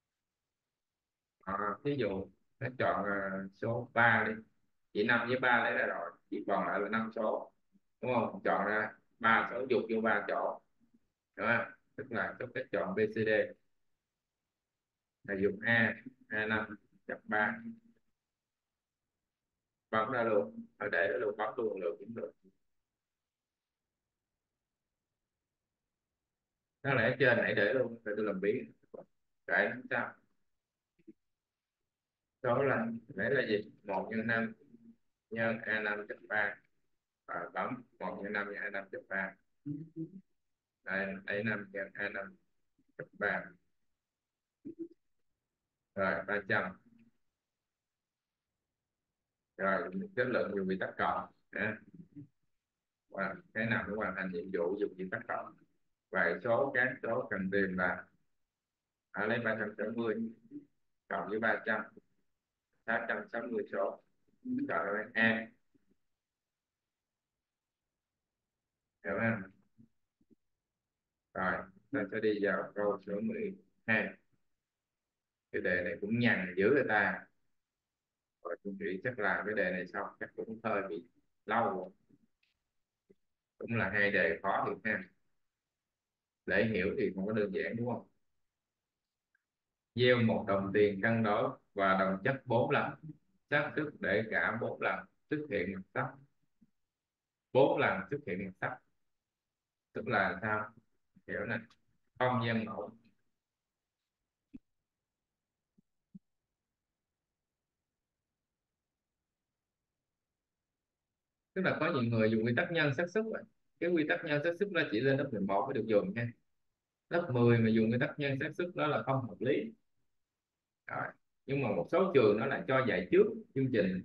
À, ví dụ nó chọn à, số ba đi, chỉ năm với ba lấy ra rồi, chỉ còn lại là năm số, đúng không? Chọn ra ba số dục vô ba chỗ, đúng không? Tức là số cách chọn bê xê đê là dùng a, a năm nhập ba, bấm ra luôn, ở để đó luôn, bấm luôn được cũng được. Nó lại ở trên này để luôn rồi tôi làm biến, cái sao số là lấy là gì, một nhân năm nhân a năm chấm ba, và bấm một nhân năm nhân a năm chấm ba, đây a năm nhân a năm chấm ba, rồi ba trăm. Rồi kết luận dùng quy tắc cộng. Đó. Và cái nào cũng hoàn thành nhiệm vụ dùng quy tắc cộng. Vậy số các số cần tìm là, ở lấy ba trăm sáu mươi cộng với ba trăm, tám trăm sáu mươi số, chọn là a, hiểu không? Rồi ta sẽ đi vào câu số mười hai. Cái đề này cũng nhằn dữ người ta, rồi tôi nghĩ chắc là cái đề này xong chắc cũng hơi bị lâu rồi. Cũng là hai đề khó thì ha, để hiểu thì không có đơn giản đúng không? Gieo một đồng tiền cân đối và đồng chất bốn lần, xác suất để cả bốn lần xuất hiện mặt sắc, bốn lần xuất hiện mặt sắc, tức là sao? Hiểu nè, không gian mẫu. Tức là có nhiều người dùng quy tắc nhân xác suất rồi. Cái quy tắc nhân xác suất đó chỉ lên lớp mười một mới được dùng nha, lớp mười mà dùng quy tắc nhân xác suất đó là không hợp lý. Rồi. Nhưng mà một số trường nó lại cho dạy trước chương trình,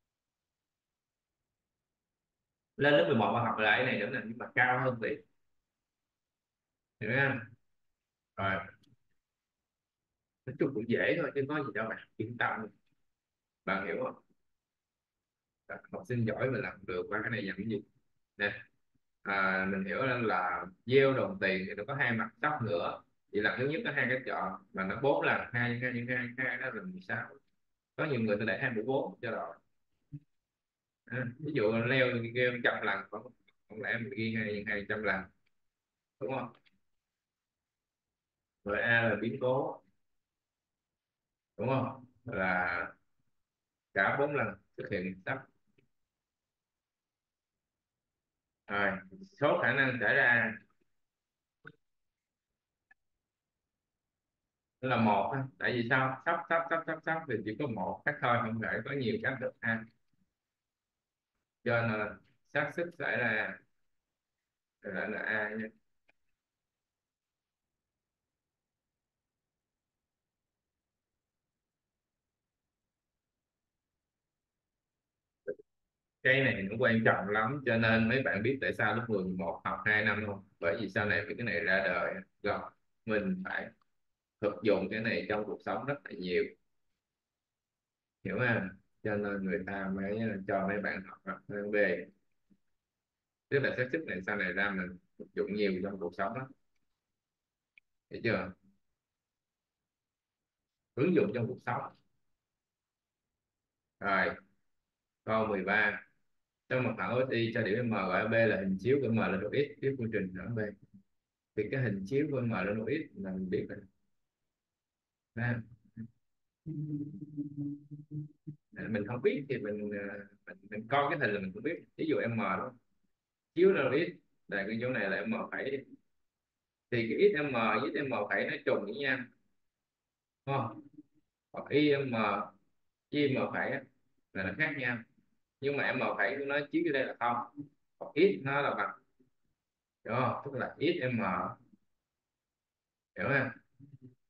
lên lớp mười một mà học lại cái này nữa nè, nhưng mà cao hơn tí, hiểu không? Rồi nói chung cũng dễ thôi chứ có gì đâu bạn yên tâm, bạn hiểu không? Học sinh giỏi mà làm được qua cái này làm cái gì nè. À, mình hiểu là gieo đồng tiền thì nó có hai mặt sóc nữa, chỉ là thứ nhất có hai cái chọn mà nó bốn lần, hai hai nhân hai hai đó là làm sao? Có nhiều người ta để hai mũ bốn cho rồi. À, ví dụ leo game trăm lần, không không lẽ mình ghi hai nhân hai trăm lần, đúng không? Rồi a là biến cố, đúng không, là cả bốn lần xuất hiện sắp. Rồi số khả năng xảy ra là một á. Tại vì sao, sắp sắp sắp sắp sắp thì chỉ có một cách thôi, không thể có nhiều cách được ha, cho nên là xác suất xảy ra là, là a nhé. Cái này nó quan trọng lắm, cho nên mấy bạn biết tại sao lớp mười một học hai năm không? Bởi vì sau này cái này ra đời rồi mình phải thực dụng cái này trong cuộc sống rất là nhiều, hiểu không? Cho nên người ta mới cho mấy bạn học học hơn B, tức là xác suất này sau này ra mình thực dụng nhiều trong cuộc sống đó, hiểu chưa? Ứng dụng trong cuộc sống. Rồi câu mười ba, trong một thẳng o ét i cho điểm m gọi ở B là hình chiếu của m lên độ x tiếp phương trình ở B, thì cái hình chiếu của m lên độ x là mình biết rồi. Đó. Mình không biết thì mình, ờ, mình mình coi cái hình là mình cũng biết, ví dụ m đó chiếu lên độ x là cái chỗ này là m phẩy, thì cái xm với m phẩy nó trùng với nhau, đúng không? Hoặc im với m phẩy á, là nó khác nhau, nhưng mà m phẩy của nó chiếu vô đây là không, còn x nó là bằng, đúng không? Tức là xm, hiểu không?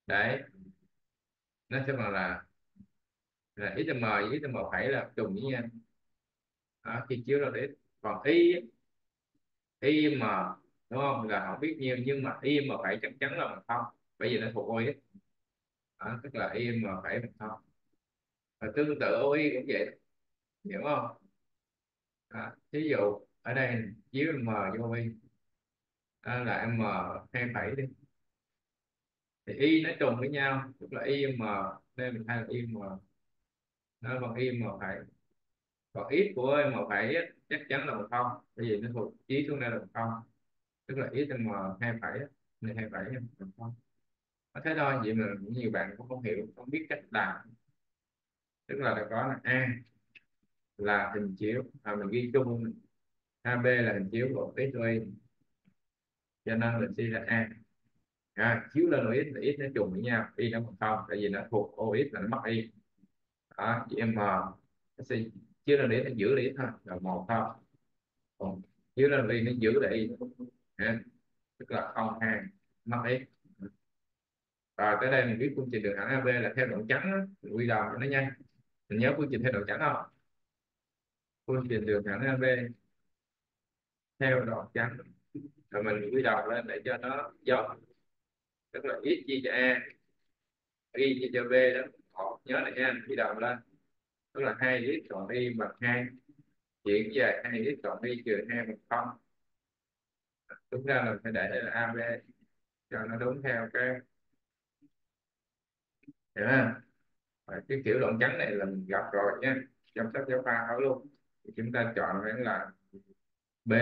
Đấy, nó sẽ bằng là là x m với x m phẩy là trùng với nhau. Đó, khi chiếu ra để còn y y m, đúng không, là không biết nhiêu, nhưng mà y m phẩy chắc chắn là bằng không, bởi vì nó thuộc o ích. Đó, tức là y m phẩy bằng không. Và tương tự o i cũng vậy, hiểu không? Đó, ví dụ ở đây chiếu m vô y, đó là m hai phẩy đi, thì y nó trùng với nhau, tức là y m, đây mình thay là y m nó bằng y m phẩy. Còn x của m phẩy á, chắc chắn là bằng không, bởi vì nó thuộc chí xuống đây là bằng không, tức là x m hai phẩy á, này hai phẩy bằng không. Có thế thôi, vậy mà nhiều bạn cũng không hiểu, không biết cách làm. Tức là đã có là a là hình chiếu, à, mình ghi chung a b là hình chiếu của x y, cho nên mình suy ra a, à, chiếu lên o x là x nó trùng với nhau, y nó bằng không, tại vì nó thuộc o x là nó mất y. Đó, chị em m nó sẽ chiếu lên x nó giữ là x thôi, là một thôi. Còn chiếu lên y nó giữ là y. À, tức là không hai mất x. Rồi tới đây mình biết phương trình đường thẳng a bê là theo đoạn trắng á, mình quy đồng cho nó nhanh. Mình nhớ phương trình theo đoạn trắng không? Phương trình đường thẳng a bê theo đoạn trắng, rồi mình quy đồng lên để cho nó giống, tức là x chia cho a, y chia cho b đó. Một, nhớ này nha, quy đồng lên, tức là hai x cộng y bằng hai, chuyển về hai x cộng y trừ hai bằng không. Đúng ra là phải để đây là a bê cho nó đúng theo cái, hiểu không? Và cái kiểu đoạn trắng này là mình gặp rồi nha, trong sách giáo khoa có luôn. Thì chúng ta chọn cái là B.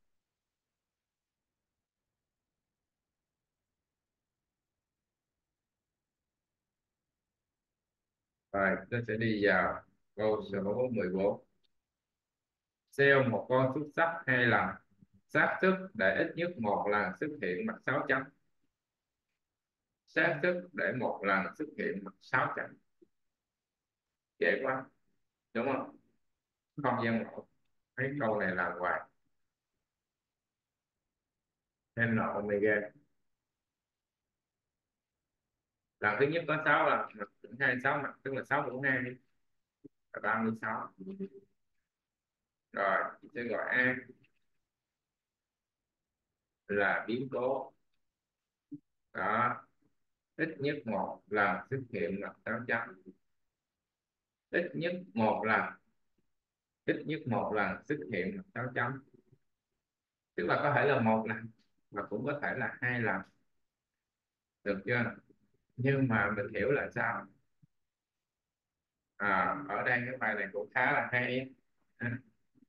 Rồi tôi sẽ đi vào câu số mười bốn. Gieo một con xúc xắc hai lần, xác suất để ít nhất một lần xuất hiện mặt sáu chấm. Xác suất để một lần xuất hiện mặt sáu chấm. Dễ quá, đúng không? Không gian mẫu, mấy câu này làm hoài. N omega, lần thứ nhất có sáu lần, mặt thứ hai sáu mặt, tức là sáu mũ hai là ba mươi sáu. Rồi chị sẽ gọi A là biến cố. Đó, ít nhất một lần xuất hiện mặt sáu chấm. Ít nhất một lần, ít nhất một lần xuất hiện mặt sáu chấm, tức là có thể là một lần và cũng có thể là hai lần, được chưa? Nhưng mà mình hiểu là sao? À, ở đây cái bài này cũng khá là hay. À,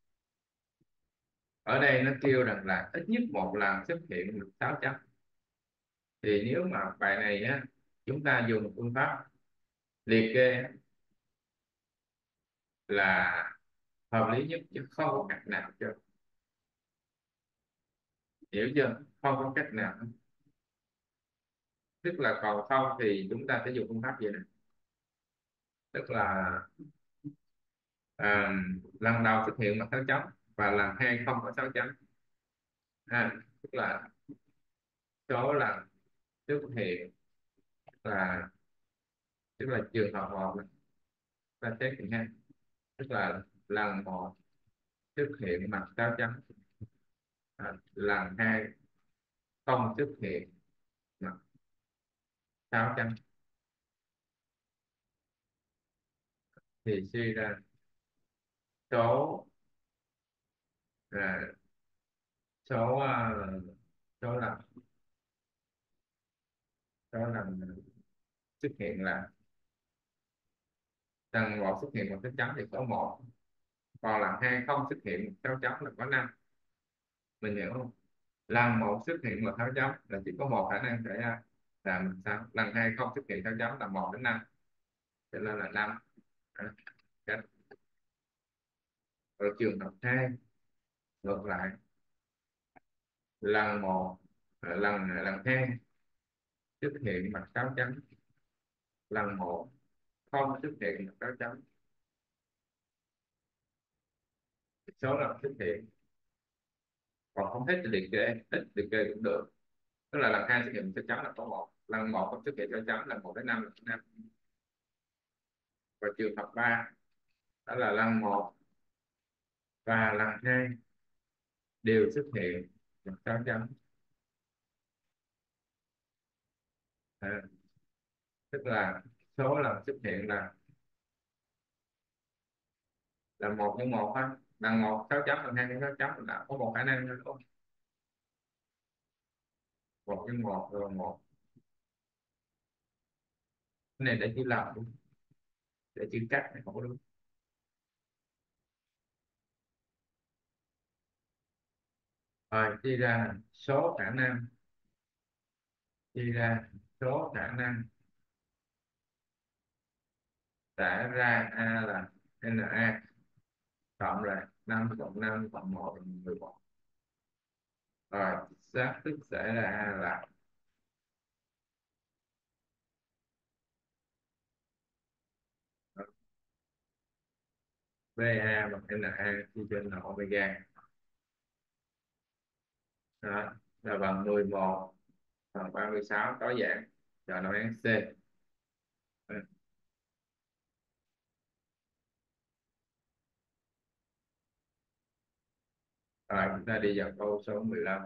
ở đây nó kêu rằng là ít nhất một lần xuất hiện mặt sáu chấm, thì nếu mà bài này á, chúng ta dùng phương pháp liệt kê là hợp lý nhất, chứ không có cách nào cho, hiểu chưa? Không có cách nào. Tức là còn không thì chúng ta sẽ dùng phương pháp gì này, tức là à, lần đầu xuất hiện mặt sáu chấm và lần hai không có sáu chấm. À, tức là số lần xuất hiện là, tức là trường hợp một này, ta xét thì ha, tức là lần một xuất hiện mặt sáu chấm, à, lần hai không xuất hiện mặt sáu chấm, thì suy ra số à, số à, số lần số lần xuất hiện là lần một xuất hiện một sáu chấm thì có một, còn lần hai không xuất hiện một sáu chấm là có năm. Mình hiểu không? Lần một xuất hiện một sáu chấm là chỉ có một khả năng xảy ra là mình sao, lần hai không xuất hiện sáu chấm là một đến năm, cho nên là năm. Cách. Ở trường hợp hai ngược lại, lần một à, lần lần hai xuất hiện mặt sáu chấm, lần một không xuất hiện mặt sáu chấm, số lần xuất hiện. Còn không thích thì liệt kê, ít liệt kê cũng được. Tức là lần hai xuất hiện chắc chắn là có một, lần một không xuất hiện chắc chắn là một đến năm là số năm. Và trường hợp ba đó là lần một và lần hai đều xuất hiện một sáu chấm. À, tức là số lần xuất hiện là là một nhân một ha, lần một sáu chấm, lần hai nhân sáu chấm, là có một khả năng thôi, đúng không? Một nhân một rồi một. Cái này để chữ lầm đúng, để chữ cách này không có đúng. Rồi chia ra số khả năng, chia ra số khả năng trả ra a là na, cộng là năm cộng năm cộng một là mười một. Rồi xác suất xảy ra a là va bằng na chia trên là omega. Đó là bằng mười một bằng ba mươi sáu, có dạng cho nó án C. Ừ. Rồi chúng ta đi vào câu số mười lăm.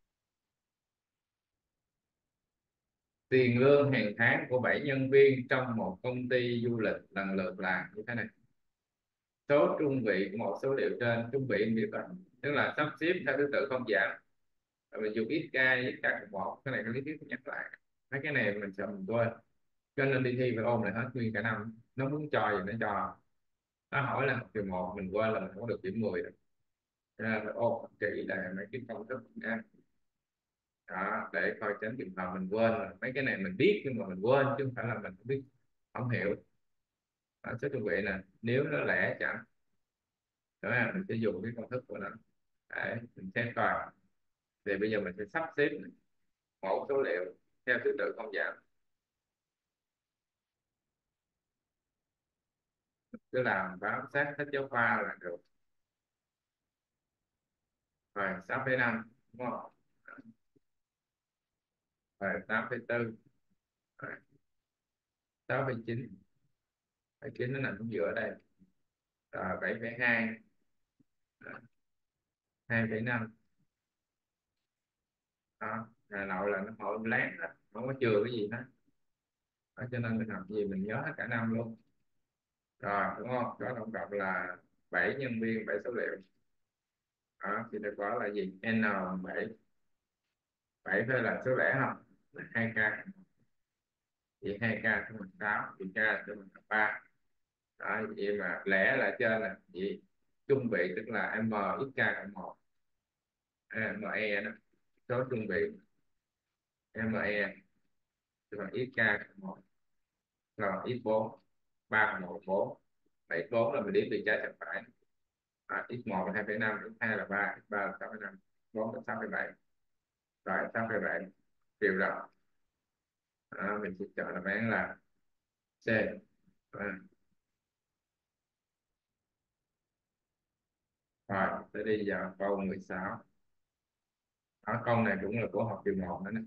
Tiền lương hàng tháng của bảy nhân viên trong một công ty du lịch lần lượt là như thế này. Số trung vị của một số liệu trên, trung vị như vậy tức là sắp xếp theo thứ tự không giảm. Rồi mình dùng x k x k cộng một, cái này cái lý thuyết nhắc lại, mấy cái này mình sợ mình quên, cho nên đi thi phải ôn lại hết nguyên cả năm. Nó muốn cho gì nó cho, nó hỏi là học kỳ một mình quên là mình không có được điểm mười rồi. Cho nên phải ôn kỹ lại mấy cái công thức nha. Đó, để coi tránh trường hợp mình quên. Mấy cái này mình biết nhưng mà mình quên, chứ không phải là mình không biết, không hiểu. Đó, số trung vị nè, nếu nó lẻ chẳng, đó là mình sẽ dùng cái công thức của nó. Đấy, mình xem coi. Thì bây giờ mình sẽ sắp xếp mẫu số liệu theo thứ tự không giảm, cứ làm bám sát sách giáo khoa là được. Rồi sáu phẩy năm đúng không? Rồi tám phẩy bốn, rồi sáu phẩy chín, phẩy chín nó nằm ở giữa đây. Rồi bảy phẩy hai, hai phẩy năm. Đó, Hà Nội là nó hội láng đó, không có chừa cái gì hết. Đó, cho nên mình học gì mình nhớ hết cả năm luôn. Rồi đúng không? Đó tổng cộng là bảy nhân viên, bảy số liệu. Đó thì được gọi là gì? N bảy. Bảy phải là số lẻ không? Là hai k. Thì hai k số bằng sáu, thì k số bằng ba. Đó, vậy mà lẻ là trên là gì? Trung vị tức là m x k cộng một. À, me đó, số trung vị me tức là x k cộng một, rồi x bốn, ba cộng một bốn, bảy bốn là mình đếm từ trái sang phải. À, x một là hai phẩy năm, x hai là ba, x ba là sáu phẩy năm, bốn là sáu phẩy bảy. Rồi sáu phẩy bảy triệu rồi. Đó, mình sẽ chọn đáp án là C. À, rồi tới đi vào câu mười sáu. Đó, câu này cũng là của học kỳ một nữa nè.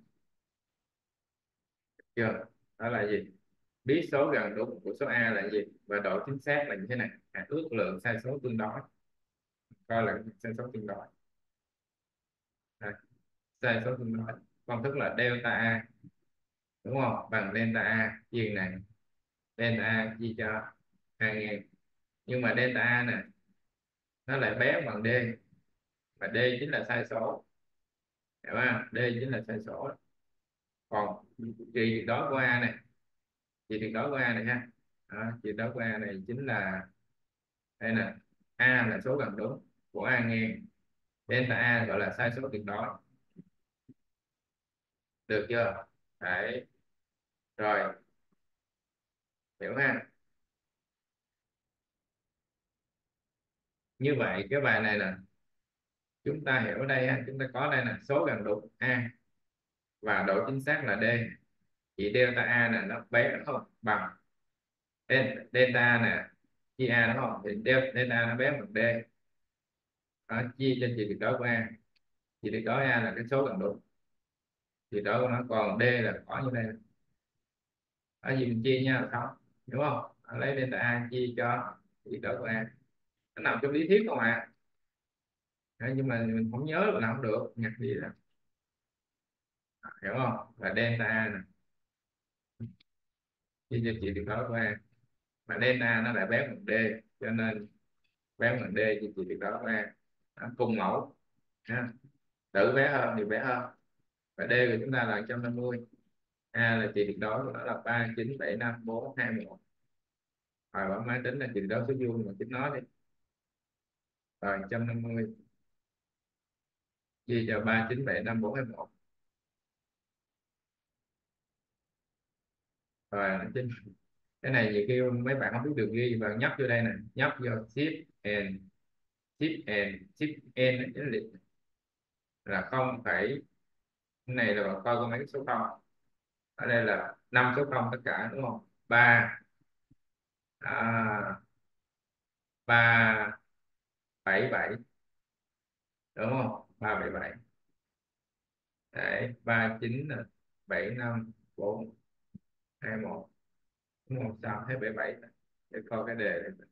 Chưa? Đó là gì? Biết số gần đúng của số A là gì và độ chính xác là như thế này. À, ước lượng sai số tương đối. Coi là sai số tương đối. Đây, sai số tương đối công thức là delta A đúng không, bằng delta A chia này, delta A chia cho A ngang. Nhưng mà delta A nè nó lại bé bằng D, mà D chính là sai số, hiểu không? D chính là sai số. Còn trị tuyệt đối của A này, trị tuyệt đối của A này ha. Đó, trị tuyệt đối của A này chính là đây nè, A là số gần đúng của A ngang, delta A gọi là sai số tuyệt đối, được chưa? Đấy, rồi hiểu ha. Như vậy cái bài này nè, chúng ta hiểu ở đây ha, chúng ta có đây là số gần đúng A và độ chính xác là D. Chỉ delta A này nó bé đúng không, bằng Del- delta nè chia A đúng không, thì del- delta nó bé bằng D. Đó, chia cho trị tuyệt đối của A, trị tuyệt đối A là cái số gần đúng. thì đó của nó, còn D là có như đây. Ở gì mình chia nha là không, đúng không? Lấy delta A chia cho thì đó của A, nó nằm trong lý thuyết không à. Đấy, nhưng mà mình không nhớ là làm không được, nhặt gì đó, hiểu không? Là delta A nè, chia cho chị được đó của A, mà delta nó lại bé bằng D, cho nên bé bằng D thì chị được đó của A. Đó, cùng mẫu ha. Tự bé hơn thì bé hơn, và D của chúng ta là một trăm năm mươi, A là chị được đó của nó là ba chín bảy năm bốn hai một. Rồi bấm máy tính là chị được đó số vuông mà chính nó đi. Rồi một trăm năm mươi chia cho ba chín bảy năm bốn hai một. Rồi nó chính, cái này nhiều khi mấy bạn không biết đường ghi và nhấp vô đây nè, nhấp vô shift and shift and shift n cái liệt là không phẩy, cái này là bạn coi có mấy cái số không, ở đây là năm số không tất cả đúng không? Ba, à, ba bảy bảy, đúng không? Ba bảy bảy. Đấy, ba chín là bảy năm bốn hai một, đúng không? Sao thấy bảy bảy, để coi cái đề này.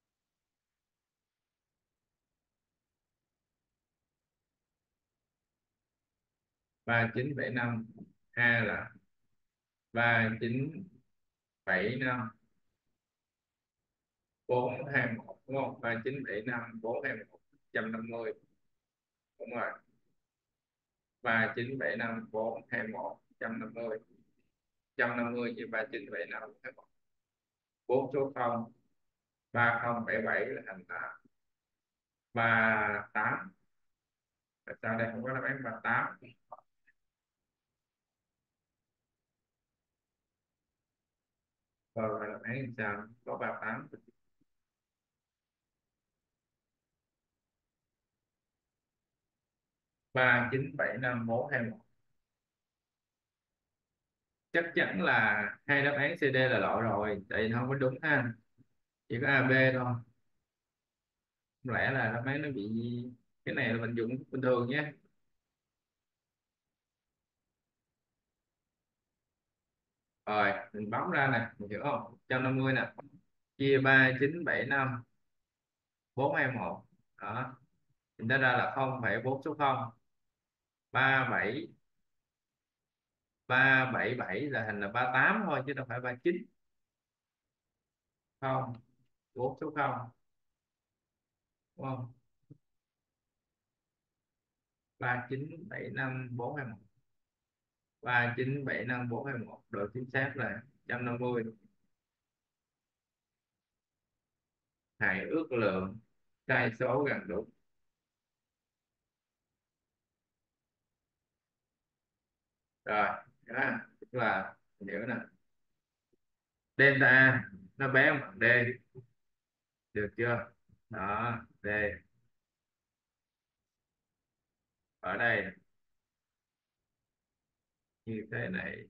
Ba chín bảy năm, A là ba chín bảy năm bốn hai một, đúng không? Ba chín bảy năm bốn hai một, trăm năm mươi, đúng rồi. Ba chín bảy năm bốn hai một, trăm năm mươi, trăm năm mươi chia ba chín bảy năm hai một, bốn số không, ba không bảy bảy là thành là ba tám. Tại sao đây không có đáp án ba tám? Rồi đáp án làm sao có ba tám? Ba chín bảy năm bốn hai một, chắc chắn là hai đáp án C D là lỗi rồi, tại vì nó không có đúng ha, chỉ có A B thôi. Không lẽ là đáp án nó bị, cái này là mình dùng bình thường nhé. Rồi mình bấm ra nè, mình hiểu không? Một trăm năm mươi nè, chia ba chín bảy năm bốn hai một, đó, chúng ta ra là không phẩy bốn số không, ba bảy, ba bảy bảy là thành là ba tám thôi chứ đâu phải ba chín. Không, bốn số không, đúng không? Ba chín bảy năm bốn hai một, ba chín bảy năm bốn hai một, độ chính xác là một trăm năm mươi. Hãy ước lượng sai số gần đúng. Rồi đó, tức là mình hiểu nè, delta A nó bé bằng D, được chưa? Đó, D ở đây như thế này,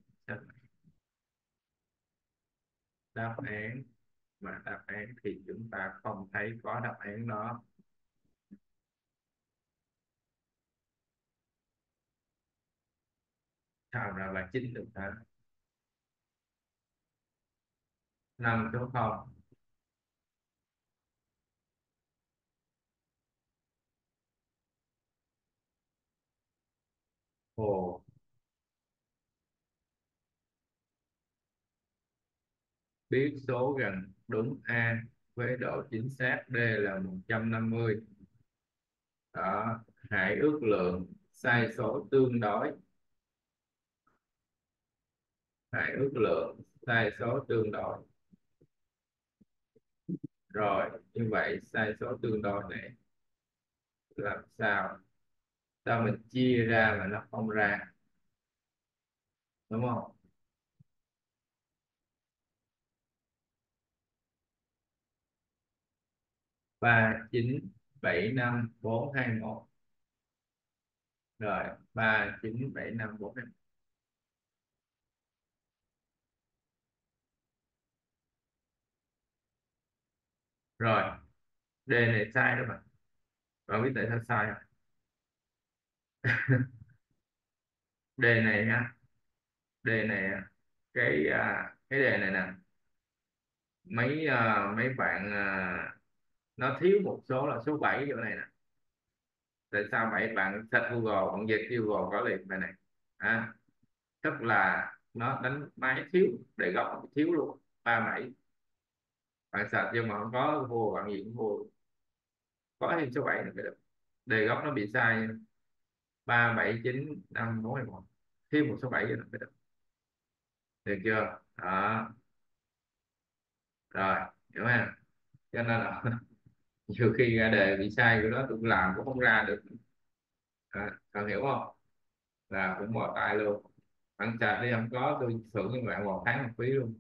đáp án, mà đáp án thì chúng ta không thấy có đáp án đó. Sao ra là chín được ta? Năm số không. Ồ, biết số gần đúng A với độ chính xác D là một trăm năm mươi. Đó, hãy ước lượng sai số tương đối. Hãy ước lượng sai số tương đối. Rồi như vậy sai số tương đối này làm sao, sao mình chia ra mà nó không ra, đúng không? Ba chín bảy năm bốn hai một. Rồi ba chín bảy năm bốn hai. Rồi D này sai đó bạn, bạn biết tại sao sai không? đề này ha, đề này á, cái à, cái đề này nè, mấy à, mấy bạn à, nó thiếu một số là số bảy chỗ này nè. Tại sao vậy? Bạn search Google, bạn dịch Google có liền bài này. À, tức là nó đánh máy thiếu, để góc thiếu luôn, ba bảy. Bạn search nhưng mà không có vô, bạn diễn vô có thêm số bảy nữa mới được. Đề gốc nó bị sai, ba bảy chín năm bốn hai một, thêm một số bảy nữa mới được. Được chưa đó? Rồi, hiểu ha. Cho nên là nhiều khi ra đề bị sai của đó tôi làm cũng không ra được. À, bạn hiểu không? Là cũng bỏ tay luôn. Bạn sạch đi, không có tôi thưởng cho bạn một tháng một phí luôn.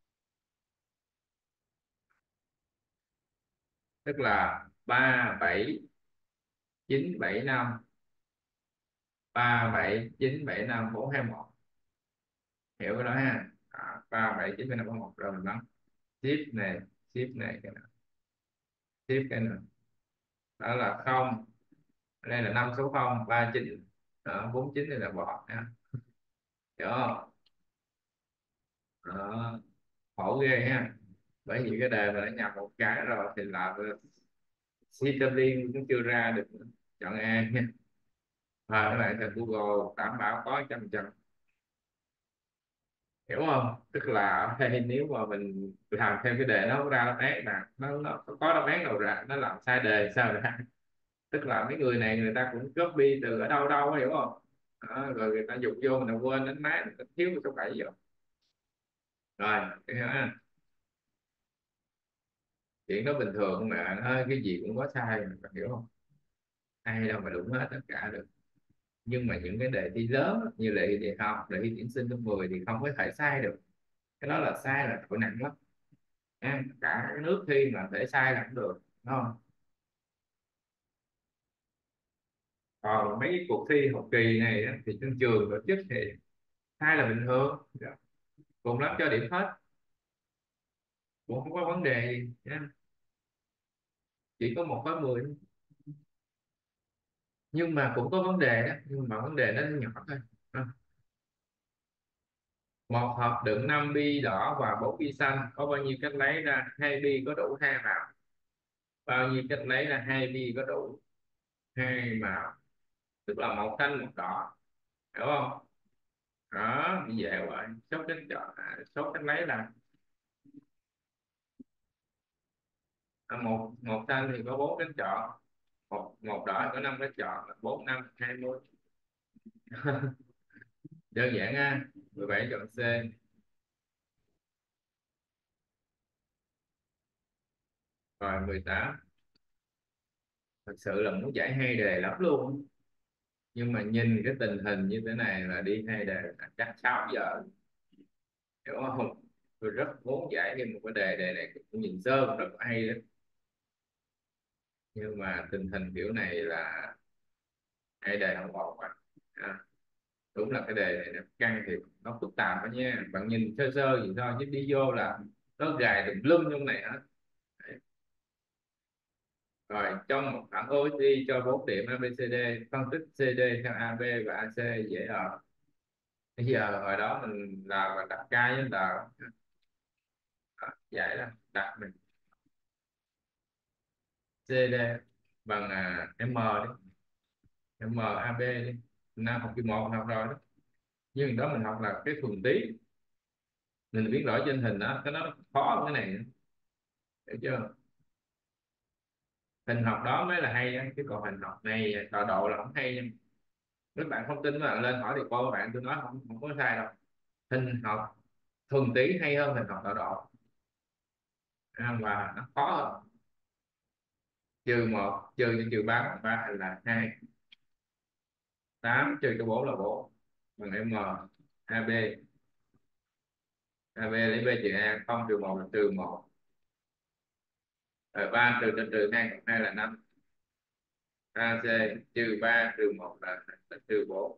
Tức là ba bảy chín bảy năm, ba bảy chín bảy năm bốn hai một. Hiểu cái đó ha. À, ba bảy chín bảy năm bốn một rồi mình nói ship này, ship này, cái này, ship cái này. Đó là không, đây là năm số không, ba chín, đó, bốn chín đây là bỏ nha. Hiểu không? Đó, khổ ghê ha. Bởi vì cái đề mà đã nhập một cái rồi thì là Citrulline cũng chưa ra được nữa. Chọn A nha. Và các bạn trên Google đảm bảo có trăm trăm. Hiểu không? Tức là hey, nếu mà mình làm theo cái đề nó không ra đáp án, là nó, nó có đáp án đâu ra, nó làm sai đề sao ra. Tức là mấy người này người ta cũng copy từ ở đâu đâu, hiểu không? Đó, rồi người ta dùng vô mình đã quên đánh máy, mình thiếu cái số bảy vô. Rồi cái đó, chuyện đó bình thường mà, nó cái gì cũng có sai mà, bạn hiểu không? Ai đâu mà đúng hết tất cả được. Nhưng mà những cái đề thi lớn như lệ thi đại học, lệ thi tuyển sinh lớp mười thì không có thể sai được. Cái đó là sai là tội nặng lắm nha. Cả cái nước thi mà thể sai là cũng được, đúng không? Còn mấy cái cuộc thi học kỳ này á, thì trên trường tổ chức thì sai là bình thường. Dạ. Cùng lắm cho điểm hết, cũng không có vấn đề gì nha. Chỉ có một khối mười, nhưng mà cũng có vấn đề đó, nhưng mà vấn đề nó nhỏ thôi. À, một hộp đựng năm bi đỏ và bốn bi xanh có bao nhiêu cách lấy ra? Hai bi có đủ hai màu. Bao nhiêu cách lấy ra hai bi có đủ hai màu? Tức là một xanh một đỏ, hiểu không? Đó, như vậy rồi số cách chọn, à, số cách lấy là, à, một một xanh thì có bốn cách chọn, một một đỏ có năm cách chọn, bốn năm hai mươi. Đơn giản ha. Mười bảy chọn C. Rồi mười tám. Thật sự là muốn giải hay đề lắm luôn, nhưng mà nhìn cái tình hình như thế này là đi hay đề là chắc sáu giờ, hiểu không? Tôi rất muốn giải thêm một cái đề, đề này cũng nhìn sơ cũng rất hay đó, nhưng mà tình hình kiểu này là hay đề không ổn mà. À, đúng là cái đề này nó căng thiệt, nó phức tạp đó nha. Bạn nhìn sơ sơ gì thôi chứ đi vô là nó gài tùm lum trong này hết. Đấy. Rồi trong một thẳng ô ét đê cho bốn điểm a bê xê đê, phân tích xê đê theo a bê và a xê dễ ở. Bây giờ hồi đó mình là mình đặt cai với là giải đó, đặt mình xê đê bằng à, M đi, M a bê đi. Nam học kỳ một học rồi đó, nhưng đó mình học là cái thuần tí, mình biết rõ trên hình đó cái nó khó hơn cái này nữa. Hiểu chưa? Hình học đó mới là hay á, chứ còn hình học này tọa độ là không hay nha. Nếu bạn không tin mà lên hỏi thì cô bạn tôi nói không không có sai đâu. Hình học thuần tí hay hơn hình học tọa độ. À, và nó khó hơn. Trừ một trừ cho trừ ba bằng ba là hai, tám trừ cho bốn là bốn, bằng M. AB, AB lấy B trừ A, không trừ một là trừ một, rồi ba trừ trên trừ hai, hai là năm. A C trừ ba trừ một là, là trừ bốn,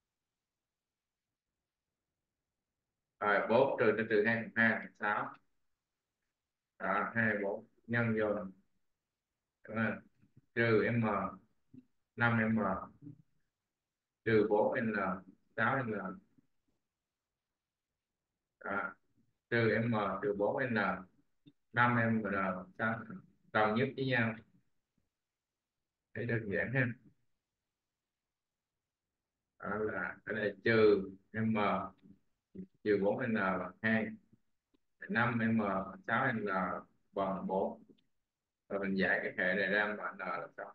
rồi bốn trừ trên trừ hai cộng hai là sáu. Đó, hai bốn nhân vô, đúng không? Trừ M, năm M trừ bốn N, sáu n, à, trừ m trừ bốn n, năm m n, sao đồng nhất với nhau, thấy đơn giản ha. Đó là cái này trừ m trừ bốn n bằng hai, năm m sáu n bằng bốn, rồi mình giải cái hệ này ra mà n là sao.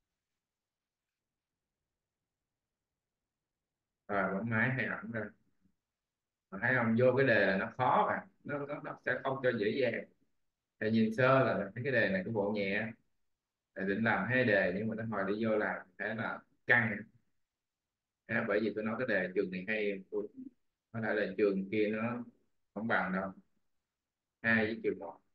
Rồi bấm máy hay ẩn ra. Mà thấy không, vô cái đề là nó khó mà nó, nó, nó sẽ không cho dễ dàng. Thầy nhìn sơ là thấy cái đề này cái bộ nhẹ, thầy định làm hai đề nhưng mà nó hồi đi vô làm thế là căng. Thế là bởi vì tôi nói cái đề trường này hay, tôi có thể là trường kia nó không bằng đâu. Hai với trường một,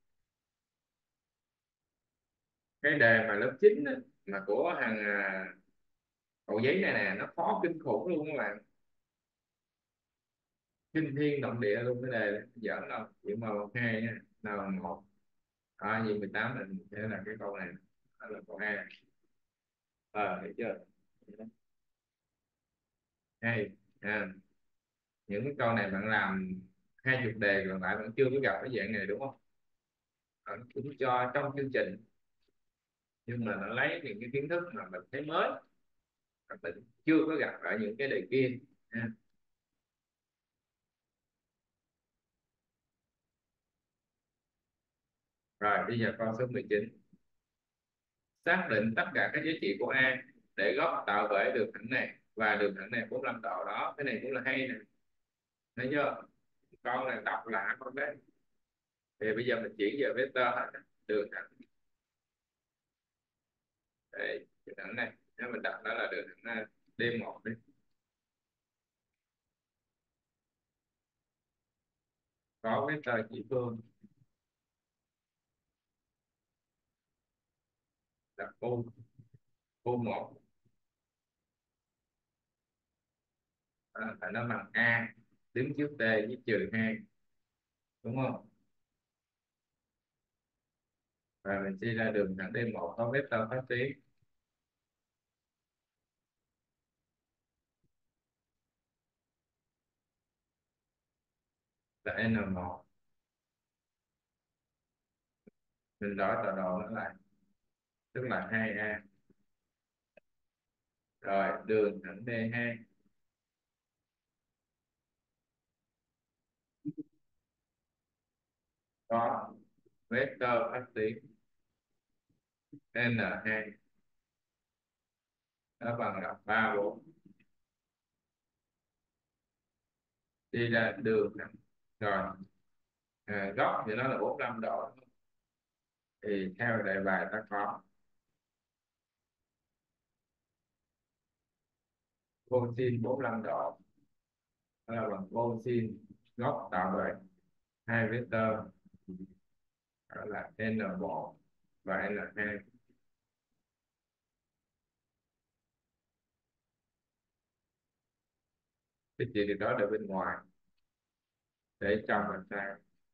cái đề mà lớp chín á, mà của thằng à, Cậu Giấy này nè, nó khó kinh khủng luôn các bạn, kinh thiên động địa luôn. Cái đề này giỡn đâu, chỉ mà một hai nha, nào là một, à, gì mười tám mình sẽ là cái câu này, đó là câu A. Ờ thấy chưa, hay à. Những cái câu này bạn làm hai chục đề còn lại vẫn chưa có gặp cái dạng này đúng không. Ờ, nó cũng cho trong chương trình nhưng mà nó lấy những cái kiến thức mà mình thấy mới, mà mình chưa có gặp ở những cái đề kia ha. Rồi bây giờ câu số mười chín, xác định tất cả các giá trị của A để góc tạo vẽ đường thẳng này và đường thẳng này bốn mươi lăm độ. Đó, cái này cũng là hay nè, thấy chưa, con này đọc lạ con đấy. Thì bây giờ mình chuyển về vector hết, đường thẳng đây, đường thẳng này nếu mình đặt đó là đường thẳng d một đi, có vector chỉ phương là u u một, à, phải nó bằng A đứng trước t với trừ hai, đúng không. Và mình suy ra đường thẳng d một có vector phát tuyến là n một, mình đổi tọa độ nó lại tức là hai a. Rồi đường thẳng d hai có vector phát tuyến n hai, nó bằng là ba bốn, đi ra đường thẳng. Rồi à, góc thì nó là bốn mươi lăm độ, thì theo đề bài ta có cosin bốn mươi lăm độ, đó là bằng cosin góc tạo về hai vector, đó là n một và n hai. Cái chỉ được đó để bên ngoài để trong làm sao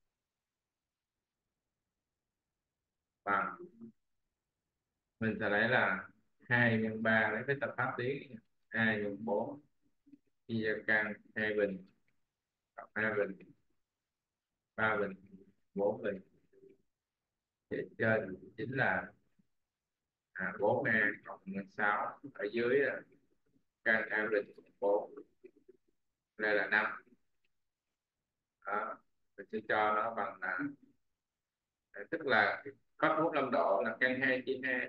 bằng, mình sẽ lấy là hai nhân ba, lấy cái tập pháp tiến, hai nhân bốn chia cho căn hai bình, cộng hai bình, ba bình, bốn bình, thì trên chính là à, bốn a cộng sáu, ở dưới là căn a bình bốn, đây là năm. Đó, mình sẽ cho nó bằng là à, tức là cos bốn mươi lăm độ là căn hai chia hai.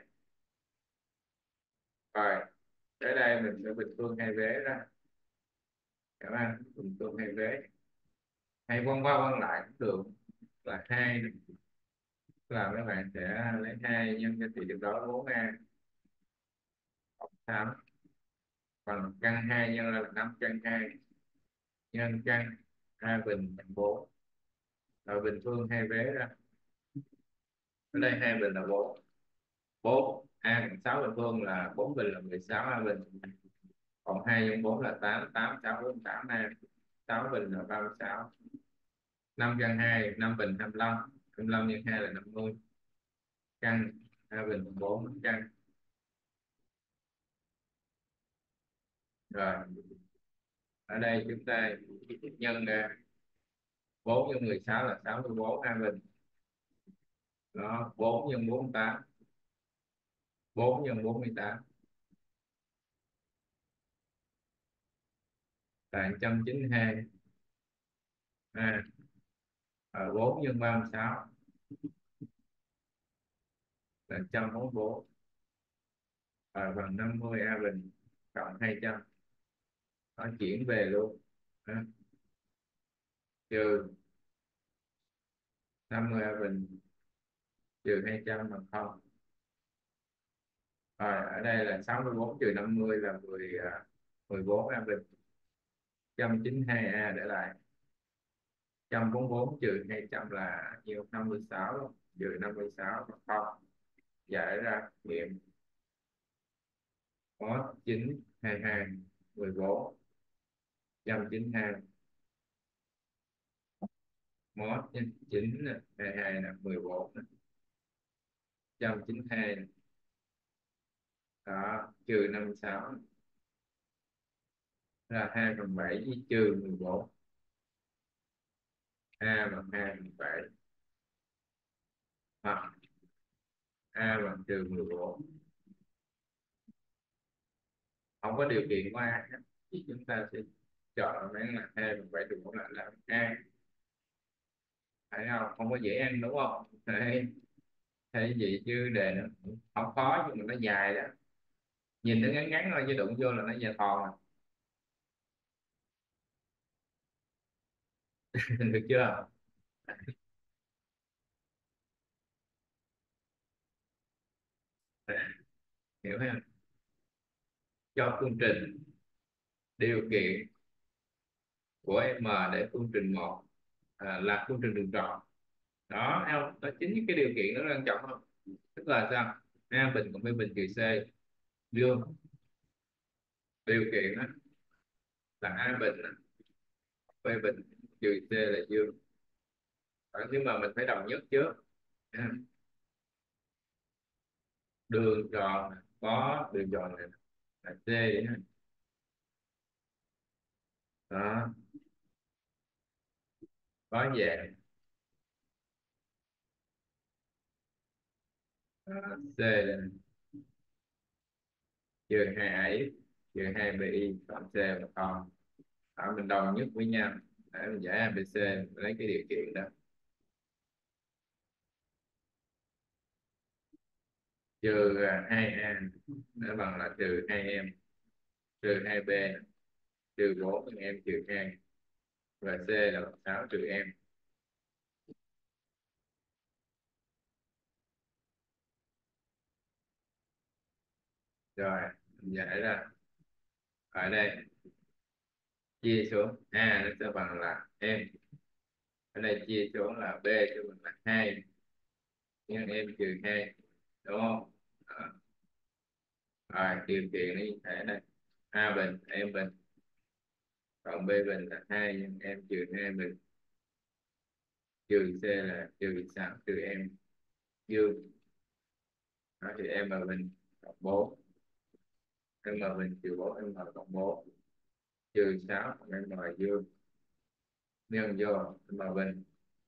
Rồi tới đây mình sẽ bình phương hai vế ra các bạn, bình phương hai vế hay quăng qua quăng lại cũng được, là hai, là các bạn sẽ lấy hai nhân cho trị được đó bốn a cộng sáu, còn căn hai nhân là năm căn hai nhân căn a bình bằng bốn, rồi bình phương hai vế ra, ở đây hai bình là bốn, bốn a cộng sáu bình phương là bốn bình là mười sáu a bình, còn hai nhân bốn là tám, tám sáu bốn tám a, sáu bình là ba mươi sáu, năm căn hai, năm bình hai mươi lăm, hai mươi lăm nhân hai là năm mươi, căn a bình bằng bốn căn. Rồi Ở đây chúng ta nhân ra bốn nhân mười sáu là sáu mươi bốn ha Bình. Đó, bốn nhân bốn mươi tám, bốn nhân bốn mươi tám là một trăm chín mươi hai ha. Ở bốn nhân ba mươi sáu là một trăm bốn mươi bốn, và bằng năm mươi A Bình, cộng hai trăm, nó chuyển về luôn. Đó. Trừ năm mươi A Bình trừ hai trăm bằng không. Rồi ở đây là sáu mươi bốn trừ năm mươi là mười, à, mười bốn A Bình, một trăm chín mươi hai A để lại, một trăm bốn mươi bốn trừ hai trăm là nhiêu, năm mươi sáu, trừ năm mươi sáu bằng không. Giải ra nghiệm có chín hai hai, mười bốn, trăm chín hai, mốt chín hai hai là mười bốn, trăm chín hai. Đó, trừ năm mươi sáu là hai phần bảy với trừ mười bốn, A bằng hai phần bảy hoặc A bằng trừ mười bốn. Không có điều kiện của A thì chúng ta sẽ chọn bán là hai phần bảy trừ bốn là làm A. Thấy không, không có dễ ăn đúng không? Đấy. Thế gì chứ đề nó cũng không khó nhưng mà nó dài đó, nhìn nó ngắn ngắn thôi chứ đụng vô là nó dài thòn à. Được chưa? Hiểu ha? Cho phương trình điều kiện của M để phương trình một, à, là phương trình đường tròn. Đó thấy không, đó chính những cái điều kiện đó quan trọng không? Tức là sao? A bình cộng B bình trừ C dương. Điều kiện đó là A bình B bình trừ C là dương. Đó, nhưng mà mình phải đồng nhất trước. À, đường tròn này, có đường tròn này là C vậy ha. Đó, có dạng, đó, C là trừ hai ấy trừ hai bi cộng C và con. Đó, mình đồng nhất với nhau để mình giải a bê xê, mình lấy cái điều kiện đó. Trừ à, hai a nó bằng là trừ hai em, trừ hai b, trừ bốn em trừ hai, và C là bằng sáu trừ em. Rồi mình giải ra ở đây, chia xuống A nó sẽ bằng là em, ở đây chia xuống là B sẽ bằng là hai nhân em trừ hai, đúng không? Đó. Rồi điều kiện đi thể đây, A bình em bình cộng B bình là hai nhân em trừ hai bình trừ C là trừ sáu trừ em dương. Đó thì em mà bình cộng bốn, em mà bình trừ bốn em mà cộng bốn trừ sáu em mà dương, nhân vô em mà bình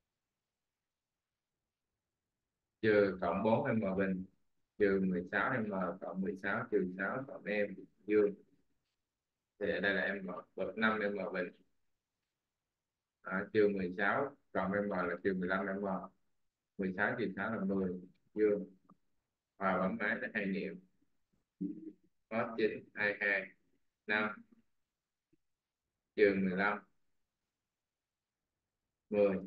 trừ cộng bốn em mà bình trừ mười sáu em mà cộng mười sáu trừ sáu cộng em dương. Thì ở đây là em một bậc năm em mà bình. Đó, trừ mười sáu cộng em là trừ mười lăm em, mười sáu trừ sáu là mười dương, và bấm máy là hai nghiệm có chín hai hai, năm trừ mười lăm mười,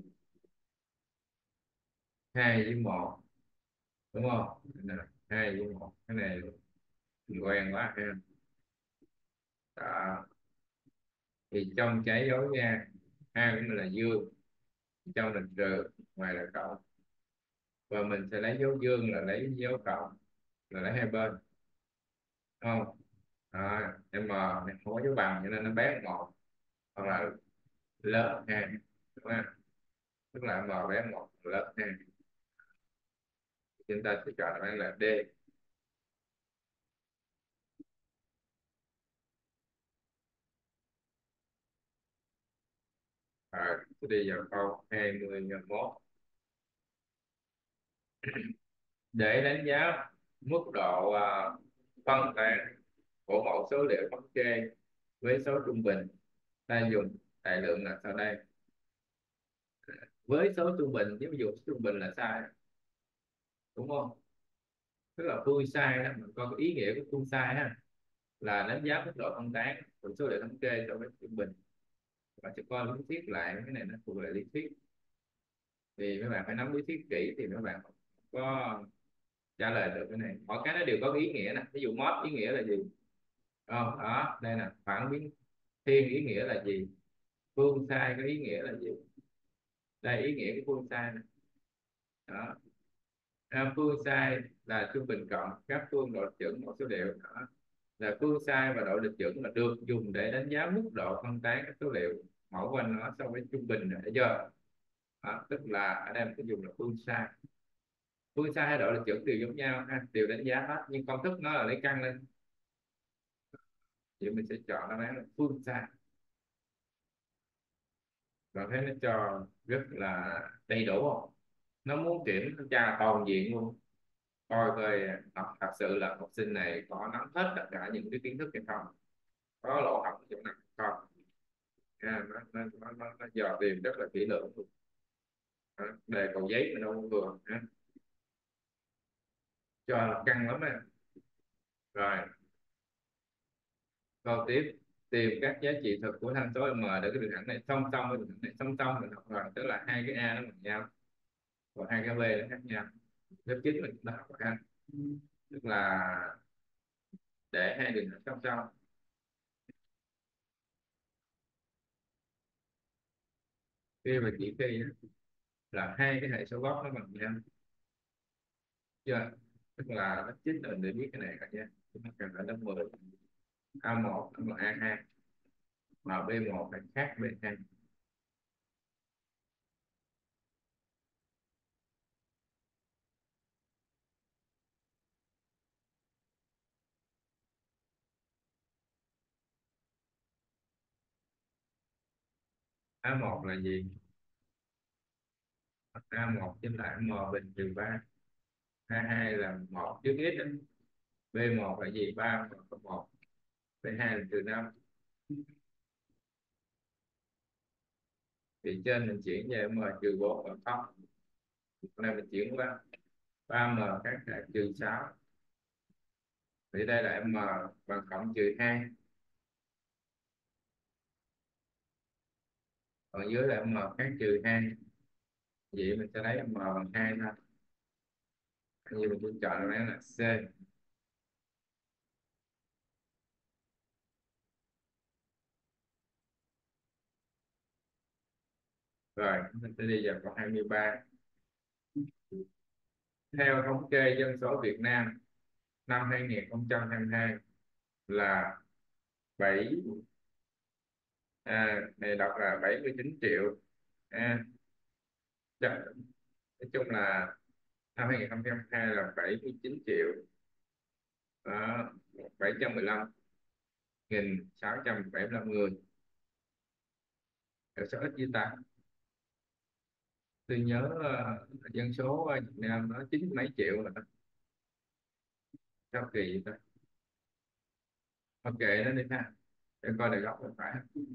hai với một, đúng không? Nè, hai với một cái này mình quen quá ha. Đó. Thì trong trái dấu nha, hai của mình là dương, trong là trừ, ngoài là cộng, và mình sẽ lấy dấu dương là lấy dấu cộng là lấy hai bên, đúng không? Đó. M này không có dấu bằng cho nên nó bé một, hoặc là lớn hai, đúng không? Tức là M bé một lớn hai, chúng ta sẽ chọn đáp án là D. À, tôi đi vào câu hai mươi nhân mốt. Để đánh giá mức độ à, phân tán của mẫu số liệu thống kê với số trung bình, ta dùng đại lượng là sau đây. Với số trung bình, nếu ví dụ số trung bình là sai, đúng không? Tức là phương sai đó, mình coi cái ý nghĩa của phương sai ha, là đánh giá mức độ phân tán của số liệu thống kê so với trung bình. Bạn sẽ coi lý thuyết lại, cái này nó thuộc về lý thuyết, thì mấy bạn phải nắm lý thuyết kỹ thì mấy bạn có trả lời được cái này. Mỗi cái nó đều có cái ý nghĩa nè, ví dụ mod ý nghĩa là gì? Ờ, đó đây là phản biến thiên ý nghĩa là gì, phương sai có ý nghĩa là gì, đây ý nghĩa của phương sai này. Đó. À, phương sai là trung bình cộng các phương độ chuẩn một số liệu. Đó. Là phương sai và độ lịch chuẩn là được dùng để đánh giá mức độ phân tán các số liệu mẫu quanh nó so với trung bình, được chưa? Đó. Tức là ở đây mình sẽ dùng là phương sai. Phương sai hay độ lịch chuẩn đều giống nhau ha, đều đánh giá hết, nhưng công thức nó là lấy căn lên, thì mình sẽ chọn đáp án là phương sai. Và thấy nó cho rất là đầy đủ không? Nó muốn kiểm tra toàn diện luôn, coi coi học thật sự là học sinh này có nắm hết tất cả những cái kiến thức hay không, có lỗ hổng chỗ nào không. À, nó, nó, nó, nó, nó dò tìm rất là kỹ lưỡng luôn. À, đề cầu giấy mà đâu có vừa à, cho là căng lắm á. Rồi câu tiếp, tìm các giá trị thực của tham số m để cái đường thẳng này song song với đường thẳng này song song, mình học rồi, tức là hai cái a nó bằng nhau và hai cái b nó khác nhau. Lớp chín mình đã học rồi ha, tức là để hai đường thẳng song song, khi mà chỉ khi là hai cái hệ số góc nó bằng nhau, chưa? Tức là lớp chín mình để biết cái này rồi nha, chúng ta cần phải lớp mười a một nó bằng a hai mà b một phải khác b hai. A một là gì? A một chính là m bình trừ ba, a hai là một trước x đó. B một là gì? Ba cộng một, b hai là trừ năm. Thì trên mình chuyển về m trừ bốn và không, này mình chuyển qua ba m khác là trừ sáu, thì đây là m bằng cộng trừ hai, còn dưới là m khác trừ hai, vậy mình sẽ lấy m bằng hai thôi, như mình sẽ chọn nó là C. Rồi mình sẽ đi vào câu hai mươi ba. Theo thống kê dân số Việt Nam năm hai nghìn không trăm hai mươi hai là bảy, à, này đọc là bảy mươi chín triệu. À, chắc- nói chung là năm hai nghìn không trăm hai mươi hai là bảy mươi chín triệu đó, bảy trăm mười lăm nghìn sáu trăm bảy mươi lăm người. Rồi số ít với ta, tôi nhớ ờ, dân số ở Việt Nam nó chín mấy triệu rồi đó. Sao kỳ vậy ta? Ok nó đi ha, để coi đại góc là phải.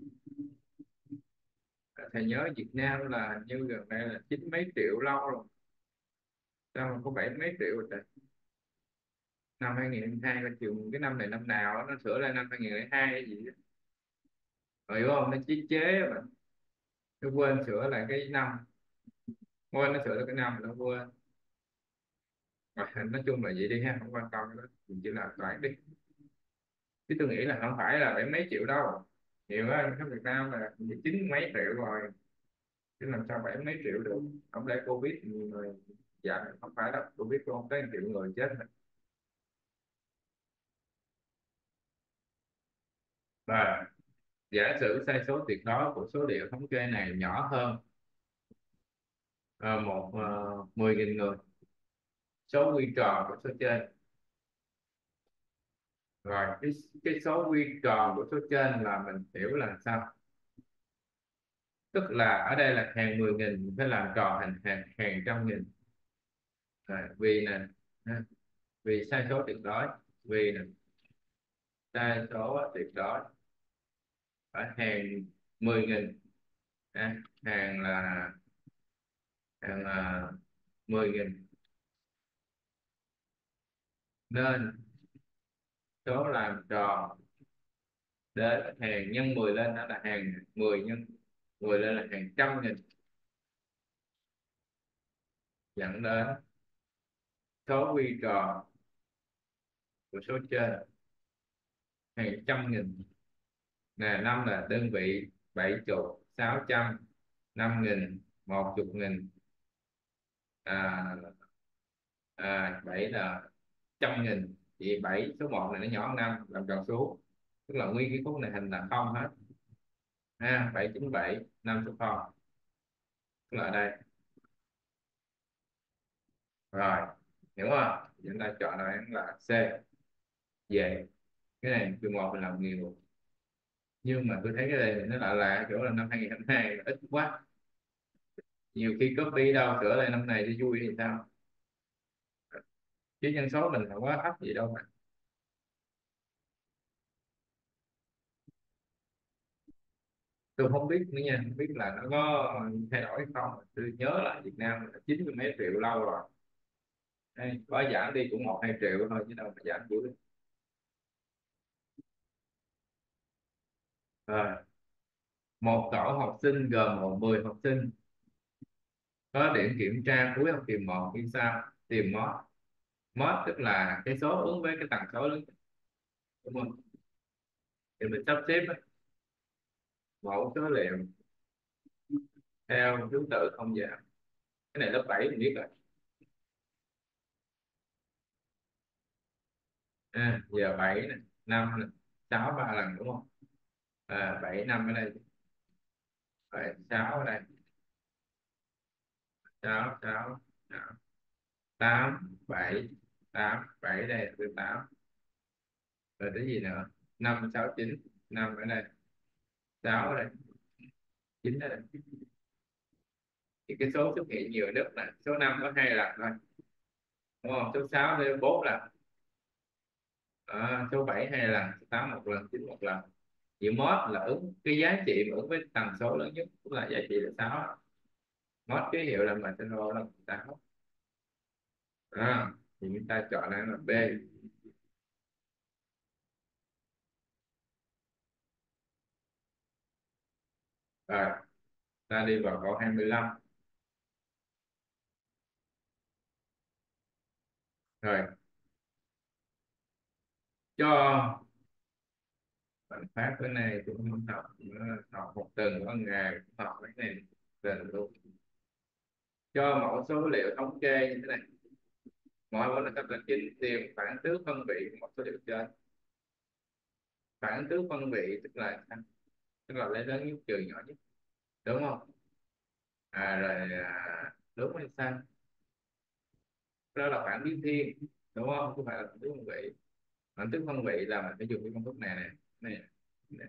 Thầy nhớ Việt Nam là hình như gần đây là chín mấy triệu lâu rồi, sao mà có bảy mấy triệu rồi trời. Năm hai nghìn không trăm hai mươi hai, trường cái năm này năm nào đó, nó sửa lại năm hai nghìn không trăm lẻ hai hay gì đó. Rồi hiểu không, nó chế chế mà nó quên sửa lại cái năm, quên nó sửa lại cái năm nó quên. Mà nói chung là vậy đi ha, không quan tâm cái đó, mình chỉ làm toán đi. Chứ tôi nghĩ là không phải là bảy mấy triệu đâu, nhiều á, ở Việt Nam là chín mấy triệu rồi, chứ làm sao bảy mấy triệu được. Không lẽ Covid nhiều người, dạ không phải đâu, Covid có không tới một triệu người chết rồi. Và giả sử sai số tuyệt đối của số liệu thống kê này nhỏ hơn ờ, một uh, mười nghìn người, số quy tròn của số trên. Rồi cái, cái số quy tròn của số trên là mình hiểu là sao? Tức là ở đây là hàng mười nghìn phải làm tròn thành hàng hàng trăm nghìn. À, vì nè, ha, vì sai số tuyệt đối, vì nè sai số tuyệt đối ở hàng mười nghìn, à, hàng là hàng là mười nghìn, nên số làm tròn đến hàng nhân mười lên đó là hàng mười nhân mười lên là hàng trăm nghìn, dẫn đến số quy tròn của số trên hàng trăm nghìn. Nè, năm là đơn vị, bảy chục, sáu trăm, năm nghìn, một chục nghìn, à, à, bảy là trăm nghìn. Thì bảy số một này nó nhỏ hơn năm, làm tròn số, tức là nguyên cái khúc này hình là không hết, ha, bảy chín bảy, năm số không, tức là ở đây. Rồi, hiểu không? Chúng ta chọn đáp án là C. Về cái này chương một mình làm nhiều, nhưng mà tôi thấy cái này nó lạ lạ chỗ là năm hai không hai hai là ít quá. Nhiều khi copy đâu sửa lại năm này cho vui thì sao, chứ nhân số mình không quá thấp gì đâu mà. Tôi không biết nữa nha, không biết là nó có thay đổi hay không. Tôi nhớ là Việt Nam là chín mươi mấy triệu lâu rồi. Đây, có giảm đi cũng một hai triệu thôi chứ đâu mà giảm dữ. Rồi, một tổ học sinh gồm một mười học sinh, có điểm kiểm tra cuối học kỳ một như sau. Tìm mod. Mod tức là cái số ứng với cái tần số lớn, đúng không? Thì mình sắp xếp á, mẫu số liệu theo thứ tự không giảm. Cái này lớp bảy mình biết rồi. À, giờ bảy nè, năm nè, sáu ba lần đúng không? À, bảy năm ở đây, bảy sáu ở đây, sáu sáu sáu, tám bảy, tám bảy đây là thứ tám. Rồi cái gì nữa? Năm sáu chín, năm ở đây, sáu ở đây, chín ở đây. Thì cái số xuất hiện nhiều nhất là số năm có hai lần thôi, đúng không? Số sáu lên bốn lần, đó, số bảy hai lần, số tám một lần, chín một lần. Chỉ mod là ứng cái giá trị mà ứng với tần số lớn nhất cũng là giá trị là sáu. Mod ký hiệu là mình tên là sáu. Đó, thì chúng ta chọn là B. Rồi ta đi vào câu hai mươi lăm. Rồi, cho bạn phát cái này cũng không học nữa, học một tuần có ngày cũng học cái này tuần luôn. Cho mẫu số liệu thống kê như thế này, mỗi mẫu là tập là chính tìm phản tướng phân vị của một số liệu trên. Phản tướng phân vị tức là tức là lấy lớn nhất trừ nhỏ nhất, đúng không? À rồi, à, đúng hay sai? Đó là phản biến thiên, đúng không? Không phải là phản tướng phân vị. Phản tướng phân vị là mình phải dùng cái công thức này này, này, này.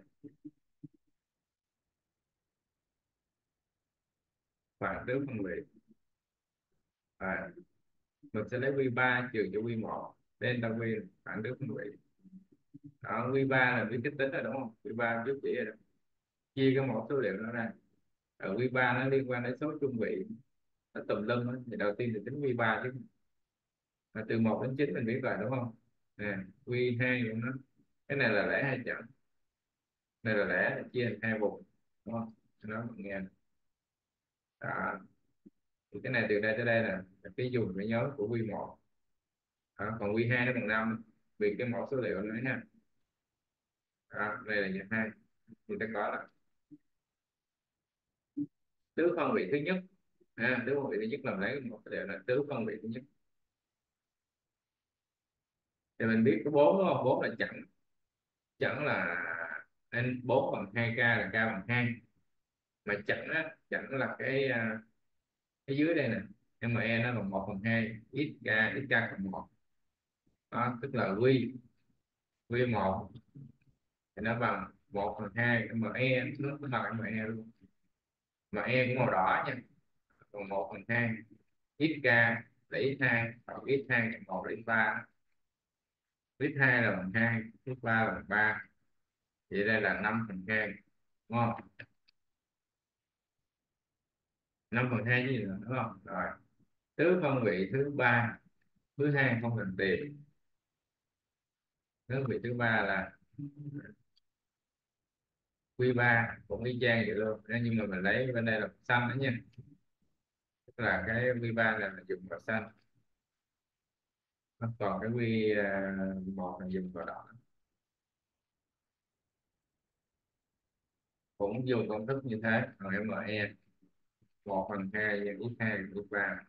Phản tướng phân vị, à, mình sẽ lấy quy ba trừ cho quy một, delta quy phản tướng phân vị. Đó, quy ba là vi kích tính rồi đúng không? Quy ba trước chỉ rồi đó. Chia cái một số liệu nó ra. Ở quy ba nó liên quan đến số trung vị, nó tùm lum á. Thì đầu tiên thì tính quy ba chứ. Mà từ một đến chín mình biết rồi đúng không? Nè, quy hai của nó, cái này là lẻ hai chẵn, này là lẻ là chia thành hai vùng, đúng không? Nó mình nghe. Đó. Thì cái này từ đây tới đây là cái dùng cái nhớ của quy một. Đó. Còn quy hai nó bằng năm, vì cái mẫu số liệu nữa ha. Đó. Đây là dạng hai, thì ta có là tứ phân vị thứ nhất. À, tứ phân vị thứ nhất làm lấy một cái đều là tứ phân vị thứ nhất. Thì mình biết có bốn đúng không? Bốn là chẵn, chẵn là n bốn bằng hai k là k bằng hai. Mà chẵn á, chẵn là cái à, cái dưới đây nè, me nó bằng một phần hai, ít k ít k cộng một. Đó, tức là quy quy một thì nó bằng một phần hai me, nó bằng me luôn. mà e cũng màu đỏ nha. Còn một phần hai x k là x hai, hoặc x hai cộng một là x ba. X hai là bằng hai, x ba là bằng ba, vậy đây là năm phần hai, đúng không? Năm phần hai gì nữa đúng không? Rồi tứ phân vị thứ ba, thứ hai không cần tìm. Tứ phân vị thứ ba là quy ba, cũng y chang vậy luôn. Nếu như mà mình lấy bên đây là màu xanh đó nha, tức là cái quy ba là mình dùng màu xanh, còn cái quy à, một là dùng màu đỏ. Cũng dùng công thức như thế. Còn me một phần hai nhân x hai x ba,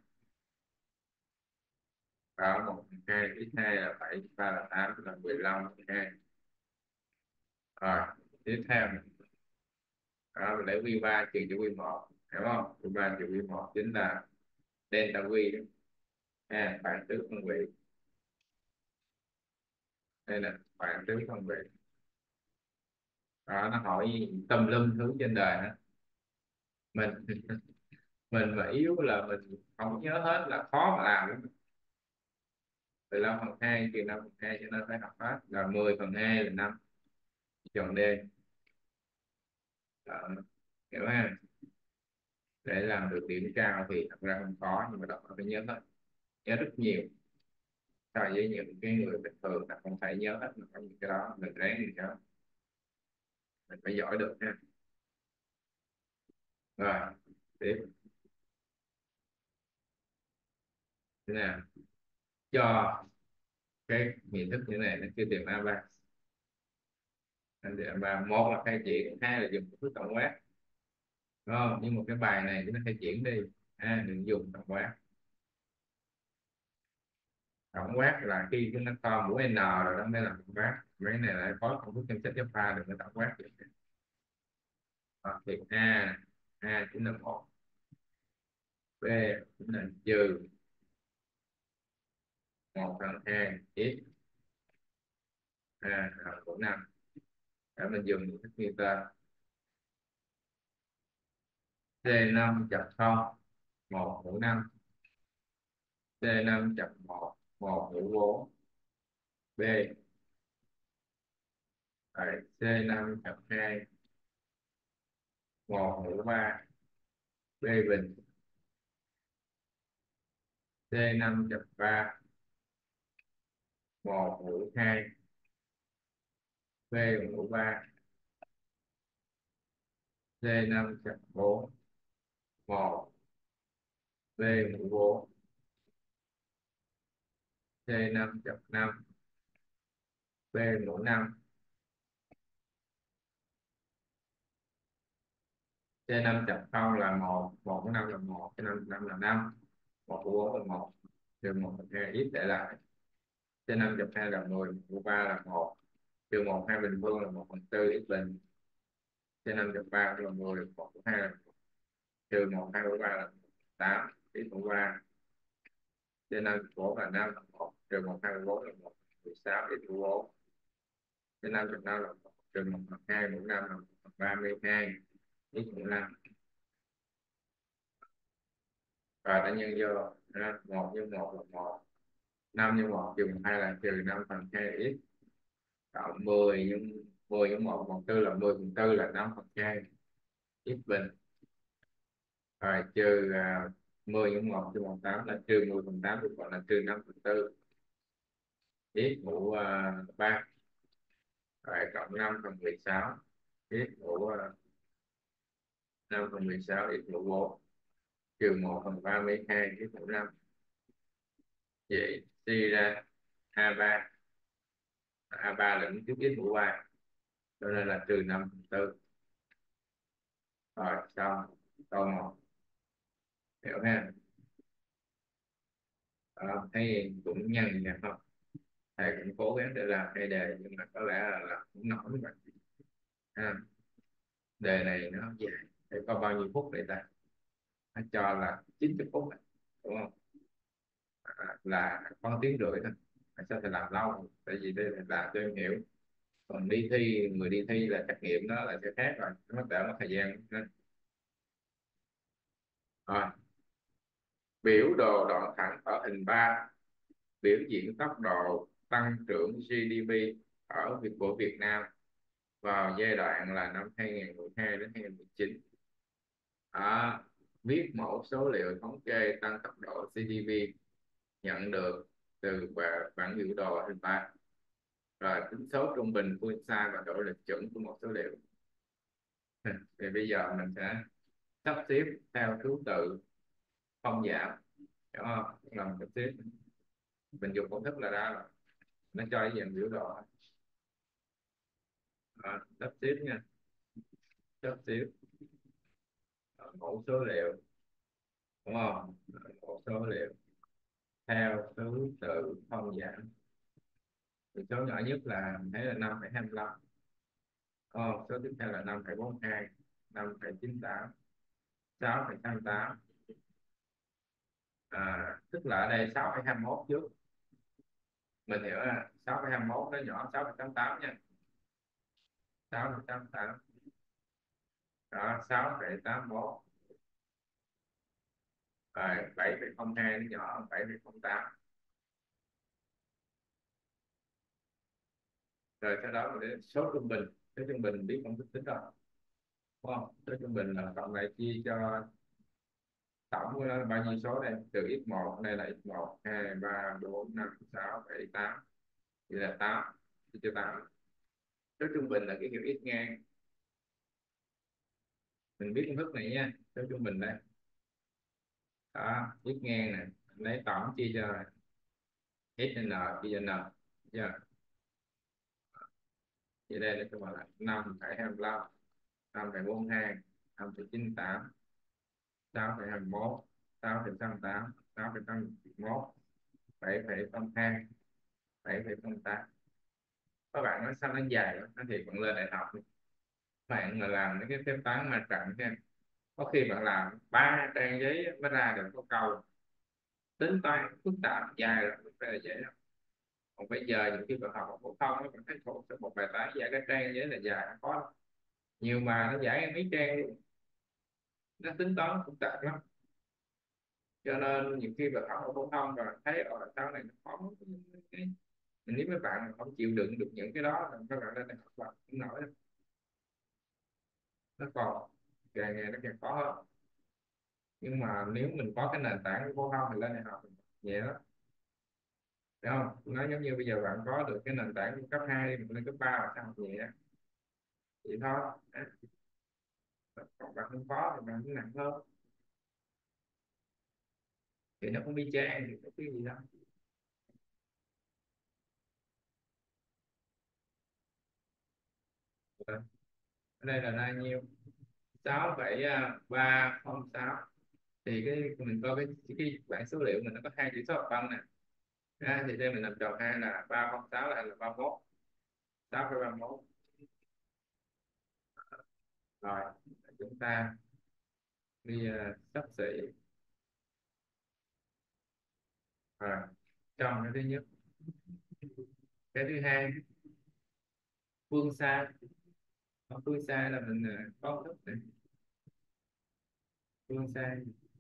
và một phần hai x hai là bảy, x ba là tám, là mười lăm phần hai. Rồi tiếp theo đó, mình lấy quy ba trừ cho quy một, hiểu không? Quy ba trừ quy một chính là delta quy đó. À, bạn tứ phân vị, đây là bạn tứ phân vị. Đó, nó hỏi tùm lum thứ trên đời hết. mình mình mà yếu là mình không nhớ hết là khó mà làm lắm. mười lăm phần hai trừ năm phần hai cho nên phải học hết. Là mười phần hai là năm, chọn D. Đó, hiểu ha? Để làm được điểm cao thì thật ra không có, nhưng mà đọc phải nhớ hết, nhớ rất nhiều, so với những cái người bình thường là không thể nhớ hết. Mà có những cái đó mình ráng mình nhớ, mình phải giỏi được ha. Rồi tiếp. Thế nào, cho cái hình thức như này nó chưa tìm a ba. Anh thì a ba, một là khai triển, hai là dùng phương thức tổng quát, đúng không? Nhưng một cái bài này chúng ta khai triển đi, à, đừng dùng tổng quát. Tổng quát là khi chúng ta to mũi n rồi đó mới là tổng quát. Mấy này lại có công thức trong sách giáo khoa, đừng có tổng quát được. Hoặc thì a a chính là một, b chính là trừ một phần hai x, a là của năm. Để mình dùng những thức như ta c năm chấm không, một mũ năm, c năm chấm một, một mũ bốn, b tại c năm chấm hai, một mũ ba, b bình, c năm chấm ba, một mũ hai, b mũ ba, c năm chấm bốn, một, b mũ bốn, c năm chấm năm, b mũ năm, c năm chấm không là một, một mũ năm là một, c năm năm là năm, một mũ bốn là một, trừ một phần hai ít để lại. C năm chấm hai là mười, một mũ ba là một, trừ một hai bình phương là một phần tư x bình. C năm chấm ba là mười, một mũ hai là một, trừ một hai mũ ba là tám x mũ ba. C năm chấm bốn là năm là một, trừ một hai mũ bốn là một, mười sáu x mũ bốn. C năm chấm năm là một, trừ một phần hai mũ năm là một phần ba mươi hai x mũ năm. Và ta nhân vô ha, một nhân một là một, năm nhân một trừ hai là trừ năm phần hai x, cộng mười nhân mười nhân một phần tư là mười phần tư là năm phần hai x bình. Rồi trừ à, mười nhân một trừ một tám là trừ mười phần tám, được gọi là trừ năm phần tư x mũ à, ba. Rồi cộng năm phần mười sáu x mũ à, năm phần mười sáu x mũ bốn, trừ một phần ba mươi hai x mũ năm. Vậy suy ra a ba, a ba là đứng trước x mũ ba, cho nên là trừ năm phần tư. Rồi xong câu một, hiểu ha? Đó, thấy cũng nhanh nha không? Thầy cũng cố gắng để làm cái đề, nhưng mà có lẽ là làm cũng nổi các bạn ha. Đề này nó dài, để có bao nhiêu phút để ta, nó cho là chín mươi phút này, đúng không? À, là có tiếng rưỡi thôi. Tại sao thầy làm lâu? Tại vì đây là làm cho em hiểu. Còn đi thi, người đi thi là trắc nghiệm đó là sẽ khác rồi, nó đỡ mất thời gian. Rồi, biểu đồ đoạn thẳng ở hình ba biểu diễn tốc độ tăng trưởng giê đê pê ở Việt của Việt Nam vào giai đoạn là năm hai nghìn mười hai đến hai nghìn mười chín. À, viết mẫu số liệu thống kê tăng tốc độ giê đê pê nhận được từ bảng bảng biểu đồ hình ba, rồi tính số trung bình phương xa và độ lệch chuẩn của một số liệu. Thì bây giờ mình sẽ sắp xếp theo thứ tự không giảm, hiểu không? Làm sắp xếp, mình dùng công thức là ra rồi, nó cho cái dạng biểu đồ. À, sắp xếp nha, sắp xếp mẫu số liệu, đúng không? Mẫu số liệu theo thứ tự không giảm. Thì số nhỏ nhất là mình thấy là năm phẩy hai mươi lăm. Ờ, số tiếp theo là năm phẩy bốn hai, năm phẩy chín tám, sáu phẩy tám tám. À, tức là ở đây sáu phẩy hai mươi mốt trước, mình hiểu là sáu phẩy hai mươi mốt nó nhỏ sáu phẩy tám tám nha, sáu phẩy tám tám, đó sáu phẩy tám mốt, rồi bảy phẩy không hai nó nhỏ hơn bảy phẩy không tám, rồi sau đó mình đến số trung bình. Số trung bình biết công thức tính rồi, đúng không? Số trung bình là cộng lại chia cho tổng của nó là bao nhiêu số đây, từ x một đây là x một hai ba bốn năm sáu bảy tám, vậy là tám, chia cho tám. Số trung bình là cái kiểu x ngang, mình biết công thức này nha. Số trung bình đây, đó x ngang này, lấy tổng chia cho x n, chia cho n, chưa? Vậy đây là các bạn là năm phẩy hai mươi lăm, năm phẩy bốn hai, năm phẩy chín tám, sáu phẩy hai mươi mốt, sáu phẩy tám tám, sáu phẩy tám mốt, bảy phẩy không hai, bảy phẩy không tám. Các bạn nói sao nó dài lắm, nó thì bạn lên đại học đi, bạn mà làm mấy cái phép toán mà trận nha, có khi bạn làm ba trang giấy mới ra được có câu tính toán phức tạp dài rồi, không phải là dễ đâu. Còn bây giờ những khi bạn học ở phổ thông nó bạn thấy một một bài toán giải cái trang giấy là dài, nó khó lắm. Nhiều mà nó giải mấy trang luôn, nó tính toán phức tạp lắm. Cho nên nhiều khi bạn học ở phổ thông và thấy ở sau này nó khó. Cái- nếu mấy bạn mà không chịu đựng được những cái đó thì các bạn lên đại học là không nổi đâu. Nó còn càng ngày nó càng khó hơn. Nhưng mà nếu mình có cái nền tảng của phổ thông thì lên đại học thì nhẹ lắm, đúng không? Nó giống như bây giờ bạn có được cái nền tảng của cấp hai mình lên cấp ba là sao học nhẹ, vậy thôi. Còn bạn không có thì bạn cũng nặng hơn, thì nó cũng đi chang thì có cái gì đâu. Rồi, ở đây là bao nhiêu? Sáu phẩy ba không sáu. Thì cái mình coi cái cái bảng số liệu mình nó có hai chữ số hợp phân nè. À, thì đây mình làm tròn hai là ba không sáu là là ba mốt, sáu phẩy ba mốt. Rồi chúng ta đi uh, xấp xỉ. Rồi trong cái thứ nhất, cái thứ hai, phương xa. Ở phương xa là mình uh, có thức này. Phương xa,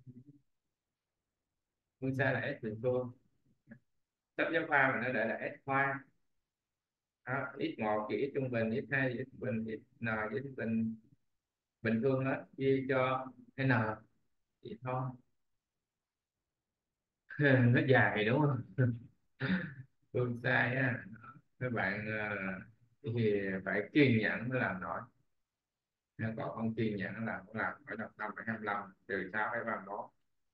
phương xa là s bình phương, sách giáo khoa mình nó để là s khoa. Đó, x một thì x trung bình, x hai thì x bình, x n thì x bình, bình phương hết chia cho n, vậy thôi. Nó dài đúng không? Phương sai á, các bạn ờ, thì phải kiên nhẫn mới làm nổi, nếu còn không kiên nhẫn làm cũng làm phải đọc năm phẩy hai mươi lăm trừ sáu phẩy ba mươi mốt,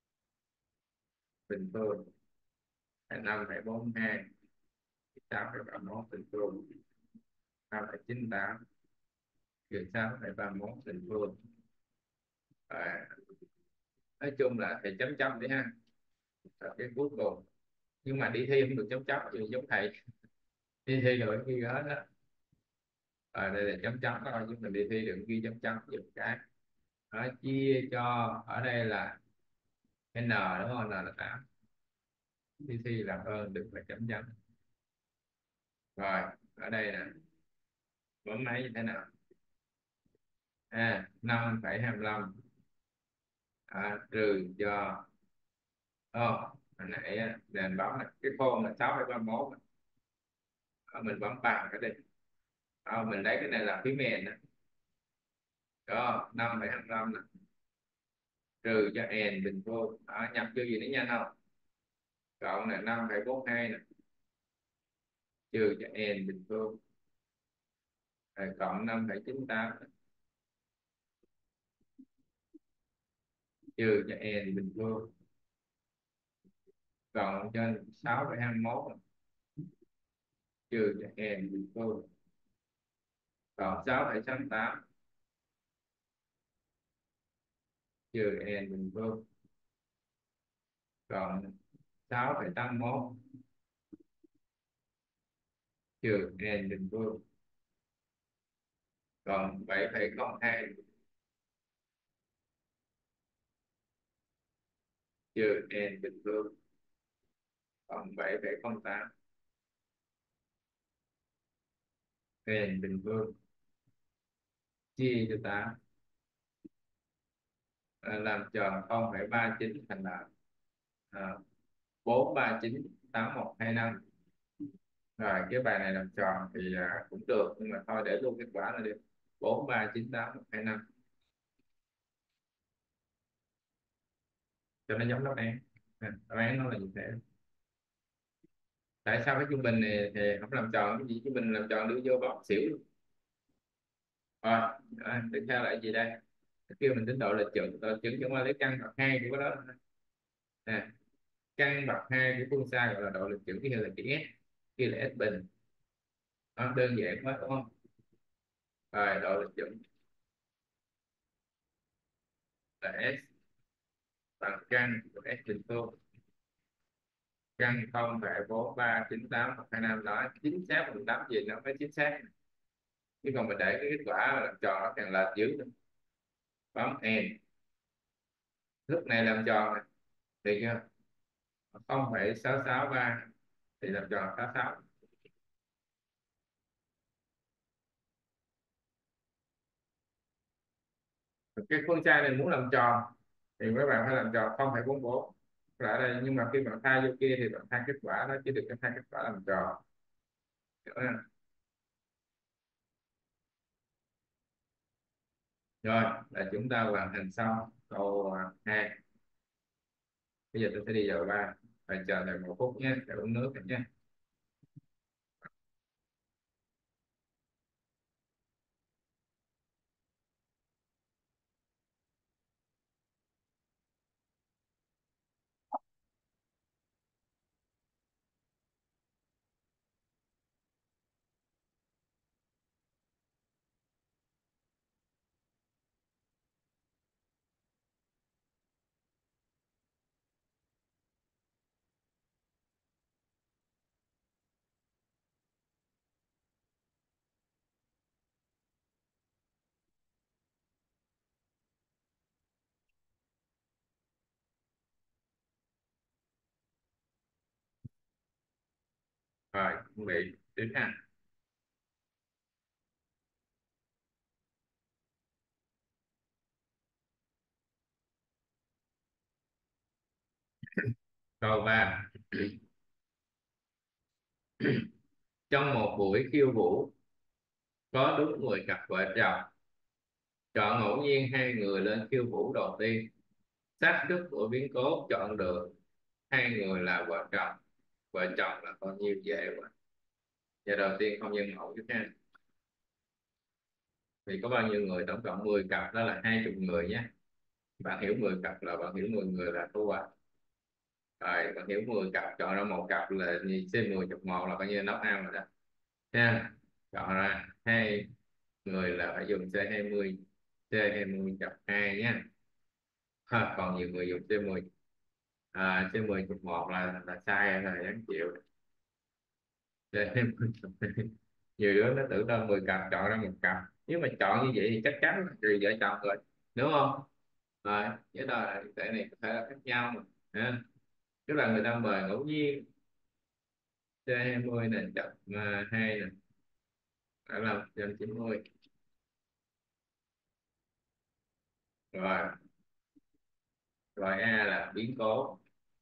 bình phương là năm phẩy bốn hai, sáu phẩy ba mươi mốt bình phương, năm phẩy chín tám trừ sáu phẩy ba mươi mốt bình phương. À, nói chung là thầy chấm chấm đi ha, ở cái cuối cùng. Nhưng mà đi thi không được chấm chấm thì giống thầy, đi thi rồi ghi hết á. Ở đây là chấm chấm thôi, chứ mình đi thi đừng ghi chấm chấm giùm cái. Nó chia cho, ở đây là n đúng không, n là tám, đi thi làm ơn đừng phải chấm chấm. Rồi ở đây nè, bấm máy như thế nào? À năm phẩy hai mươi lăm, à, trừ cho oh, hồi nãy á, nền bấm là cái khôn là sáu phẩy ba mốt, à, mình bấm bằng cái đi, à, mình lấy cái này là phí mền đó, đó năm phẩy hai mươi lăm nè, trừ cho n bình phương đó, nhập vô gì nó nhanh không, cộng là năm phẩy bốn hai nè, trừ cho n bình phương, rồi cộng năm phẩy chín tám, trừ cho n bình phương, cộng cho sáu phẩy hai mươi mốt, trừ cho n bình phương, cộng sáu phẩy sáu mươi tám, trừ n bình phương, cộng sáu phẩy tám mươi mốt, trừ n bình phương, cộng bảy phẩy không hai, trừ n bình phương, cộng bảy phẩy không tám, n bình phương chia cho tám, à, làm tròn không phẩy ba chín thành là à, bốn ba chín tám một hai năm. Rồi cái bài này làm tròn thì à, cũng được, nhưng mà thôi để luôn kết quả là được bốn ba chín tám một hai năm cho nó giống đáp án. À, đáp án nó là như thế. Tại sao cái trung bình này thì không làm tròn, cái gì trung bình làm tròn đưa vô bóc xỉu luôn. Rồi à, tiếp theo là cái gì đây, cái kêu mình tính độ lịch chuẩn, độ lịch chuẩn chẳng qua lấy căn bậc hai của cái đó thôi. À, căn bậc hai của phương xa gọi là độ lịch chuẩn, cái kia là chữ S, kia là S bình. Đó, đơn giản quá đúng không. Rồi độ lịch chuẩn là S bằng căn của S bình phương, căn không phẩy bốn ba chín tám một hai năm đó chính xác, mình đáp gì nó mới chính xác, chứ còn mình để cái kết quả làm tròn nó càng lệch dữ nữa. Bấm end, lúc này làm tròn này, được chưa, không phẩy sáu sáu ba thì làm tròn sáu sáu. Cái phương xa này muốn làm tròn thì mấy bạn phải làm tròn không phẩy bốn bốn lại đây, nhưng mà khi bạn thay vô kia thì bạn thay kết quả đó chứ đừng có thay kết quả làm tròn. Hiểu không? Rồi là chúng ta hoàn thành xong câu à, hai. Bây giờ tôi sẽ đi vào ba, phải chờ đợi một phút nhé, để uống nước nhé. Rồi chuẩn bị đến ha. Câu ba, trong một buổi khiêu vũ có đúng mười cặp vợ chồng, chọn ngẫu nhiên hai người lên khiêu vũ đầu tiên, xác suất của biến cố chọn được hai người là vợ chồng, vợ chồng là bao nhiêu, dễ quá. Giờ đầu tiên không nhân mẫu trước ha, vì có bao nhiêu người, tổng cộng mười cặp đó là hai chục người nhé. Bạn hiểu mười cặp là bạn hiểu mười người là thu hoạch. Rồi bạn hiểu mười cặp chọn ra một cặp là c mười chục một là coi như nấu ăn rồi đó nha. Chọn ra hai người là phải dùng c hai mươi, c hai mươi chập hai nhé. Ha, còn nhiều người dùng c mười, à, c mười chục một là là sai rồi, đáng chịu. C hai mươi chục hai. Nhiều đứa nó tưởng đâu mười cặp chọn ra một cặp, nếu mà chọn như vậy thì chắc chắn là trừ vợ chồng rồi, đúng không. Rồi cái đó là thể này có thể là khác nhau mà ha. Tức là người ta mời ngẫu nhiên, c hai mươi này chập uh, hai này đã là một trăm chín mươi. Rồi Rồi A là biến cố.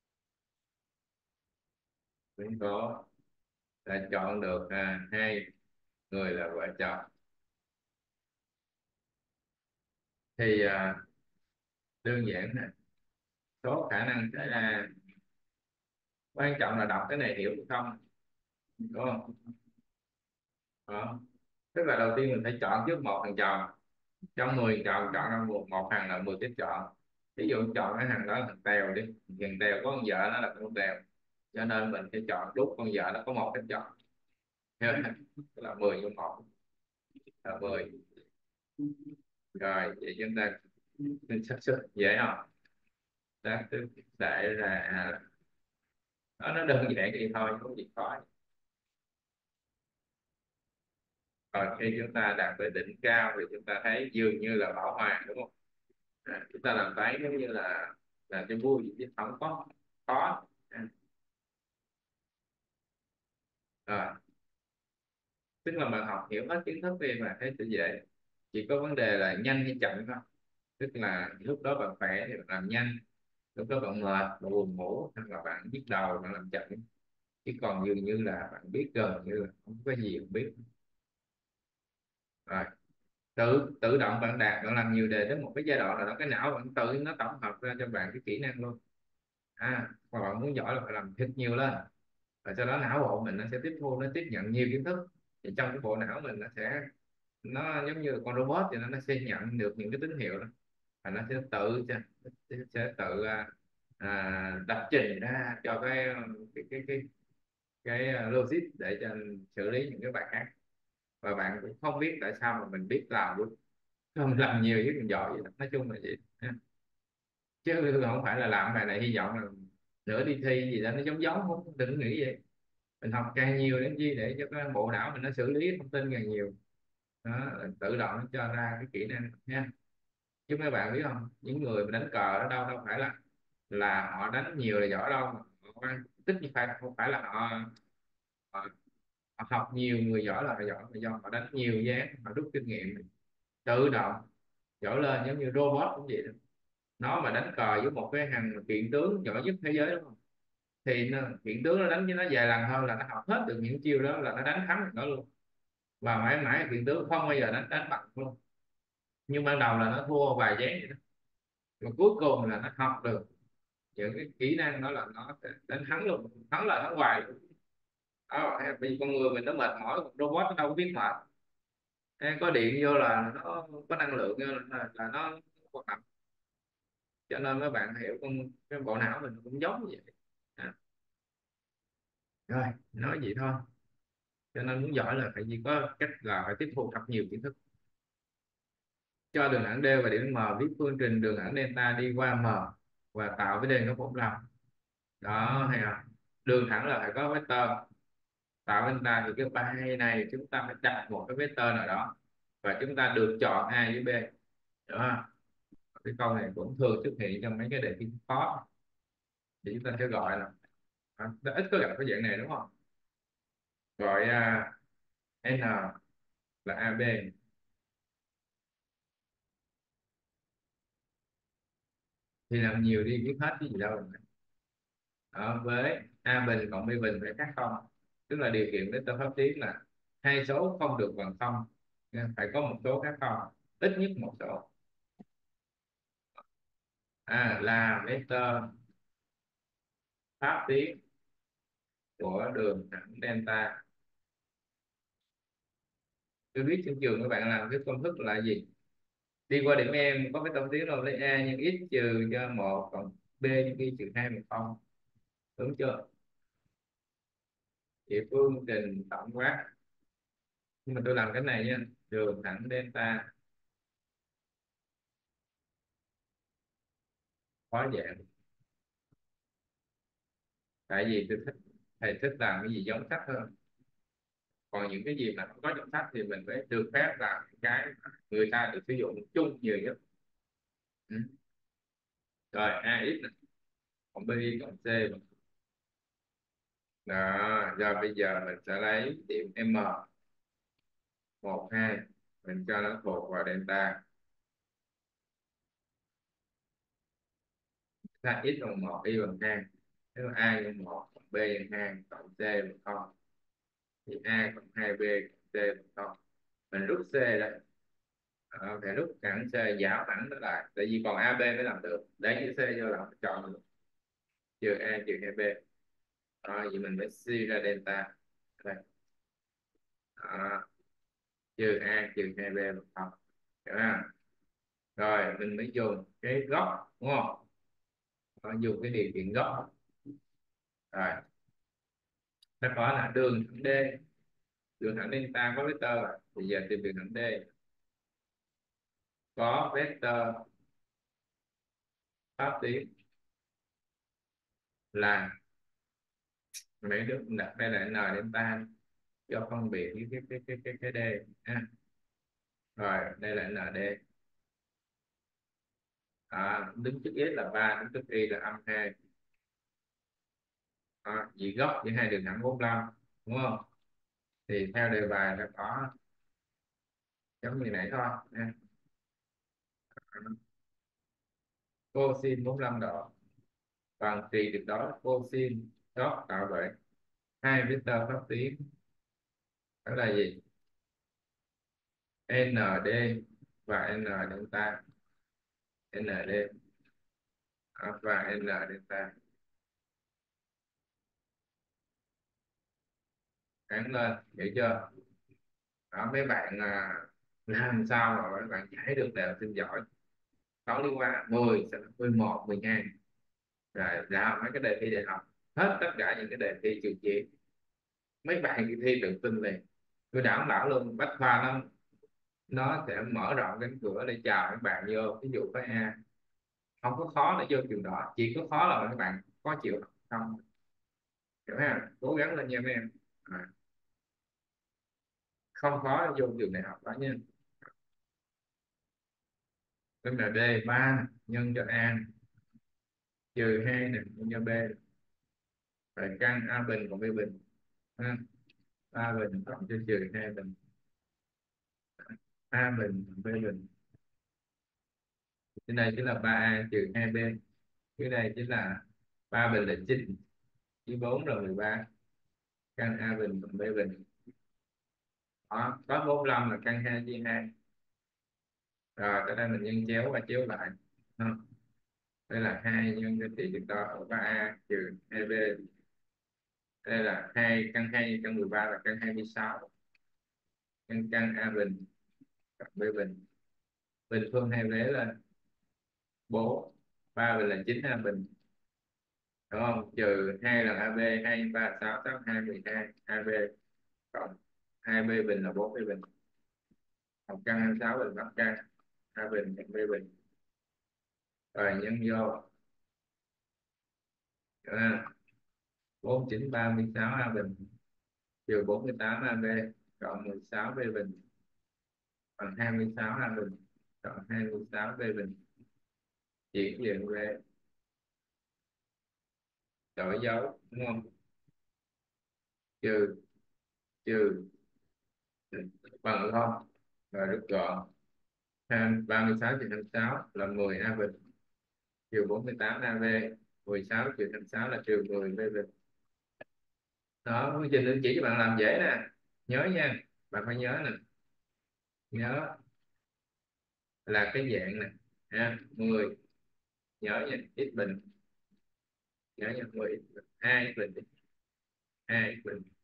Biến cố là chọn được à, hai người là vợ chồng. Thì à, đơn giản nè, số khả năng xảy ra, quan trọng là đọc cái này hiểu hay không, đúng không? Đó. Tức là đầu tiên mình phải chọn trước một thằng chọn, trong mười chọn chọn ra một, một thằng là mười cái chọn. Ví dụ chọn cái thằng đó là thằng Tèo đi, thằng Tèo có con vợ nó là con Tèo, cho nên mình phải chọn đúng con vợ nó có một cái chọn. Hiểu không? Tức là mười nhân một là mười. Rồi vậy chúng ta mình xác suất dễ không? Xác suất xảy ra đó, nó đơn giản vậy thôi, không gì khó. Còn khi chúng ta đạt tới đỉnh cao thì chúng ta thấy dường như là bảo hòa, đúng không? À, chúng ta làm thấy giống như là là cái vui chứ không có khó. À, rồi tức là bạn học hiểu hết kiến thức đi mà thấy sẽ dễ, chỉ có vấn đề là nhanh hay chậm thôi. Tức là lúc đó bạn khỏe thì bạn làm nhanh, lúc đó bạn mệt, bạn buồn ngủ hoặc là bạn nhức đầu bạn làm chậm, chứ còn dường như là bạn biết gần như là không có gì không biết. Rồi tự tự động bạn đạt, bạn làm nhiều đề đến một cái giai đoạn là đó, cái não bạn tự nó tổng hợp ra cho bạn cái kỹ năng luôn. À mà bạn muốn giỏi là phải làm thật nhiều lên, và sau đó não bộ mình nó sẽ tiếp thu, nó tiếp nhận nhiều kiến thức. Thì trong cái bộ não mình nó sẽ, nó giống như con robot thì nó, nó sẽ nhận được những cái tín hiệu đó, và nó sẽ tự sẽ, sẽ tự à, à, lập trình ra cho cái cái cái cái, cái à, logic để cho xử lý những cái bài khác. Và bạn cũng không biết tại sao mà mình biết làm luôn, không làm nhiều với mình giỏi vậy đó. Nói chung là vậy ha. Chứ không phải là làm bài này hy vọng là nửa đi thi gì đó nó giống giống, không, đừng nghĩ vậy. Mình học càng nhiều đến chi để cho cái bộ não mình nó xử lý thông tin càng nhiều đó, tự động nó cho ra cái kỹ năng nha. Chứ mấy bạn biết không, những người mà đánh cờ đó đâu đâu phải là là họ đánh nhiều là giỏi đâu, mà họ quan tích như phải không phải là họ, họ, họ học nhiều người giỏi là họ giỏi, mà do họ đánh nhiều ván họ rút kinh nghiệm, tự động giỏi lên. Giống như robot cũng vậy đó, nó mà đánh cờ với một cái thằng kiện tướng giỏi nhất thế giới đúng không, thì nó, kiện tướng nó đánh với nó vài lần thôi là nó học hết được những chiêu đó, là nó đánh thắng được nó luôn. Và mãi mãi kiện tướng không bao giờ đánh đánh bằng luôn, nhưng ban đầu là nó thua vài ván vậy đó, mà cuối cùng là nó học được những cái kỹ năng đó là nó sẽ đánh thắng luôn, thắng là thắng hoài. Đó, vì con người mình nó mệt mỏi, robot nó đâu có biết mệt. Ê, có điện vô là nó có năng lượng vô là, là nó hoạt động. Cho nên các bạn hiểu con cái bộ não mình cũng giống như vậy. À, rồi nói vậy thôi. Cho nên muốn giỏi là phải chỉ có cách là phải tiếp thu thật nhiều kiến thức. Cho đường thẳng D và điểm M, viết phương trình đường thẳng delta đi qua M và tạo với D nó bốn mươi lăm. Đó hay không? Đường thẳng là phải có vector, tạo delta thì cái bài này chúng ta phải đặt một cái vector nào đó và chúng ta được chọn A với B. Được không? Cái câu này cũng thường xuất hiện trong mấy cái đề thi khó, thì chúng ta sẽ gọi là, à, ít có gặp cái dạng này đúng không? Gọi à, N là a bê, thì làm nhiều đi biết hết cái gì đâu. Ở với a bình cộng b bình phải khác không, tức là điều kiện đến từ pháp lý là hai số không được bằng không, nên phải có một số khác không, ít nhất một số. À, là vector pháp lý của đường thẳng delta. Tôi biết trên trường các bạn làm cái công thức là gì, đi qua điểm em có cái tâm tiến rồi lấy a nhân x trừ cho một cộng b nhân y trừ hai bằng không, đúng chưa? Thì phương trình tổng quát, nhưng mà tôi làm cái này nha, đường thẳng delta hóa dạng. Tại vì tôi thích, thầy thích làm cái gì giống sách hơn, còn những cái gì mà không có trong sách thì mình phải được phép làm cái mà người ta được sử dụng chung nhiều nhất. Ừ. Rồi a x này, còn b cộng c bằng- đó. Rồi bây giờ mình sẽ lấy điểm m một hai, mình cho nó thuộc vào delta. là x bằng một, y bằng hai. Nếu mà a nhân một, b nhân hai, cộng c bằng không, thì a cộng hai b cộng c bằng không. Mình rút c ra. Ờ, phải rút thẳng c, giảm thẳng nó lại, tại vì còn ab mới làm được, lấy chữ c vô làm chọn được, trừ a trừ hai b. Rồi vậy mình phải suy ra delta đây. Đó, trừ a trừ hai b bằng không, hiểu không? Rồi mình mới dùng cái góc, đúng không? Đó, dùng cái điều kiện góc. Rồi nó có là đường thẳng D, đường thẳng delta có vectơ rồi, bây giờ tìm đường thẳng D có vectơ pháp tuyến là, mấy đứa cũng đặt đây là n delta cho phân biệt với cái cái cái cái cái D ha. Rồi đây là en đê. À, đứng trước x là ba, đứng trước y là âm hai. À, vì góc giữa hai đường thẳng bốn lăm, đúng không? Thì theo đề bài là có giống như nãy thôi ha. Cosin bốn lăm độ bằng trị tuyệt đối cosin góc tạo bởi hai vectơ pháp tuyến, đó là gì? en đê và n delta, en đê và n delta. Gắn lên, hiểu chưa? Đó, mấy bạn à, làm sao mà mấy bạn giải được đều xin giỏi. Sáu liên quan mười sẽ là mười một, mười hai, rồi ra mấy cái đề thi đại học, hết tất cả những cái đề thi trường chỉ, mấy bạn đi thi tự tin liền. Tôi đảm bảo luôn bách khoa nó nó sẽ mở rộng cánh cửa để chào các bạn vô. Ví dụ với A không có khó để vô trường đó, chỉ có khó là các bạn có chịu không, hiểu ha? Cố gắng lên nha mấy em. À, không khó để vô trường đại học đó nha. Tức là D ba nhân cho A trừ hai này nhân cho B, rồi căn A bình cộng B bình ha. A bình cộng cho trừ hai bình, A bình cộng B bình. Cái này chính là ba a trừ hai b. Cái này chính là ba bình là chín, với bốn là mười ba, căn A bình cộng B bình. Đó, có bốn mươi lăm là căn hai chia hai. Rồi tới đây mình nhân chéo và chéo lại. Đó. Đây là hai nhân cho trị tuyệt đối ở ba a trừ hai b. Đây là hai căn hai căn mười ba là căn hai mươi sáu, căn căn A bình cộng B bình. Bình phương hai vế là bốn, ba bình là chín A bình, đúng không? Trừ hai lần a bê, hai ba sáu sáu hai mười hai a bê cộng hai b bình là bốn b bình, học căn hai mươi sáu bình bắc căn a bình cộng b bình. Rồi nhân vô. À, bốn chín ba mươi sáu a bình trừ bốn mươi tám a bê cộng mười sáu b bình bằng hai mươi sáu a bình cộng hai mươi sáu b bình. Chuyển liền về, đổi dấu, đúng không? Trừ, trừ bằng không, rồi rút gọn. Ba mươi sáu trừ hai mươi sáu là mười a bình trừ bốn mươi tám a bê, mười sáu trừ hai mươi sáu là trừ mười b bình. Đó, quy trình tôi chỉ cho bạn làm dễ nè, nhớ nha, bạn phải nhớ nè, nhớ là cái dạng này ha. Mười, nhớ nha, x bình, nhớ nha, mười x bình, hai x bình, hai x bình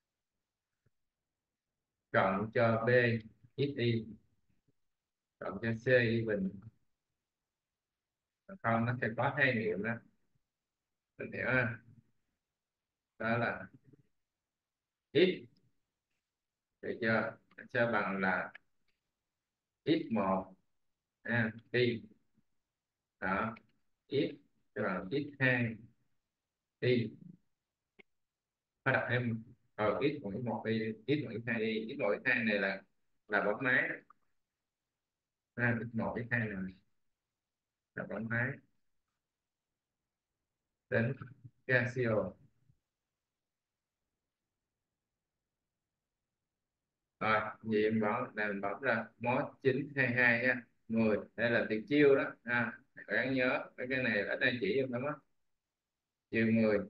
cộng cho b x y cộng cho c y bình. Không, nó sẽ có hai nghiệm đó, mình hiểu không? Đó là x, được chưa? Nó sẽ bằng là x một ha, y, đó, x sẽ bằng x hai y. Nó đặt em ờ x một x một y, x một x hai y, x một x hai này là là bóng máy. À, x một x hai này là bóng máy đến Casio. Rồi gì em bảo là mình bấm ra mốt chín hai hai nha. Mười đây là tiền chiêu đó ha. Bạn nhớ cái cái này ở đây chỉ em lắm á. Trừ mười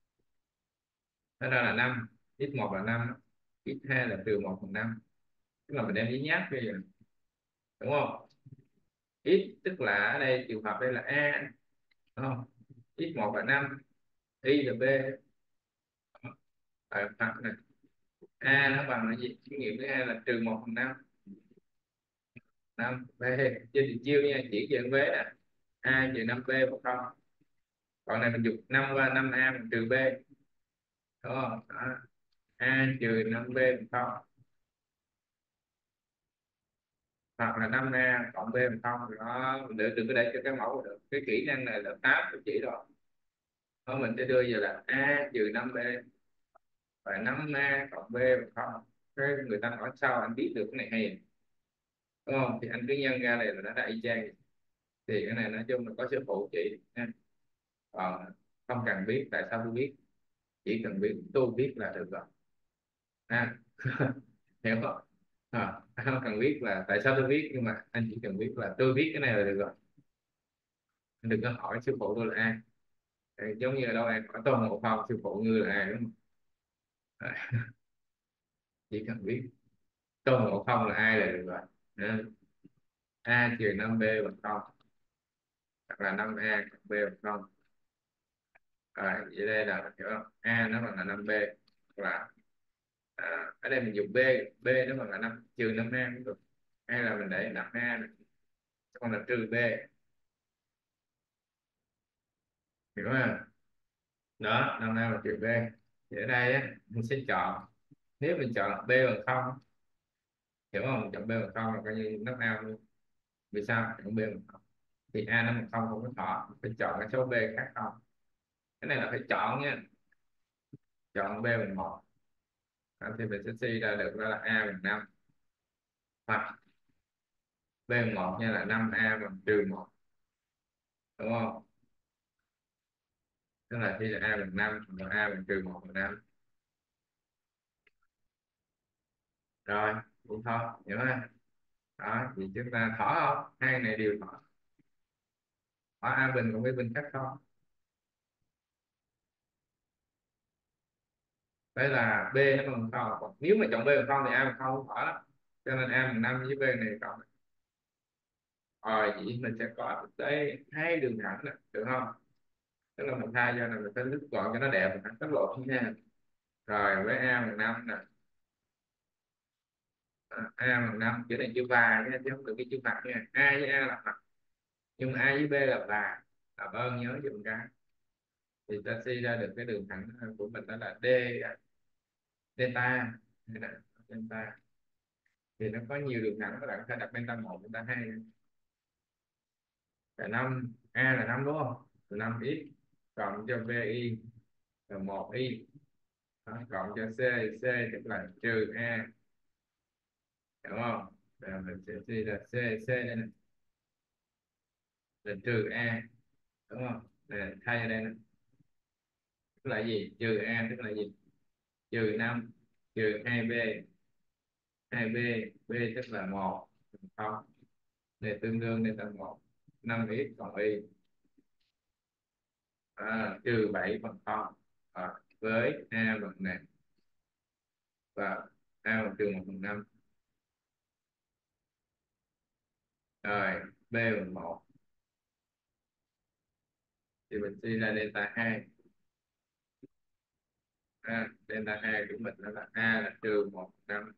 nó ra là năm, x một là năm, x hai là trừ một phần năm, tức là mình đem với nháp bây giờ, đúng không? X tức là ở đây trường hợp đây là a, đúng không? x một là năm, y là b. Bài tập này, a nó bằng là gì? Thí nghiệm thứ hai là trừ một phần năm, năm b trên định chiêu nha, chỉ về vế nè, a trừ năm b bằng không. Còn này mình dùng năm qua năm a mình trừ b, đúng không? Đó. A trừ năm b bằng không, hoặc là năm a cộng b bằng không. Đó, mình đừng, đừng có để cho cái mẫu được. Cái kỹ năng này là tám tôi chỉ rồi. Đó, mình sẽ đưa về là a trừ năm b và năm a cộng b bằng không. Cái người ta hỏi sao anh biết được cái này hay, đúng không? Thì anh cứ nhân ra này là nó đã y chang. Thì cái này nói chung là có sư phụ chỉ nha. Còn không cần biết tại sao tôi biết, chỉ cần biết tôi biết là được rồi. À, hiểu không? À, anh không cần biết là tại sao tôi biết, nhưng mà anh chỉ cần biết là tôi biết cái này là được rồi. Anh đừng có hỏi sư phụ tôi là ai. Ờ, giống như ở đâu em hỏi Tôn Ngộ Không sư phụ ngươi là ai, đúng không? À, chỉ cần biết Tôn Ngộ Không là ai là được rồi. Ừ. A trừ năm b bằng không, hoặc là năm a cộng b bằng không. Rồi vậy đây là mình hiểu không? A nó bằng là năm b, là à, ở đây mình dùng b, b nó bằng là năm trừ năm a cũng được, hay là mình để năm a này, còn là trừ b, hiểu không? Đó, năm a và trừ b. Thì ở đây á, mình sẽ chọn, nếu mình chọn b bằng không, hiểu không? Mình chọn b bằng không là coi như năm a luôn. Vì sao chọn b bằng không? Thì a nó bằng không không có thọ, phải chọn cái số b khác không. Cái này là phải chọn nha, chọn b bằng một. Đó, thì mình sẽ suy ra được đó là a bằng năm, hoặc b bằng một nha là năm a bằng trừ một, đúng không? Tức là khi là a bằng năm và a bằng trừ một bằng năm. Rồi vậy thôi, hiểu không? Đó thì chúng ta thỏ không, hai này đều thỏ, thỏ a bình cộng b bình khác không. Đây là b nó bằng không, còn nếu mà chọn b bằng không thì a bằng không không thỏ đó. Cho nên a bằng năm với b này cộng. Rồi vậy mình sẽ có tới hai đường thẳng đó, được không? Tức là mình thay cho là mình phải lướt gọn cho nó đẹp, mình tách lộ nha. Rồi với a bằng năm nè, à, a bằng năm chữ này chữ và nha, chứ không được cái chữ mặt nha. A với a là mặt, nhưng mà a với b là và, làm ơn nhớ dùng cái. Thì ta suy ra được cái đường thẳng của mình đó là d delta, hay là delta. Thì nó có nhiều đường thẳng, các bạn có thể đặt delta một, delta hai là năm, a là năm đúng không? Năm x cộng cho bi là một y. Đó, cộng cho c, c tức là trừ a, đúng không? Rồi mình sẽ suy ra c, c đây này là trừ a, đúng không? Để thay ở đây này, tức là gì? Trừ a tức là gì? Trừ năm trừ hai b, hai b, b tức là một, không, để tương đương đây là một, năm x còn y, à, trừ bảy phần không, à, với a bằng này và a bằng trừ một phần năm. Rồi b bằng một thì mình suy ra delta hai. À, delta hai của mình đó là a là trừ một phần năm,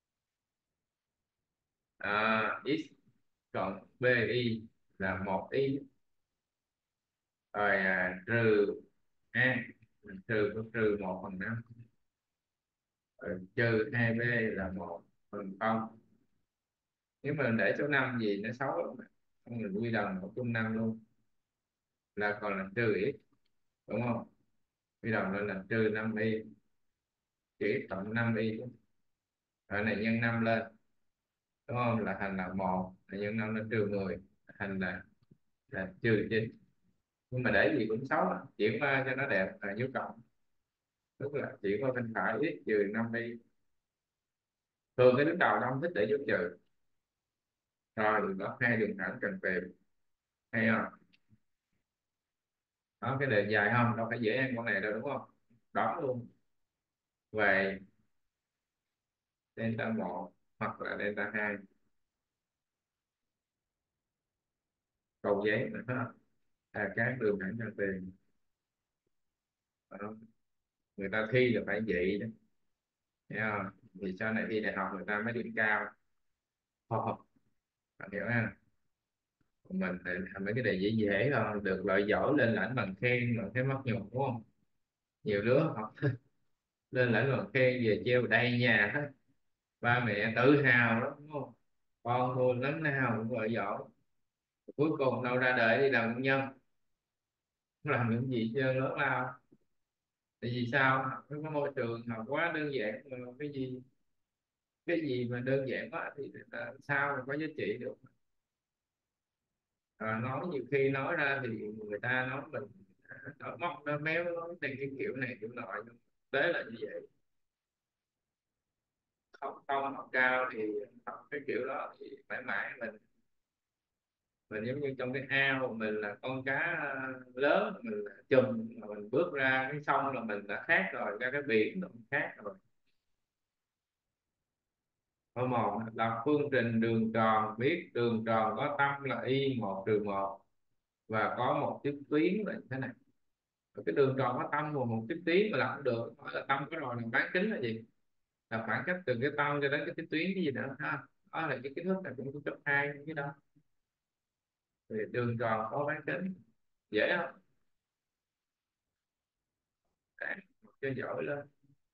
à, x cộng bi là một y. Rồi à, trừ a, mình trừ có trừ một phần năm, rồi trừ hai b là một phần không. Nếu mà mình để số năm gì nó xấu lắm, không mình quy đồng một chung năm luôn là còn là trừ x, đúng không? Quy đồng lên là trừ năm y, chỉ cộng năm y, rồi này nhân năm lên, đúng không? Là thành là một, là nhân năm lên trừ mười, thành là là trừ chín. Nhưng mà để gì cũng xấu à. Chuyển qua cho nó đẹp là dấu cộng, tức là chuyển qua bên phải x trừ năm y. Thường cái đứng đầu nó không thích để dấu trừ. Rồi có hai đường thẳng cần tìm, hay không? Đó, cái đề dài không đâu phải dễ ăn con này đâu đúng không? Đó luôn. Về delta một hoặc là delta hai, cầu giấy nữa đó. À, các đường thẳng cho tiền. Đó. Người ta thi là phải vậy đó, hiểu không? Thì sau này thi đại học người ta mới điểm cao. Không, bạn hiểu ha. Mình thì làm mấy cái đề dễ dễ thôi, được loại giỏi lên lãnh bằng khen mà cái mất nhục đúng không? Nhiều đứa học lên lãnh bằng khen về treo đầy nhà hết, ba mẹ tự hào lắm đúng không? Con tôi lắm nào cũng loại giỏi, cuối cùng đâu ra đời đi làm công nhân, không làm những gì chơi lớn lao. Tại vì sao? Học cái môi trường học quá đơn giản mà, cái gì cái gì mà đơn giản quá thì là sao mà có giá trị được. À, nói nhiều khi nói ra thì người ta nói mình nó móc nó méo nói theo cái kiểu này kiểu nọ, nhưng tế là như vậy. Không không học cao thì học cái kiểu đó thì mãi mãi mình mình giống như trong cái ao, mình là con cá ờ, lớn, mình là chùm mà mình bước ra cái sông là mình đã khác rồi, ra cái biển là mình khác rồi. Câu một, đọc phương trình đường tròn, biết đường tròn có tâm là y một trừ một và có một tiếp tuyến là như thế này. Rồi cái đường tròn có tâm và một tiếp tuyến mà làm không được, nói là tâm có rồi là bán kính là gì? Là khoảng cách từ cái tâm cho đến cái tiếp tuyến cái gì nữa ha. Đó là cái kiến thức này cũng có cấp hai cái đó. Thì đường tròn có bán kính, dễ không? Đấy, cho giỏi lên.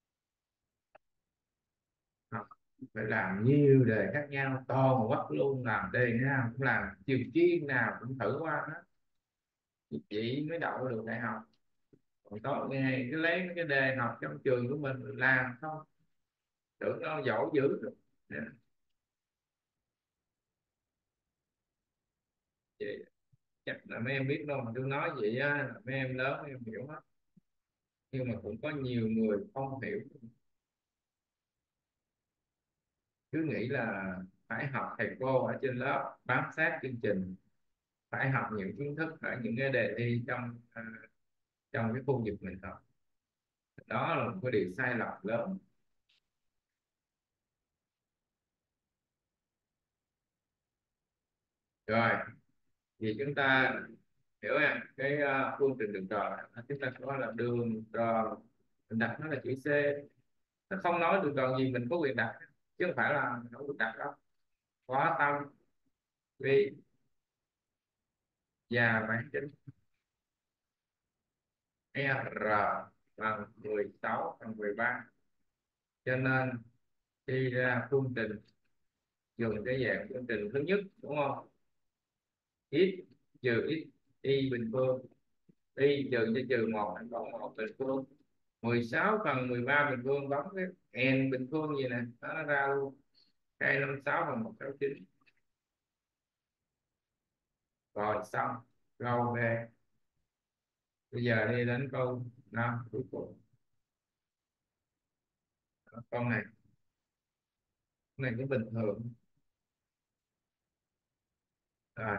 Học phải làm nhiều đề khác nhau toàn quắc luôn, làm đề nào cũng làm, trường chuyên nào cũng thử qua hết, chị mới đậu được đại học. Còn tối ngày cứ lấy mấy cái đề học trong trường của mình làm không, tưởng nó giỏi dữ rồi. Chị, chắc là mấy em biết đâu mà tôi nói vậy á, là mấy em lớn mấy em hiểu hết, nhưng mà cũng có nhiều người không hiểu, cứ nghĩ là phải học thầy cô ở trên lớp bám sát chương trình, phải học những kiến thức ở những cái đề thi trong à, trong cái khu vực mình học. Đó là một cái điều sai lầm lớn. Rồi thì chúng ta hiểu nha, cái uh, phương trình đường tròn này, chúng ta có là đường tròn, mình đặt nó là chữ C, nó không nói đường tròn gì mình có quyền đặt, chứ không phải là mình không được đặt đâu. Có tâm vi và bán kính R bằng mười sáu bằng mười ba, cho nên khi ra phương trình dùng cái dạng phương trình thứ nhất đúng không? X trừ x y bình phương, y trừ cho trừ một thành cộng một bình phương, mười sáu phần mười ba bình phương, bấm cái n bình phương gì nè nó ra luôn, hai trăm năm mươi sáu phần một trăm sáu mươi chín. Rồi xong, câu B. Bây giờ đi đến câu năm cuối cùng. Câu này, câu này cũng bình thường. Rồi,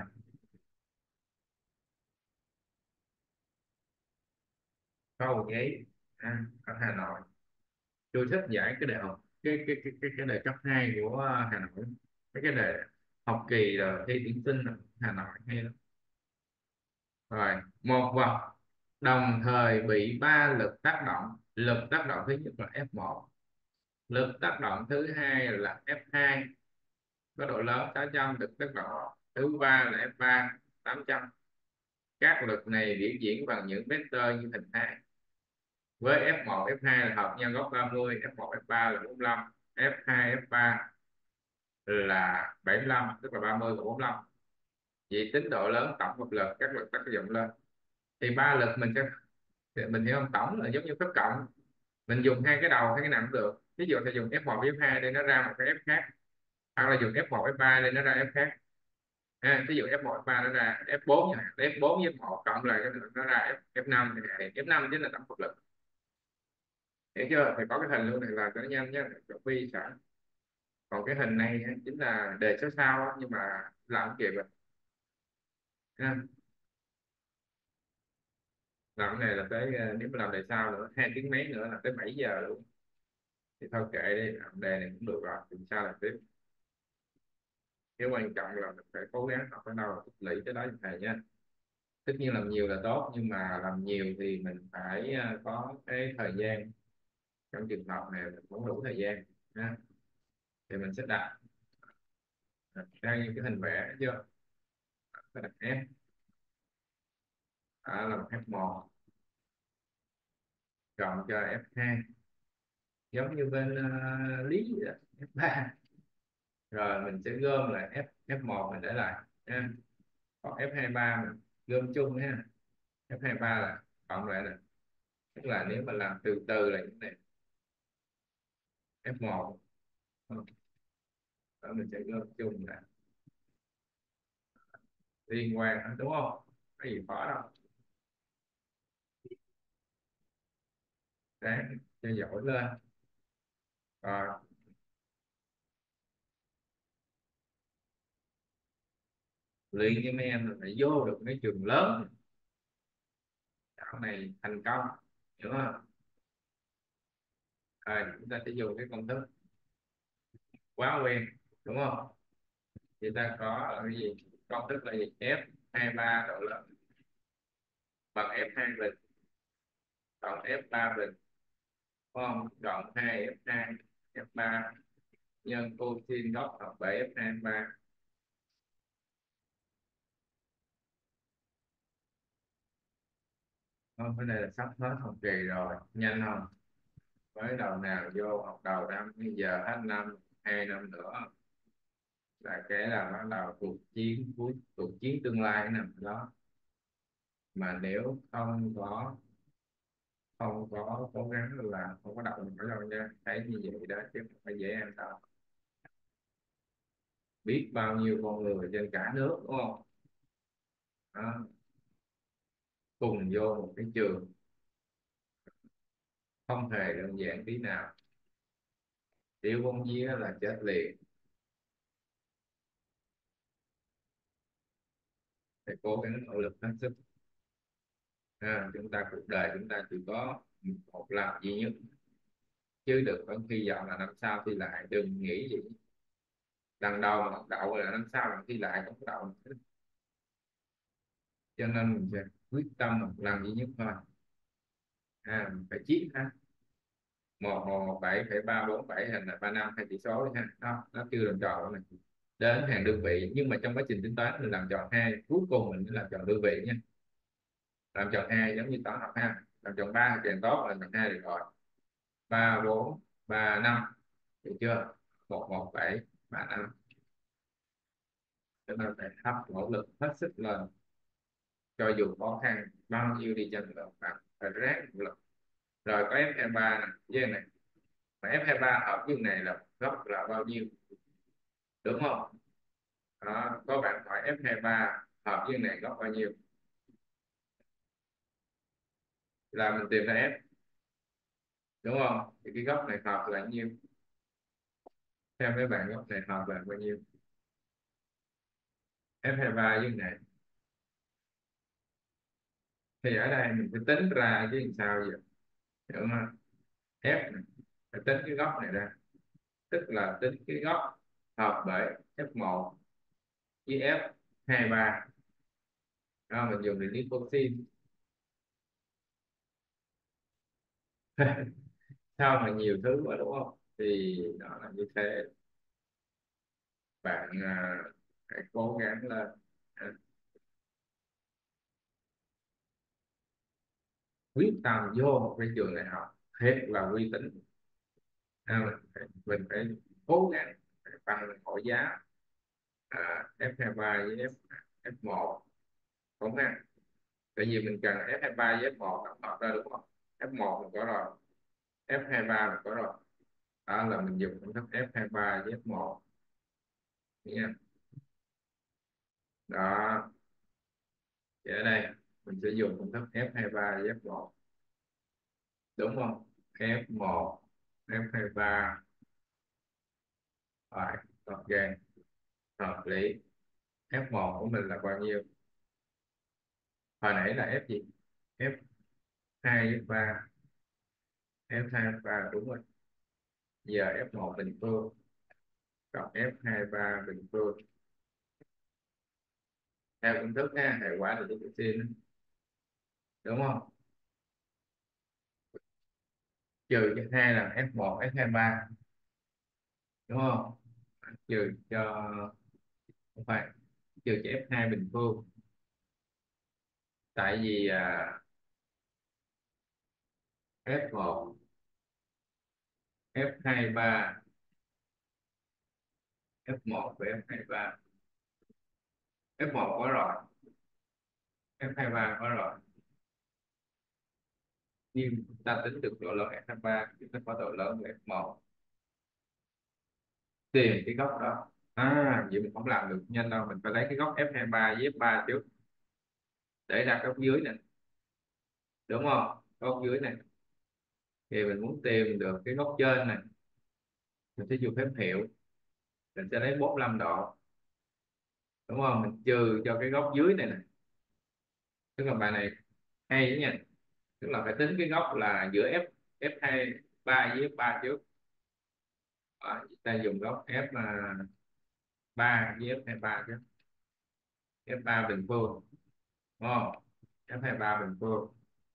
câu giấy à, ở Hà Nội. Tôi thích giải cái đề học cái cái cái cái, cái đề cấp hai của Hà Nội, cái cái đề học kỳ là thi tuyển sinh ở Hà Nội hay lắm. Rồi, một vật đồng thời bị ba lực tác động, lực tác động thứ nhất là F một, lực tác động thứ hai là F hai có độ lớn sáu trăm, lực tác động thứ ba là F ba tám trăm. Các lực này biểu diễn bằng những vector như hình hai, với F một F hai là hợp nhau góc ba mươi, F một F ba là bốn mươi lăm, F hai F ba là bảy mươi lăm, tức là ba mươi và bốn mươi lăm. Vậy tính độ lớn tổng hợp lực các lực tác dụng lên, thì ba lực mình sẽ, mình hiểu không, tổng là giống như phép cộng, mình dùng hai cái đầu hai cái nằm cũng được. Ví dụ thì dùng F một với F hai để nó ra một cái F khác, hoặc là dùng F một F ba để nó ra F khác. À, ví dụ F một F ba nó ra F bốn nha, F bốn với F một cộng lại nó ra F, F5 thì F năm chính là tổng hợp lực. Hiểu chưa? Phải có cái hình luôn này là cho nó nhanh nhé, copy sẵn. Còn cái hình này chính là đề số sau á, nhưng mà làm không kịp rồi ha. Làm cái này là tới ờ, nếu mà làm tại sao nữa hai tiếng mấy nữa là tới bảy giờ luôn. Thì thôi kệ đi, làm đề này cũng được rồi, thì sao làm tiếp. Cái quan trọng là mình phải cố gắng học ở đâu là tích lũy tới đó như thầy nha. Tất nhiên làm nhiều là tốt, nhưng mà làm nhiều thì mình phải ờ, có cái thời gian. Trong trường hợp này mình cũng đủ thời gian ha. Thì mình sẽ đặt đặt ra những cái hình vẽ, thấy chưa? Phải đặt F, đó là F một, cộng cho F hai, giống như bên ờ, lý vậy đó, F ba. Rồi mình sẽ gom lại F F một mình để lại ha. Còn F hai ba mình gom chung ha. F hai ba là cộng lại nè, tức là nếu mà làm từ từ là như này. F một đó mình sẽ gom chung là liên quan, đúng không? Cái gì khó đâu. Ráng cho giỏi lên. Rồi luyện cho mấy em là phải vô được mấy trường lớn, sau này thành công, hiểu không? Rồi chúng ta sẽ dùng cái công thức quá quen, đúng không? Chúng ta có là cái gì? Công thức là gì? F hai ba độ lớn bằng F hai bình cộng F ba bình, đúng không? Cộng hai F hai F ba nhân cosin góc hợp bảy F hai F ba. Không, cái này là sắp hết học kỳ rồi, nhanh không? Mới đầu nào vô học đầu năm, bây giờ hết năm, hai năm nữa là cái là bắt đầu cuộc chiến cuối, cuộc chiến tương lai cái nằm đó. Mà nếu không có không có cố gắng là không có đậu nổi đâu nha, thấy như vậy đó chứ không phải dễ ăn đâu. Biết bao nhiêu con người trên cả nước, đúng không? Đó, cùng vô một cái trường, không hề đơn giản tí nào. Tiểu bông vía là chết liền. Phải cố gắng nỗ lực hết sức. À, chúng ta cuộc đời chúng ta chỉ có một lần duy nhất, chứ đừng có hy vọng là năm sau thi lại, đừng nghĩ gì. Lần đầu mà không đậu là năm sau lần thi lại không có đậu. Cho nên mình sẽ quyết tâm một lần duy nhất thôi. À, mình phải chiến ha. Một một một bảy phẩy ba bốn bảy hình là ba năm hai chỉ số đi ha. Đó, nó chưa làm tròn này, đến hàng đơn vị, nhưng mà trong quá trình tính toán mình làm tròn hai, cuối cùng mình mới làm tròn đơn vị nha. Làm tròn hai giống như toán học ha, làm tròn ba thì càng tốt, làm tròn hai được rồi. Ba bốn ba năm, được chưa? Một một bảy ba năm. Cho nên phải hấp nỗ lực hết sức lên, cho dù khó khăn bao nhiêu đi chăng nữa bạn phải ráng nỗ lực. Rồi có F hai ba nè, với này, mà F hai ba hợp với này là góc là bao nhiêu, đúng không? Đó, có bạn hỏi F hai ba hợp với này góc bao nhiêu là mình tìm ra F, đúng không? Thì cái góc này hợp là bao nhiêu, theo mấy bạn góc này hợp là bao nhiêu? F hai ba với này thì ở đây mình phải tính ra chứ làm sao vậy, hiểu không? F này phải tính cái góc này ra, tức là tính cái góc hợp bởi F một với F hai ba. Đó, mình dùng định lý cosin. Sao mà nhiều thứ quá, đúng không? Thì đó là như thế. Bạn à, phải cố gắng lên. À, quyết tâm vô một cái trường đại học thiệt là uy tín. À, mình phải, mình phải cố gắng phải bằng mọi giá. À, F hai ba với F F một không ha, tại vì mình cần F hai ba với F một tổng hợp ra, đúng không? F một mình có rồi, F hai ba mình có rồi. Đó là mình dùng công thức F hai ba với F một nha. Đó, thì ở đây mình sẽ dùng công thức F hai ba với F một, đúng không? F một F hai ba, rồi ok, hợp lý. F một của mình là bao nhiêu? Hồi nãy là F gì? F hai f ba, f hai f ba đúng rồi. Giờ f một bình phương cộng f hai ba bình phương theo công thức ha, hệ quả là chúng sin đúng không? Trừ cho hai là f một f hai ba đúng không? Trừ cho, không phải, trừ cho f hai bình phương, tại vì à, f một f hai ba, f một và f hai ba, f một có rồi, f hai ba có rồi, nhưng ta tính được độ lớn f hai ba chúng ta có độ lớn của f một, tìm cái góc đó. À vậy mình không làm được nhanh đâu, mình phải lấy cái góc f hai ba với f ba trước để ra góc dưới này đúng không? Góc dưới này thì mình muốn tìm được cái góc trên này, mình sẽ dùng phép hiệu, mình sẽ lấy bốn mươi lăm độ đúng không? Mình trừ cho cái góc dưới này này, tức là bài này hay đó nha, tức là phải tính cái góc là giữa f f hai ba với f ba trước. Đó, ta dùng góc f mà ba với f hai ba chứ, f ba bình phương đúng không? f hai ba bình phương,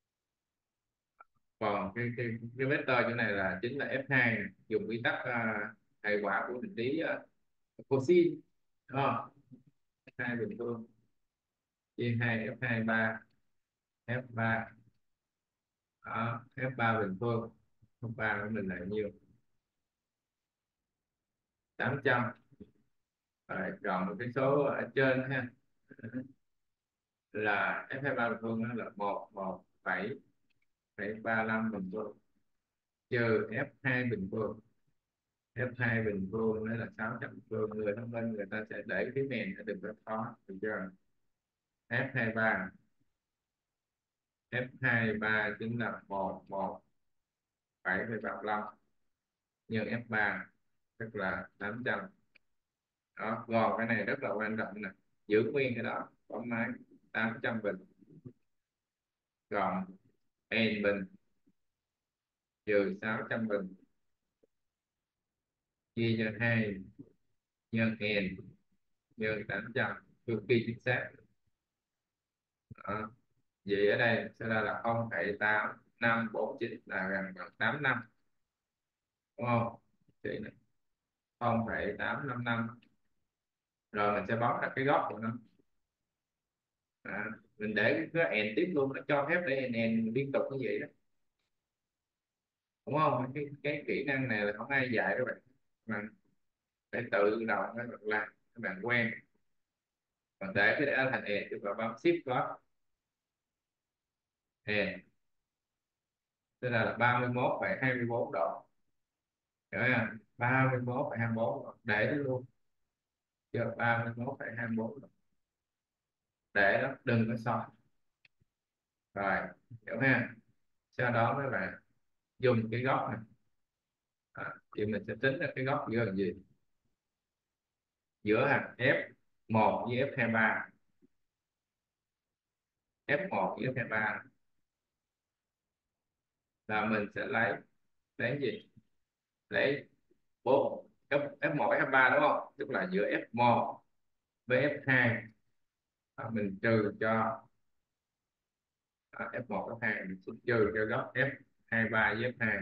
còn cái cái cái vector chỗ này là chính là f hai này. Dùng quy tắc uh, hệ quả của định lý uh, cosin đúng không? f hai bình phương chia hai f hai ba f ba. Đó, f ba bình phương, f ba của mình là nhiêu? Tám trăm. Rồi còn một cái số ở trên ha, là f hai ba bình phương đó là một một phẩy phẩy ba lăm bình phương trừ f hai bình phương. f hai bình phương đó là sáu trăm bình phương. Người thông minh người ta sẽ để cái mền nó đừng có khó, được chưa? f hai ba, f hai ba chính là một một phẩy ba lăm nhân f ba tức là tám trăm. Đó, gòn cái này rất là quan trọng nè, giữ nguyên cái đó bấm máy. Tám trăm bình gòn n bình trừ sáu trăm bình chia cho hai nhân n nhân tám trăm, cực kỳ chính xác. Đó. Vậy ở đây sẽ ra là không phẩy tám năm bốn chín là gần bằng tám năm đúng không? Chị này không phẩy tám năm năm, rồi mình sẽ bấm đặt cái góc của nó. À, mình để cái n tiếp luôn, nó cho phép để n, n liên tục như vậy đó đúng không? Cái cái kỹ năng này là không ai dạy các bạn, mà phải tự động các bạn làm, các bạn quen. Còn để cái để thành n thì bạn bấm shift có n, tức là ba mươi mốt phẩy hai mươi bốn độ, hiểu không? ba mươi mốt phẩy hai mươi bốn độ. Để đó luôn, chưa? ba mươi mốt phẩy hai mươi bốn độ, để đó đừng có soi. Rồi, hiểu ha? Sau đó mới là dùng cái góc này. À, thì mình sẽ tính ra cái góc giữa làm gì, giữa hàng f một với f hai ba. f một với f hai ba là mình sẽ lấy lấy gì, lấy bốn f, f một f ba đúng không? Tức là giữa f một với f hai. À, mình trừ cho à, f một f hai mình sẽ trừ cho góc f hai ba với f hai,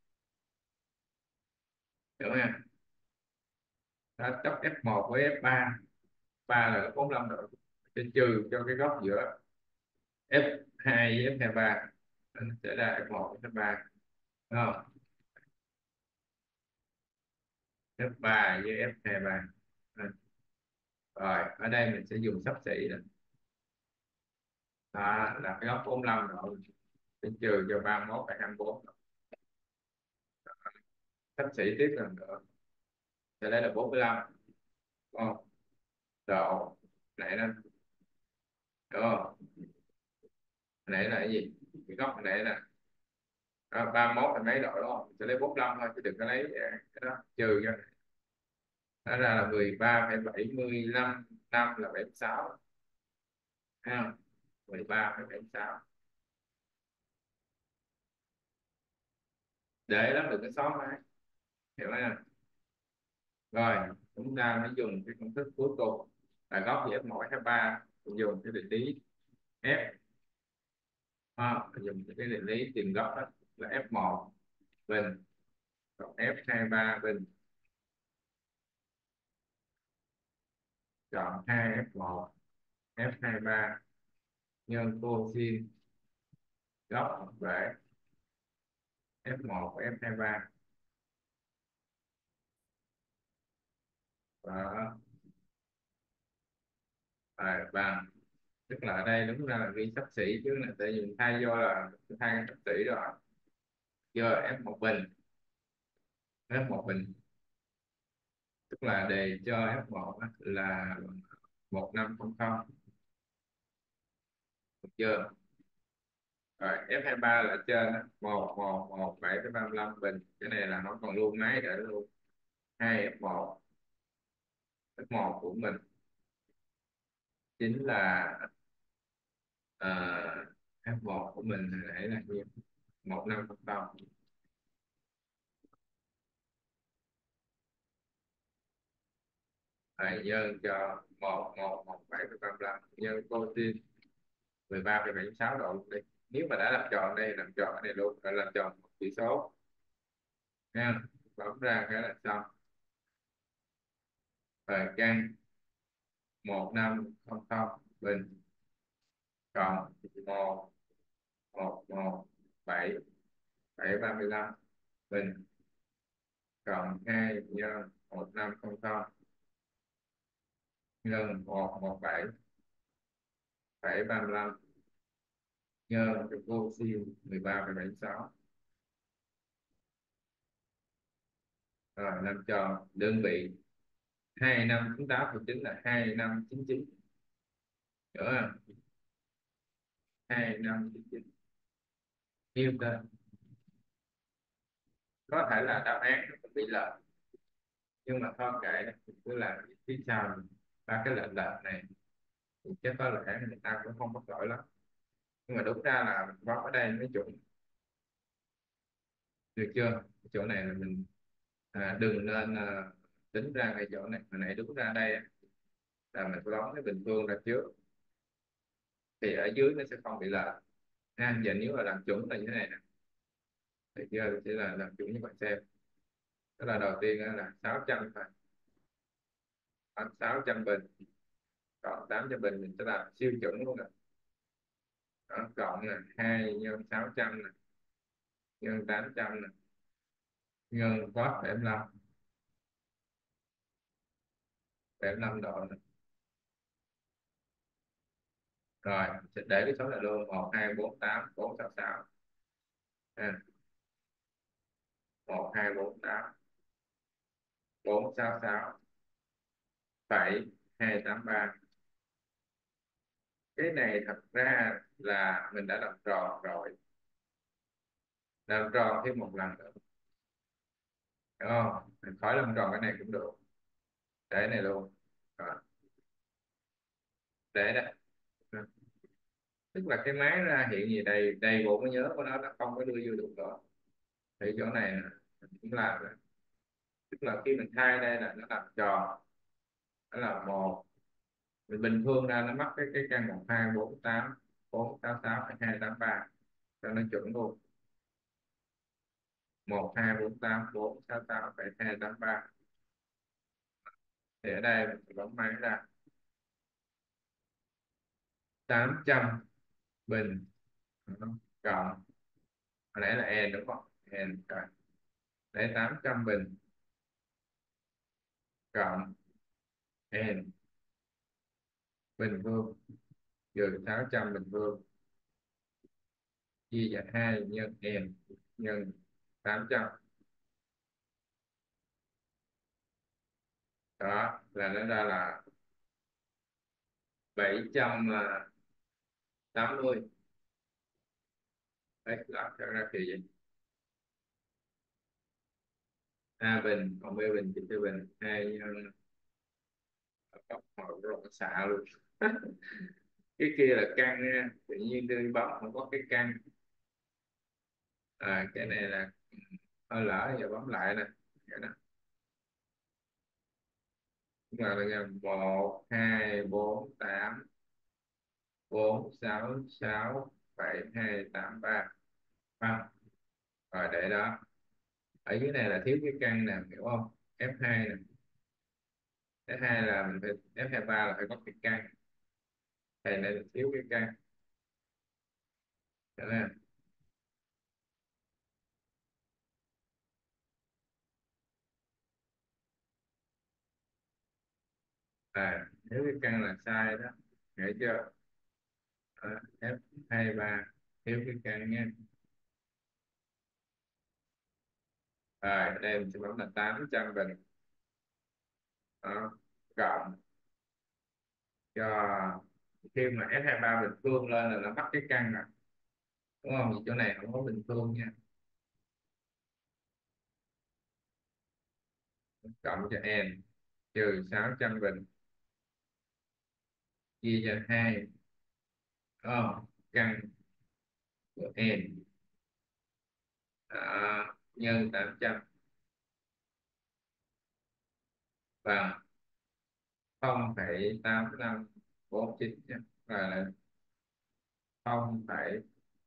hiểu không? Đó, góc f một với f ba, ba là bốn mươi lăm độ, sẽ trừ cho cái góc giữa f hai với f hai ba, nó sẽ ra f một với f ba đúng không? f ba với f hai ba. À, rồi ở đây mình sẽ dùng xấp xỉ đó. Đó là cái góc bốn mươi lăm độ, sẽ trừ cho ba mươi mốt hai mươi bốn, xấp xỉ tiếp lần nữa sẽ đây là bốn mươi lăm đúng không? Độ này nó, đúng không? Này là cái gì, cái góc này là à, ba mươi mốt là mấy độ đúng không? Mình sẽ lấy bốn mươi lăm thôi chứ đừng có lấy à, cái đó trừ cho, nó ra là mười ba phẩy bảy mươi lăm, năm là bảy mươi sáu, thấy không? mười ba phẩy bảy mươi sáu. để đó đừng có xóa máy, hiểu không? Rồi chúng ta mới dùng cái công thức cuối cùng là góc giữa ép một ép ba, dùng cái định lý f, à, dùng cái định lý tìm góc đó là ép một bình cộng ép hai ba bình chọn hai ép một ép hai ba nhân cosin góc về ép một và ép hai ba. Đó, rồi bằng, tức là ở đây đúng ra là ghi xấp xỉ chứ là tại vì thay do là thay xấp xỉ rồi, giờ ép một bình, ép một bình tức là đề cho ép một á là một năm không không, được chưa? Rồi ép hai ba là trên á, một một một bảy cái ba mươi lăm bình, cái này là nó còn luôn máy để đó luôn, hai ép một, ép một của mình chính là uh, ép một của mình hồi nãy là nhiêu, một năm không không, rồi nhân cho một một một bảy cái ba mươi lăm nhân cosin mười ba phẩy bảy sáu độ luôn đi, nếu mà đã làm tròn đây làm tròn cái này luôn, rồi làm tròn một chỉ số nha, bấm ra cái là xong. Rồi căn một năm không không bình cộng một một một bảy bảy ba mươi lăm bình cộng hai nhân một năm không không nhân một một bảy bảy ba mươi lăm nhân cái vô sin mười ba phẩy bảy sáu. Rồi làm tròn đơn vị hai năm chín tám chính là hai năm chín chín, hiểu không? Hai năm chín chín Newton. Có thể là đáp án nó bị lệch nhưng mà thôi kệ, cứ làm phía sau ba cái lệch lệch này thì chắc có lẽ người ta cũng không có lỗi lắm, nhưng mà đúng ra là mình bấm ở đây mới chuẩn, được chưa? Cái chỗ này là mình à, đừng nên à, tính ra ngay chỗ này, hồi nãy đúng ra đây á, là mình bấm cái bình phương ra trước thì ở dưới nó sẽ không bị lệch ha. Giờ nếu mà làm chuẩn là như thế này nè, được chưa? Chỉ là làm chuẩn như bạn xem, đó là đầu tiên á là sáu trăm phải sáu trăm bình cộng tám trăm bình, mình sẽ làm siêu chuẩn luôn rồi. Đó, cộng là hai nhân sáu trăm này nhân tám trăm này nhân cos bảy mươi lăm, bảy mươi lăm độ này. Rồi sẽ để cái số này luôn, một hai bốn tám bốn sáu sáu ha, một hai bốn tám bốn sáu sáu phẩy hai tám ba. Cái này thật ra là mình đã làm tròn rồi, làm tròn thêm một lần nữa, đúng không? Mình khỏi làm tròn cái này cũng được, để này luôn. Rồi, để đó, tức là cái máy ra hiện gì đầy đầy bộ cái nhớ của nó nó không có đưa vô được nữa, thì chỗ này nè, mình cũng làm rồi. Tức là khi mình thay đây là nó làm tròn, nó là một, mình bình phương ra nó mắc cái cái căn một hai bốn tám bốn sáu sáu hai tám ba cho nó chuẩn luôn, một hai bốn tám bốn sáu sáu hai tám ba. Thì ở đây mình sẽ bấm máy ra tám trăm bình cộng, hồi nãy là n đúng không, n rồi đây tám trăm bình cộng n bình phương trừ sáu trăm bình phương chia cho hai nhân n nhân tám trăm, đó là nó ra là bảy trăm tám mươi. Đấy là ra ra thì gì, a bình còn b bình thì b bình hai nhân một rồi xạ luôn. Cái kia là căn nha, tự nhiên tôi bấm không có cái căn, à, cái này là Thôi lỡ giờ bấm lại nè. Vậy nè. Chúng ta là nghe một hai bốn tám bốn sáu sáu bảy hai tám ba. Không, rồi để đó. Ở dưới này là thiếu cái căn nè, hiểu không? ép hai nè. ép hai là mình phải, ép hai ba là phải có cái căn. Thầy này là thiếu cái căn. Thế nè. À, thiếu cái căn là sai đó. Hiểu chưa? À, ép hai ba thiếu cái căn nha. Rồi, ở đây mình sẽ bấm là tám trăm bình. Đó. Cộng cho khi mà ép hai ba bình phương lên là nó mất cái căn rồi. Đúng không? Vì chỗ này không có bình phương nha. Cộng cho n trừ sáu trăm bình chia cho hai. Đúng, căn của n à, nhân tám trăm bằng không phẩy tám năm bốn chín nha. Rồi là không phẩy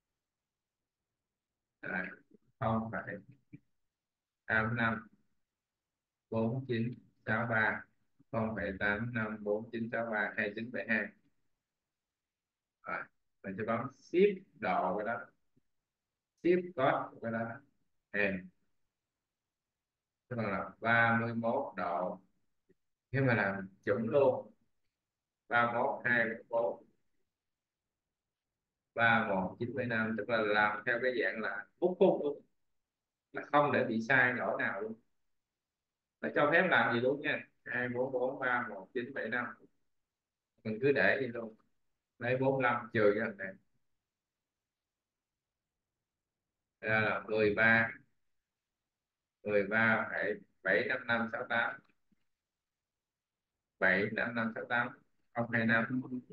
à, không phẩy tám năm bốn chín sáu ba, không phẩy tám năm bốn chín sáu ba hai chín bảy hai. Rồi mình sẽ bấm ship độ cái đó, ship code cái đó em, tức là ba mươi mốt độ. Nhưng mà làm chuẩn luôn, ba mốt hai bốn ba một chín bảy năm, tức là làm theo cái dạng là bút khung luôn, là không để bị sai lỗi nào luôn, là cho phép làm gì luôn nha. Hai bốn bốn ba một chín bảy năm mình cứ để gì luôn, lấy bốn lăm trừ cái này ra là mười ba, mười ba phẩy bảy năm năm sáu tám, bảy năm năm sáu tám không hai năm.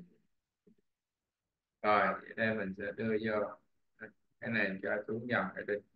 Rồi vậy đây mình sẽ đưa vô cái này cho xuống dòng cái đi.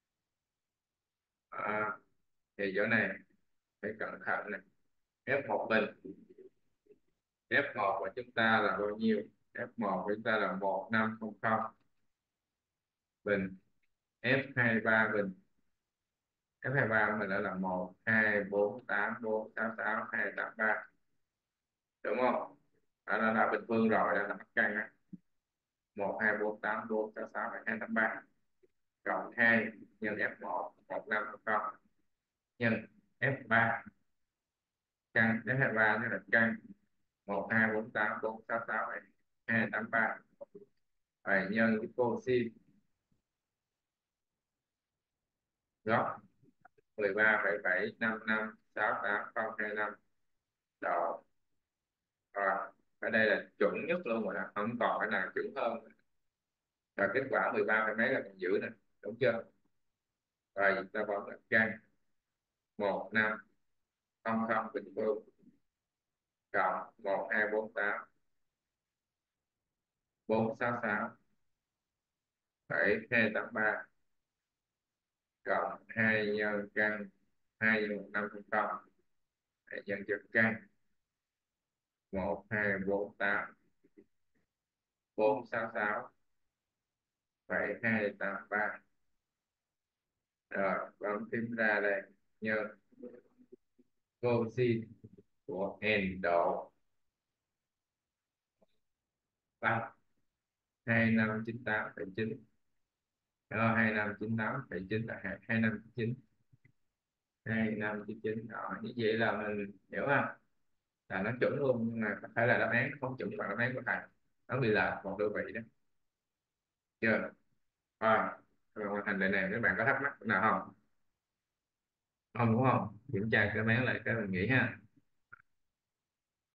À, thì chỗ này phải cẩn thận này. ép một bình, ép một của chúng ta là bao nhiêu? ép một của chúng ta là một năm không không bình. ép hai ba bình, ép hai ba của mình đã là một hai bốn tám bốn sáu sáu hai tám ba, đúng không? Đó là đã bình phương rồi, đó là mặt căn á. Một hai bốn tám bốn sáu sáu hai tám ba cộng hai nhân ép một một năm không không nhân ép ba, căn ép hai ba tức là căn một hai bốn tám bốn sáu sáu hai tám ba, phải nhân cái cosin góc mười ba phẩy bảy năm năm sáu tám không hai năm độ. Rồi ở đây là chuẩn nhất luôn rồi đó, không còn cái nào chuẩn hơn. Và kết quả mười ba phẩy mấy là còn giữ nè, đúng chưa? Rồi chúng ta bấm là căn một năm không không bình phương cộng một hai bốn tám bốn sáu sáu phẩy hai tám ba cộng hai nhân căn hai nhân một năm không không hai nhân cho căn một hai bốn tám bốn sáu sáu phẩy hai tám ba. Rồi bấm phím ra đây, nhân cosin của n độ bằng hai năm chín tám phẩy chín. Đó, hai năm chín tám phẩy chín là hai hai năm chín hai năm chín chín. Đó, như vậy là mình hiểu ha, là nó chuẩn luôn, nhưng mà có thể là đáp án không chuẩn bằng đáp án của thầy, nó bị là một đơn vị đó, chưa? À, rồi hoàn thành đề này, các bạn có thắc mắc nào không? Không đúng không? Kiểm tra cái đáp án lại cái mình nghĩ ha.